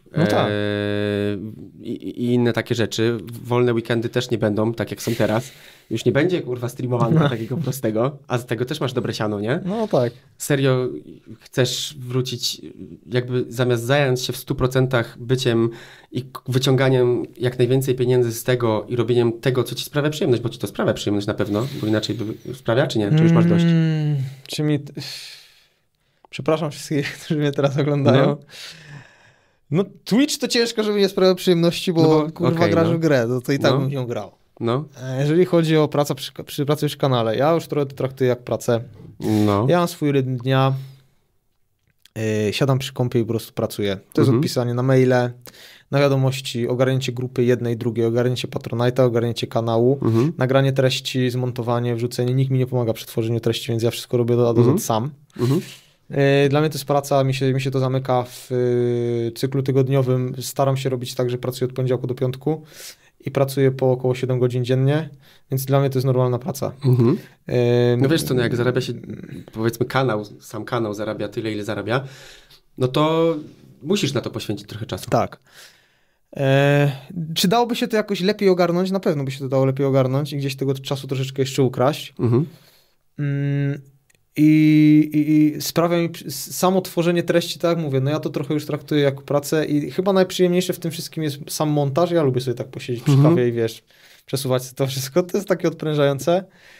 [SPEAKER 1] i inne takie rzeczy. Wolne weekendy też nie będą, tak jak są teraz. Już nie będzie, streamowania takiego prostego, a z tego też masz dobre siano, nie?
[SPEAKER 2] No tak.
[SPEAKER 1] Serio chcesz wrócić, jakby zamiast zająć się w 100% byciem i wyciąganiem jak najwięcej pieniędzy z tego i robieniem tego, co ci sprawia przyjemność, bo ci to sprawia przyjemność na pewno, bo inaczej by sprawia, czy nie? Czy już masz dość?
[SPEAKER 2] Przepraszam wszystkich, którzy mnie teraz oglądają. No Twitch to ciężko, żeby nie sprawiał przyjemności, bo grasz w grę, to i tak bym ją grał.
[SPEAKER 1] No.
[SPEAKER 2] Jeżeli chodzi o pracę przy pracy w kanale, ja już trochę to traktuję jak pracę.
[SPEAKER 1] No.
[SPEAKER 2] Ja mam swój rytm dnia, siadam przy kompie i po prostu pracuję. To jest odpisanie na maile, na wiadomości, ogarnięcie grupy jednej, drugiej, ogarnięcie Patronite'a, ogarnięcie kanału, nagranie treści, zmontowanie, wrzucenie. Nikt mi nie pomaga przy tworzeniu treści, więc ja wszystko robię do A do Z sam. Dla mnie to jest praca, mi się to zamyka w cyklu tygodniowym. Staram się robić tak, że pracuję od poniedziałku do piątku i pracuję po około 7 godzin dziennie, więc dla mnie to jest normalna praca.
[SPEAKER 1] No wiesz co, jak zarabia się, powiedzmy sam kanał zarabia tyle, ile zarabia, no to musisz na to poświęcić trochę czasu.
[SPEAKER 2] Tak. Czy dałoby się to jakoś lepiej ogarnąć? Na pewno by się to dało lepiej ogarnąć i gdzieś tego czasu troszeczkę jeszcze ukraść. I sprawia mi samo tworzenie treści, tak jak mówię, no ja to trochę już traktuję jako pracę i chyba najprzyjemniejsze w tym wszystkim jest sam montaż. Ja lubię sobie tak posiedzieć przy kawie i wiesz, przesuwać sobie to wszystko. To jest takie odprężające.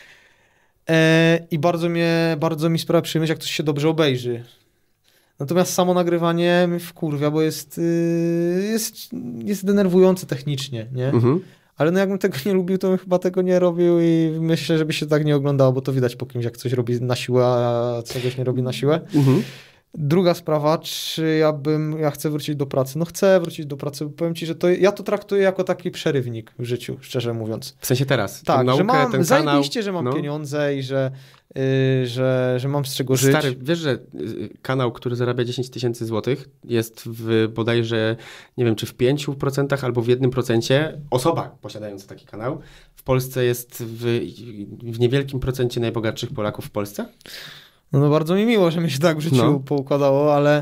[SPEAKER 2] I bardzo mi sprawia przyjemność, jak coś się dobrze obejrzy. Natomiast samo nagrywanie mnie wkurwia, bo jest denerwujące technicznie, nie? Ale no jakbym tego nie lubił, to bym chyba tego nie robił i myślę, żeby się tak nie oglądało, bo to widać po kimś, jak coś robi na siłę, a czegoś nie robi na siłę. Druga sprawa, czy ja chcę wrócić do pracy? No chcę wrócić do pracy, bo powiem ci, że ja to traktuję jako taki przerywnik w życiu, szczerze mówiąc.
[SPEAKER 1] W sensie teraz?
[SPEAKER 2] Tak,
[SPEAKER 1] naukę,
[SPEAKER 2] że mam,
[SPEAKER 1] ten
[SPEAKER 2] zajebiście, że mam pieniądze i że mam z czego żyć.
[SPEAKER 1] Stary, wiesz, że kanał, który zarabia 10 000 złotych jest w bodajże, nie wiem, czy w 5% albo w 1% osoba posiadająca taki kanał w Polsce jest w niewielkim procencie najbogatszych Polaków w Polsce?
[SPEAKER 2] No bardzo mi miło, że mi się tak w życiu poukładało, ale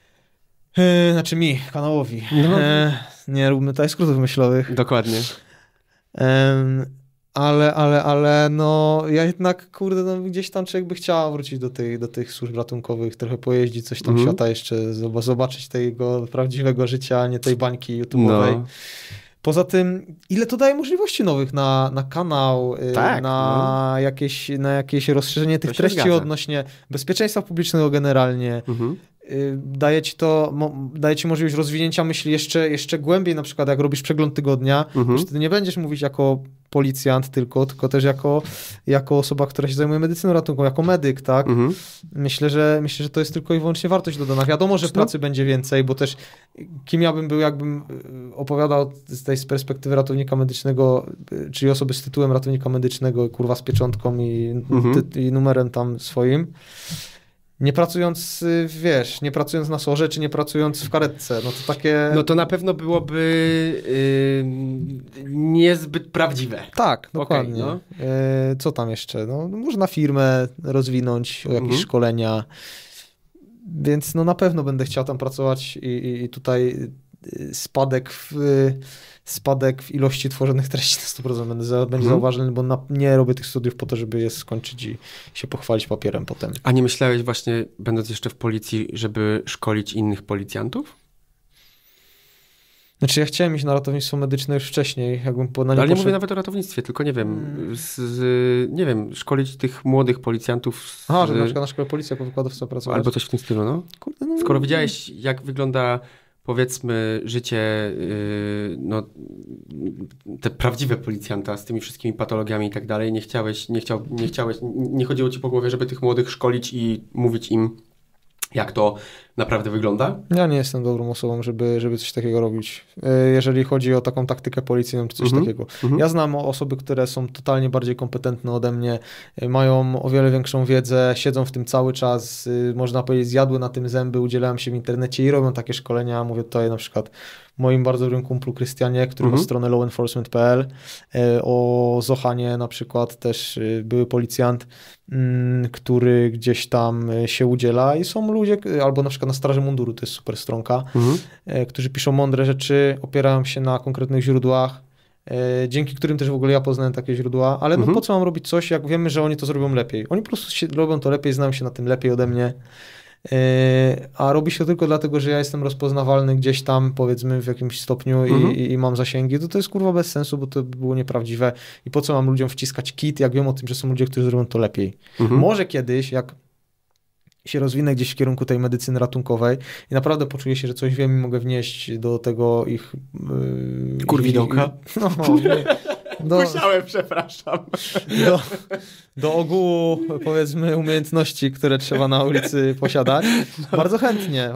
[SPEAKER 2] kanałowi. Nie róbmy tutaj skrótów myślowych.
[SPEAKER 1] Dokładnie.
[SPEAKER 2] Ale no ja jednak, kurde, no gdzieś tam człowiek by chciał wrócić do tych służb ratunkowych, trochę pojeździć, coś tam świata jeszcze, zobaczyć tego prawdziwego życia, a nie tej bańki YouTube'owej. No. Poza tym, ile to daje możliwości nowych na kanał, tak, na jakieś rozszerzenie tych treści odnośnie bezpieczeństwa publicznego generalnie. Daje ci możliwość rozwinięcia myśli jeszcze głębiej, na przykład jak robisz przegląd tygodnia, wtedy nie będziesz mówić jako policjant tylko też jako osoba, która się zajmuje medycyną ratunkową, jako medyk, tak? Myślę, że to jest tylko i wyłącznie wartość dodana. Wiadomo, że pracy będzie więcej, bo też kim ja bym był, jakbym opowiadał z perspektywy ratownika medycznego, czyli osoby z tytułem ratownika medycznego, kurwa z pieczątką i numerem tam swoim. Nie pracując, nie pracując na SOR-ze, czy nie pracując w karetce, no to takie...
[SPEAKER 1] No to na pewno byłoby niezbyt prawdziwe.
[SPEAKER 2] Tak, dokładnie. Okay, no. Co tam jeszcze? No, można firmę rozwinąć, jakieś szkolenia, więc no na pewno będę chciał tam pracować i tutaj spadek w ilości tworzonych treści na 100% będzie zauważalny, bo nie robię tych studiów po to, żeby je skończyć i się pochwalić papierem potem.
[SPEAKER 1] A nie myślałeś właśnie, będąc jeszcze w policji, żeby szkolić innych policjantów?
[SPEAKER 2] Znaczy ja chciałem iść na ratownictwo medyczne już wcześniej, jakbym
[SPEAKER 1] Ale nie mówię nawet o ratownictwie, tylko nie wiem, szkolić tych młodych policjantów.
[SPEAKER 2] Że na przykład na szkole policji jako wykładowca pracować.
[SPEAKER 1] Albo coś w tym stylu, no. Kurde, no. Skoro widziałeś, jak wygląda, powiedzmy, życie, te prawdziwe policjanta z tymi wszystkimi patologiami i tak dalej, nie chodziło ci po głowie, żeby tych młodych szkolić i mówić im, jak to naprawdę wygląda?
[SPEAKER 2] Ja nie jestem dobrą osobą, żeby coś takiego robić, jeżeli chodzi o taką taktykę policyjną czy coś takiego. Ja znam osoby, które są totalnie bardziej kompetentne ode mnie, mają o wiele większą wiedzę, siedzą w tym cały czas, można powiedzieć, zjadły na tym zęby, udzielają się w internecie i robią takie szkolenia. Mówię tutaj na przykład moim bardzo dobrym kumplu Krystianie, który ma stronę lawenforcement.pl, o Zohanie na przykład też były policjant, który gdzieś tam się udziela i są ludzie, albo na przykład na Straży Munduru, to jest super stronka, którzy piszą mądre rzeczy, opierają się na konkretnych źródłach, dzięki którym też w ogóle ja poznałem takie źródła, ale no po co mam robić coś, jak wiemy, że oni to zrobią lepiej. Oni po prostu robią to lepiej, znają się na tym lepiej ode mnie, a robi się to tylko dlatego, że ja jestem rozpoznawalny gdzieś tam, powiedzmy, w jakimś stopniu i mam zasięgi, to jest kurwa bez sensu, bo to by było nieprawdziwe i po co mam ludziom wciskać kit, jak wiem o tym, że są ludzie, którzy zrobią to lepiej. Może kiedyś, jak się rozwinę gdzieś w kierunku tej medycyny ratunkowej i naprawdę poczuję się, że coś wiem i mogę wnieść do tego ich...
[SPEAKER 1] Kurwidołka.
[SPEAKER 2] Musiałem,
[SPEAKER 1] przepraszam.
[SPEAKER 2] Do ogółu, powiedzmy, umiejętności, które trzeba na ulicy posiadać. Bardzo chętnie.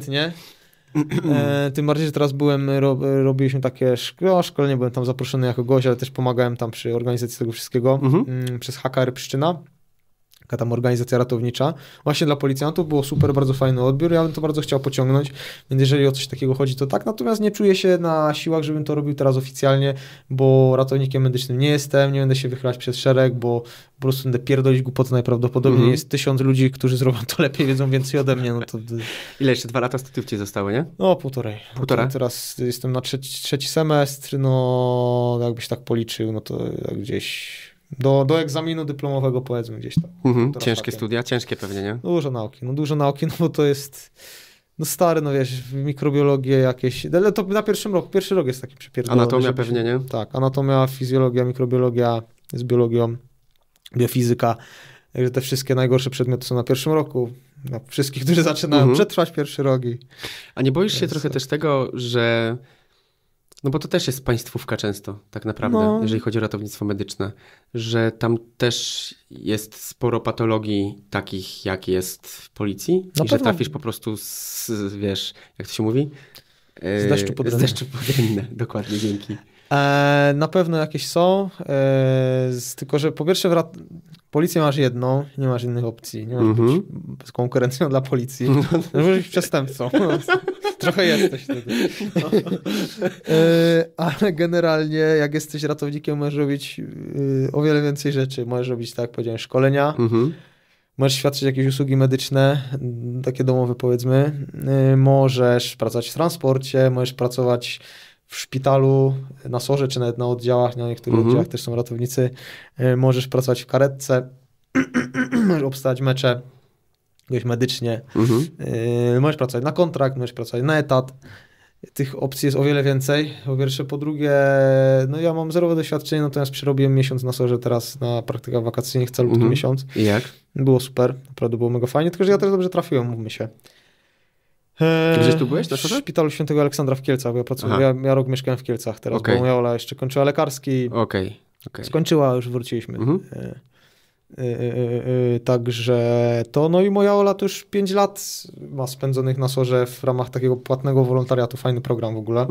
[SPEAKER 2] Tym bardziej, że teraz robiliśmy takie szkolenie, byłem tam zaproszony jako gość, ale też pomagałem tam przy organizacji tego wszystkiego przez HKR Pszczyna. Tam organizacja ratownicza. Właśnie dla policjantów było super, bardzo fajny odbiór. Ja bym to bardzo chciał pociągnąć, więc jeżeli o coś takiego chodzi, to tak. Natomiast nie czuję się na siłach, żebym to robił teraz oficjalnie, bo ratownikiem medycznym nie jestem, nie będę się wychylać przez szereg, bo po prostu będę pierdolić głupoty najprawdopodobniej. Jest 1000 ludzi, którzy zrobią to lepiej, wiedzą więcej ode mnie. No to...
[SPEAKER 1] Ile jeszcze 2 lata studiów ci zostały, nie?
[SPEAKER 2] No, półtorej. Teraz jestem na trzeci semestr, no jakbyś tak policzył, no to gdzieś... Do egzaminu dyplomowego, powiedzmy, gdzieś tam.
[SPEAKER 1] Ciężkie studia, ciężkie pewnie, nie?
[SPEAKER 2] Dużo nauki, no bo to jest, no stary, no wiesz, mikrobiologię jakieś, ale to na pierwszy rok jest taki przypierdolony.
[SPEAKER 1] Anatomia pewnie, nie?
[SPEAKER 2] Tak, anatomia, fizjologia, mikrobiologia z biologią, biofizyka, także te wszystkie najgorsze przedmioty są na pierwszym roku. Dla wszystkich, którzy zaczynają przetrwać pierwszy rok.
[SPEAKER 1] A nie boisz się trochę też tego, że... No bo to też jest państwówka często, tak naprawdę, jeżeli chodzi o ratownictwo medyczne, że tam też jest sporo patologii takich, jak jest w policji i że trafisz po prostu wiesz, jak to się mówi?
[SPEAKER 2] Z deszczu pod rynne.
[SPEAKER 1] Z deszczu pod rynne, dokładnie, dzięki.
[SPEAKER 2] Na pewno jakieś są, tylko że po pierwsze policję masz jedną, nie masz innych opcji, nie możesz być z konkurencją dla policji, możesz być przestępcą, trochę jesteś wtedy. Ale generalnie jak jesteś ratownikiem, możesz robić o wiele więcej rzeczy, możesz robić, tak jak powiedziałem, szkolenia, możesz świadczyć jakieś usługi medyczne, takie domowe powiedzmy, możesz pracować w transporcie, możesz pracować w szpitalu, na SOR-ze, czy nawet na oddziałach, na niektórych oddziałach też są ratownicy, możesz pracować w karetce, możesz obstawiać mecze, medycznie, możesz pracować na kontrakt, możesz pracować na etat. Tych opcji jest o wiele więcej, po pierwsze. Po drugie, no ja mam zerowe doświadczenie, natomiast przerobiłem miesiąc na SOR-ze teraz na praktykach wakacyjnych, calutki miesiąc.
[SPEAKER 1] I jak?
[SPEAKER 2] Było super, naprawdę było mega fajnie, tylko że ja też dobrze trafiłem, mówmy się.
[SPEAKER 1] Gdzieś tu byłeś?
[SPEAKER 2] W szpitalu Świętego Aleksandra w Kielcach, bo ja pracowałem, ja rok mieszkałem w Kielcach teraz, bo moja Ola jeszcze kończyła lekarski. Skończyła, już wróciliśmy. Także to, no i moja Ola to już 5 lat ma spędzonych na SOR-ze w ramach takiego płatnego wolontariatu, fajny program w ogóle.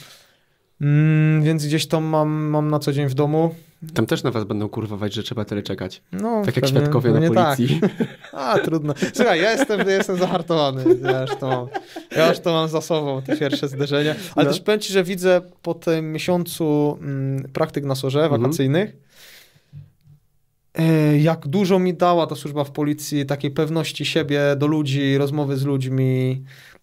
[SPEAKER 2] Więc gdzieś to mam na co dzień w domu.
[SPEAKER 1] Tam też na was będą kurwować, że trzeba tyle czekać.
[SPEAKER 2] No,
[SPEAKER 1] tak jak świadkowie na policji.
[SPEAKER 2] Tak. Trudno. Słuchaj, ja jestem zahartowany. Ja już to mam za sobą, te pierwsze zderzenia. Ale też powiem ci, że widzę po tym miesiącu praktyk na SOR-ze wakacyjnych, jak dużo mi dała ta służba w policji, takiej pewności siebie do ludzi, rozmowy z ludźmi,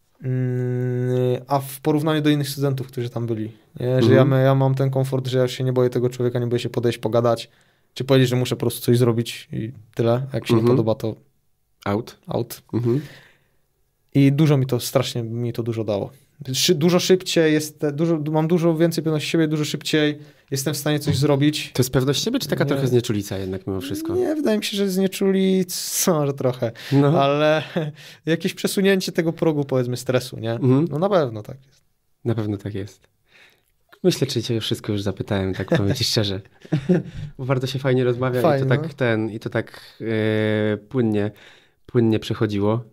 [SPEAKER 2] a w porównaniu do innych studentów, którzy tam byli. Nie? Że ja mam ten komfort, że ja się nie boję tego człowieka, nie boję się podejść, pogadać, czy powiedzieć, że muszę po prostu coś zrobić i tyle. A jak się nie podoba, to out. I strasznie mi to dużo dało. Dużo szybciej mam dużo więcej pewności siebie, dużo szybciej jestem w stanie coś zrobić.
[SPEAKER 1] To jest pewność siebie, czy taka trochę znieczulica jednak mimo wszystko?
[SPEAKER 2] Nie, wydaje mi się, że znieczulica, może trochę, ale jakieś przesunięcie tego progu, powiedzmy, stresu, nie? No na pewno tak jest.
[SPEAKER 1] Na pewno tak jest. Myślę, czy cię wszystko już zapytałem, tak powiem ci szczerze. Bo bardzo się fajnie rozmawia i to tak płynnie przechodziło.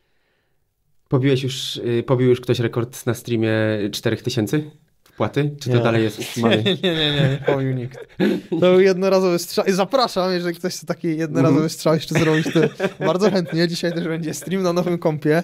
[SPEAKER 1] Pobił już ktoś rekord na streamie 4000 wpłaty? Czy to dalej jest mamy?
[SPEAKER 2] Nie pobił nikt. To był jednorazowy strzał. I zapraszam, jeżeli ktoś chce taki jednorazowy strzał jeszcze zrobić, to bardzo chętnie. Dzisiaj też będzie stream na nowym kompie.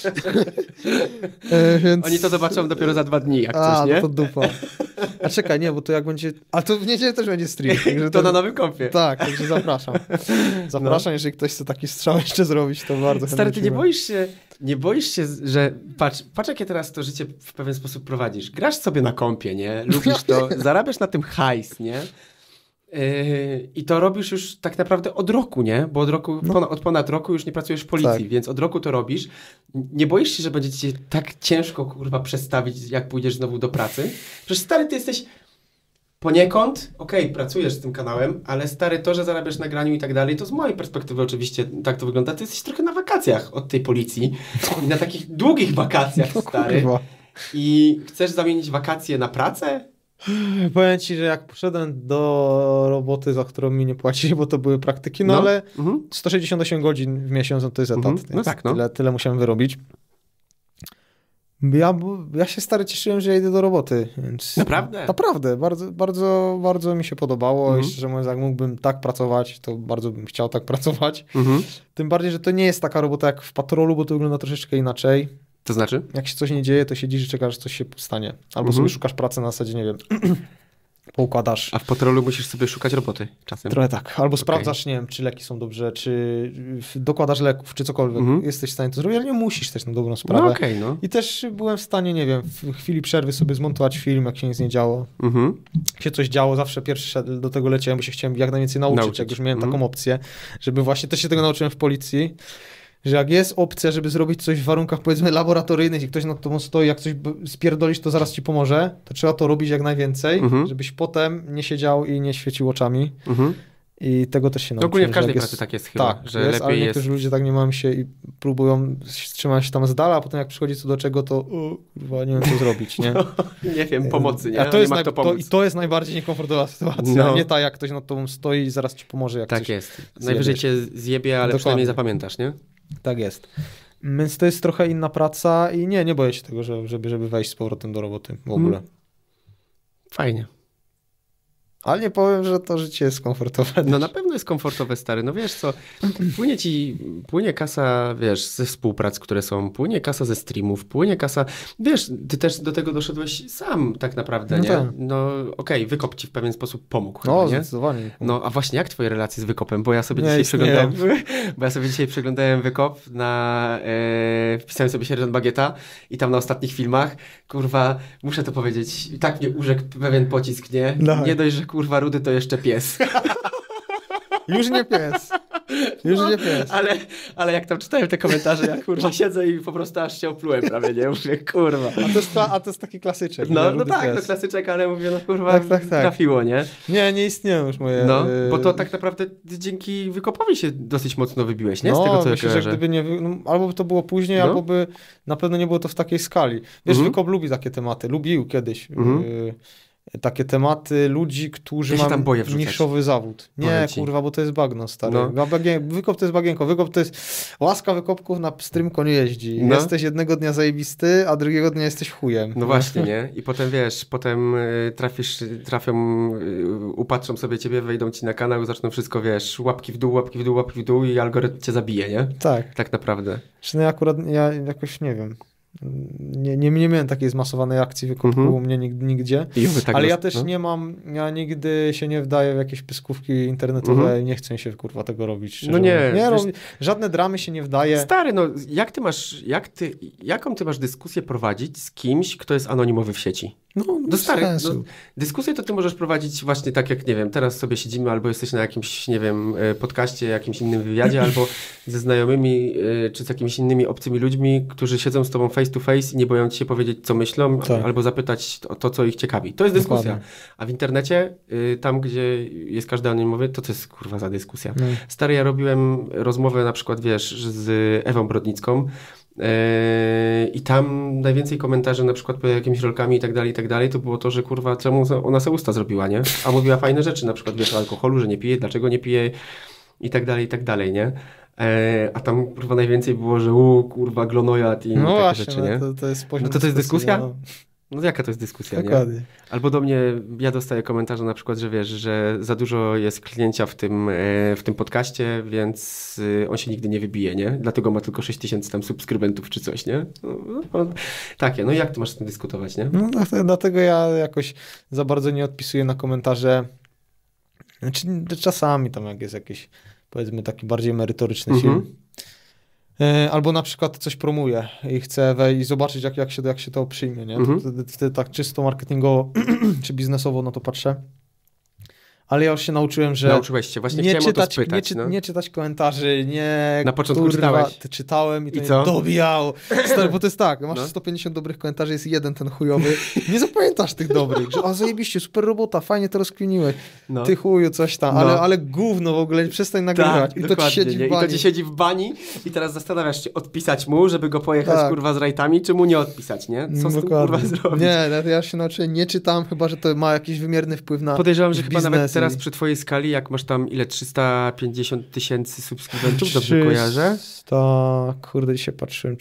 [SPEAKER 2] Więc...
[SPEAKER 1] Oni to zobaczą dopiero za 2 dni, jak coś, nie?
[SPEAKER 2] No to dupa. A czekaj, nie, bo to jak będzie... A to w niedzielę też będzie stream.
[SPEAKER 1] To na nowym kompie.
[SPEAKER 2] Tak, także zapraszam. Zapraszam, jeżeli ktoś chce taki strzał jeszcze zrobić, to bardzo chętnie.
[SPEAKER 1] Stary, ty nie boisz się, że... Patrz jakie teraz to życie w pewien sposób prowadzisz. Grasz sobie na kompie, nie? Lubisz to, zarabiasz na tym hajs, nie? I to robisz już tak naprawdę od roku, nie? Bo od ponad roku już nie pracujesz w policji, więc od roku to robisz. Nie boisz się, że będzie ci się tak ciężko, kurwa, przestawić, jak pójdziesz znowu do pracy? Przecież stary, ty jesteś poniekąd, pracujesz z tym kanałem, ale stary, to, że zarabiasz na graniu i tak dalej, to z mojej perspektywy oczywiście tak to wygląda. Ty jesteś trochę na wakacjach od tej policji. I na takich długich wakacjach, stary. I chcesz zamienić wakacje na pracę?
[SPEAKER 2] Powiem ci, że jak poszedłem do roboty, za którą mi nie płacili, bo to były praktyki, ale 168 godzin w miesiąc to jest etat. Tyle musiałem wyrobić. Ja się stary cieszyłem, że ja idę do roboty. Więc
[SPEAKER 1] naprawdę?
[SPEAKER 2] Naprawdę. Bardzo, bardzo, bardzo mi się podobało. I szczerze mówiąc, jak mógłbym tak pracować, to bardzo bym chciał tak pracować. Tym bardziej, że to nie jest taka robota jak w patrolu, bo to wygląda troszeczkę inaczej.
[SPEAKER 1] To znaczy?
[SPEAKER 2] Jak się coś nie dzieje, to siedzisz i czekasz, że coś się stanie. Albo sobie szukasz pracy na zasadzie, nie wiem, poukładasz.
[SPEAKER 1] A w patrolu musisz sobie szukać roboty czasem.
[SPEAKER 2] Trochę tak. Albo sprawdzasz, nie wiem, czy leki są dobrze, czy dokładasz leków, czy cokolwiek. Jesteś w stanie to zrobić, ale nie musisz też na dobrą sprawę. I też byłem w stanie, nie wiem, w chwili przerwy sobie zmontować film, jak się nic nie działo. Jak się coś działo, zawsze pierwszy do tego leciałem, bo się chciałem jak najwięcej nauczyć. Jak już miałem taką opcję, żeby właśnie, też się tego nauczyłem w policji, że jak jest opcja, żeby zrobić coś w warunkach, powiedzmy, laboratoryjnych i ktoś nad tobą stoi, jak coś spierdolisz, to zaraz ci pomoże, to trzeba to robić jak najwięcej, żebyś potem nie siedział i nie świecił oczami. I tego też się nauczyłem.
[SPEAKER 1] Ogólnie w każdej pracy tak jest chyba,
[SPEAKER 2] tak,
[SPEAKER 1] że
[SPEAKER 2] jest,
[SPEAKER 1] lepiej
[SPEAKER 2] ale
[SPEAKER 1] jest...
[SPEAKER 2] niektórzy ludzie tak nie mają się i próbują trzymać się tam z dala, a potem jak przychodzi co do czego, to kurwa, nie wiem co zrobić, nie?
[SPEAKER 1] Nie wiem, pomocy, nie?
[SPEAKER 2] A to jest najbardziej niekomfortowa sytuacja, nie ta jak ktoś nad tobą stoi i zaraz ci pomoże, jak
[SPEAKER 1] tak
[SPEAKER 2] coś
[SPEAKER 1] jest. Najwyżej cię zjebie, ale przynajmniej zapamiętasz, nie?
[SPEAKER 2] Tak jest. Więc to jest trochę inna praca i nie boję się tego, żeby wejść z powrotem do roboty w ogóle.
[SPEAKER 1] Fajnie.
[SPEAKER 2] Ale nie powiem, że to życie jest komfortowe.
[SPEAKER 1] No na pewno jest komfortowe, stary. No wiesz co, płynie kasa, wiesz, ze współprac, które są, płynie kasa ze streamów, płynie kasa, wiesz, ty też do tego doszedłeś sam tak naprawdę, nie?
[SPEAKER 2] Tak.
[SPEAKER 1] No okej, Wykop ci w pewien sposób pomógł.
[SPEAKER 2] No,
[SPEAKER 1] nie?
[SPEAKER 2] zdecydowanie.
[SPEAKER 1] No a właśnie jak twoje relacje z Wykopem? Bo ja sobie
[SPEAKER 2] Nie
[SPEAKER 1] dzisiaj
[SPEAKER 2] istnieją.
[SPEAKER 1] przeglądałem Wykop wpisałem sobie Sierżant Bagieta i tam na ostatnich filmach, kurwa, muszę to powiedzieć, i tak mnie urzekł pewien pocisk, nie?
[SPEAKER 2] No.
[SPEAKER 1] Nie dość, że kurwa Rudy to jeszcze pies.
[SPEAKER 2] Już nie pies. Nie pies.
[SPEAKER 1] Ale jak tam czytałem te komentarze, ja kurwa siedzę i po prostu aż się oplułem prawie, nie? Mówię, kurwa.
[SPEAKER 2] A to jest taki klasyczek.
[SPEAKER 1] No tak, to klasyczek, ale mówię, no kurwa,
[SPEAKER 2] tak.
[SPEAKER 1] trafiło, nie?
[SPEAKER 2] Nie istnieją już moje...
[SPEAKER 1] No, bo to tak naprawdę dzięki Wykopowi się dosyć mocno wybiłeś, nie? Z tego, co
[SPEAKER 2] myślę,
[SPEAKER 1] ja
[SPEAKER 2] że gdyby nie... albo by to było później, albo by na pewno nie było to w takiej skali. Wiesz, Wykop lubi takie tematy. Lubił kiedyś. Takie tematy ludzi, którzy mają niszowy zawód. Nie, kurwa, bo to jest bagno, stary. No. Wykop to jest bagienko. Wykop to jest łaska wykopków na pstrym koniu jeździ. No. Jesteś jednego dnia zajebisty, a drugiego dnia jesteś chujem.
[SPEAKER 1] No właśnie, nie? I potem wiesz, upatrzą sobie ciebie, wejdą ci na kanał, zaczną wszystko, wiesz, łapki w dół i algorytm cię zabije, nie?
[SPEAKER 2] Tak.
[SPEAKER 1] Tak naprawdę.
[SPEAKER 2] Czy ja jakoś nie wiem. Nie miałem takiej zmasowanej akcji wykopu u mnie nigdzie, ale ja też ja nigdy się nie wdaję w jakieś pyskówki internetowe, nie chcę się kurwa tego robić.
[SPEAKER 1] No nie.
[SPEAKER 2] Żadne dramy się nie wdaje.
[SPEAKER 1] Stary, no jaką ty masz dyskusję prowadzić z kimś, kto jest anonimowy w sieci?
[SPEAKER 2] No stary,
[SPEAKER 1] dyskusję to ty możesz prowadzić właśnie tak jak, nie wiem, teraz sobie siedzimy albo jesteś na jakimś, nie wiem, podcaście, jakimś innym wywiadzie, albo ze znajomymi, czy z jakimiś innymi obcymi ludźmi, którzy siedzą z tobą face to face i nie boją ci się powiedzieć, co myślą, albo zapytać o to, co ich ciekawi. To jest dyskusja. Dokładnie. A w internecie, tam, gdzie jest każdy anonimowy, to jest kurwa za dyskusja. Stary, ja robiłem rozmowę na przykład, wiesz, z Ewą Brodnicką, i tam najwięcej komentarzy na przykład pod jakimiś rolkami i tak dalej, to było to, że kurwa, czemu ona se usta zrobiła, nie? A mówiła fajne rzeczy, na przykład wiesz o alkoholu, że nie pije, dlaczego nie pije i tak dalej, nie? A tam kurwa najwięcej było, że kurwa glonojad i takie
[SPEAKER 2] właśnie,
[SPEAKER 1] rzeczy, nie?
[SPEAKER 2] To jest poziom
[SPEAKER 1] to jest dyskusja? No jaka to jest dyskusja,
[SPEAKER 2] dokładnie.
[SPEAKER 1] Nie? Albo do mnie, ja dostaję komentarze na przykład, że wiesz, że za dużo jest kliencia w tym podcaście, więc on się nigdy nie wybije, nie? Dlatego ma tylko 6000 tam subskrybentów czy coś, nie? Takie, no jak ty masz z tym dyskutować, nie?
[SPEAKER 2] No dlatego ja jakoś za bardzo nie odpisuję na komentarze. Znaczy, czasami tam jak jest jakiś, powiedzmy, taki bardziej merytoryczny film. Albo na przykład coś promuję i chcę wejść i zobaczyć, jak się to przyjmie, nie? Wtedy tak czysto marketingowo czy biznesowo na to patrzę. Ale ja już się nauczyłem, że
[SPEAKER 1] nauczyłeś się, właśnie chciałem o to spytać.
[SPEAKER 2] Nie czytać komentarzy,
[SPEAKER 1] na początku czytałeś.
[SPEAKER 2] Czytałem i
[SPEAKER 1] to mnie
[SPEAKER 2] dobijało. Stary, bo to jest tak, masz 150 dobrych komentarzy, jest jeden ten chujowy. Nie zapamiętasz tych dobrych, że zajebiście, super robota, fajnie to rozkminiłeś. Ty chuju, coś tam, ale gówno w ogóle, przestań nagrywać.
[SPEAKER 1] Tak, i to ci siedzi w bani. I to ci siedzi w bani i teraz zastanawiasz się, odpisać mu, żeby go pojechać kurwa z rajtami, czy mu nie odpisać, nie? Co z tym kurwa zrobić?
[SPEAKER 2] Nie, ja się nauczyłem, nie czytam, chyba, że to ma jakiś wymierny wpływ na
[SPEAKER 1] podejrzewam, że chyba nawet teraz przy twojej skali, jak masz tam 350 000 subskrybentów, dobrze kojarzę?
[SPEAKER 2] Kurde, dzisiaj patrzyłem,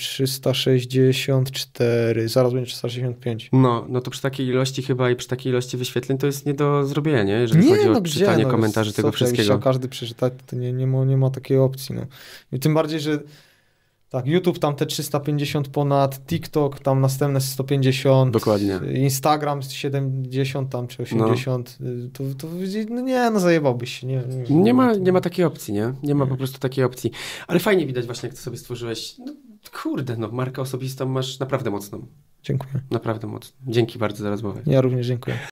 [SPEAKER 2] 364, zaraz będzie 365.
[SPEAKER 1] No to przy takiej ilości chyba i przy takiej ilości wyświetleń to jest nie do zrobienia, nie? Jeżeli chodzi o czytanie komentarzy tego wszystkiego.
[SPEAKER 2] Jak każdy przeczytać, to nie ma takiej opcji. No. I tym bardziej, że tak, YouTube tam te 350 ponad, TikTok tam następne 150.
[SPEAKER 1] Dokładnie.
[SPEAKER 2] Instagram 70 tam czy 80. Zajebałbyś się.
[SPEAKER 1] Nie ma takiej opcji, nie? Nie ma po prostu takiej opcji. Ale fajnie widać właśnie, jak to sobie stworzyłeś. Markę osobistą masz naprawdę mocną.
[SPEAKER 2] Dziękuję.
[SPEAKER 1] Naprawdę mocno. Dzięki bardzo za rozmowę.
[SPEAKER 2] Ja również dziękuję.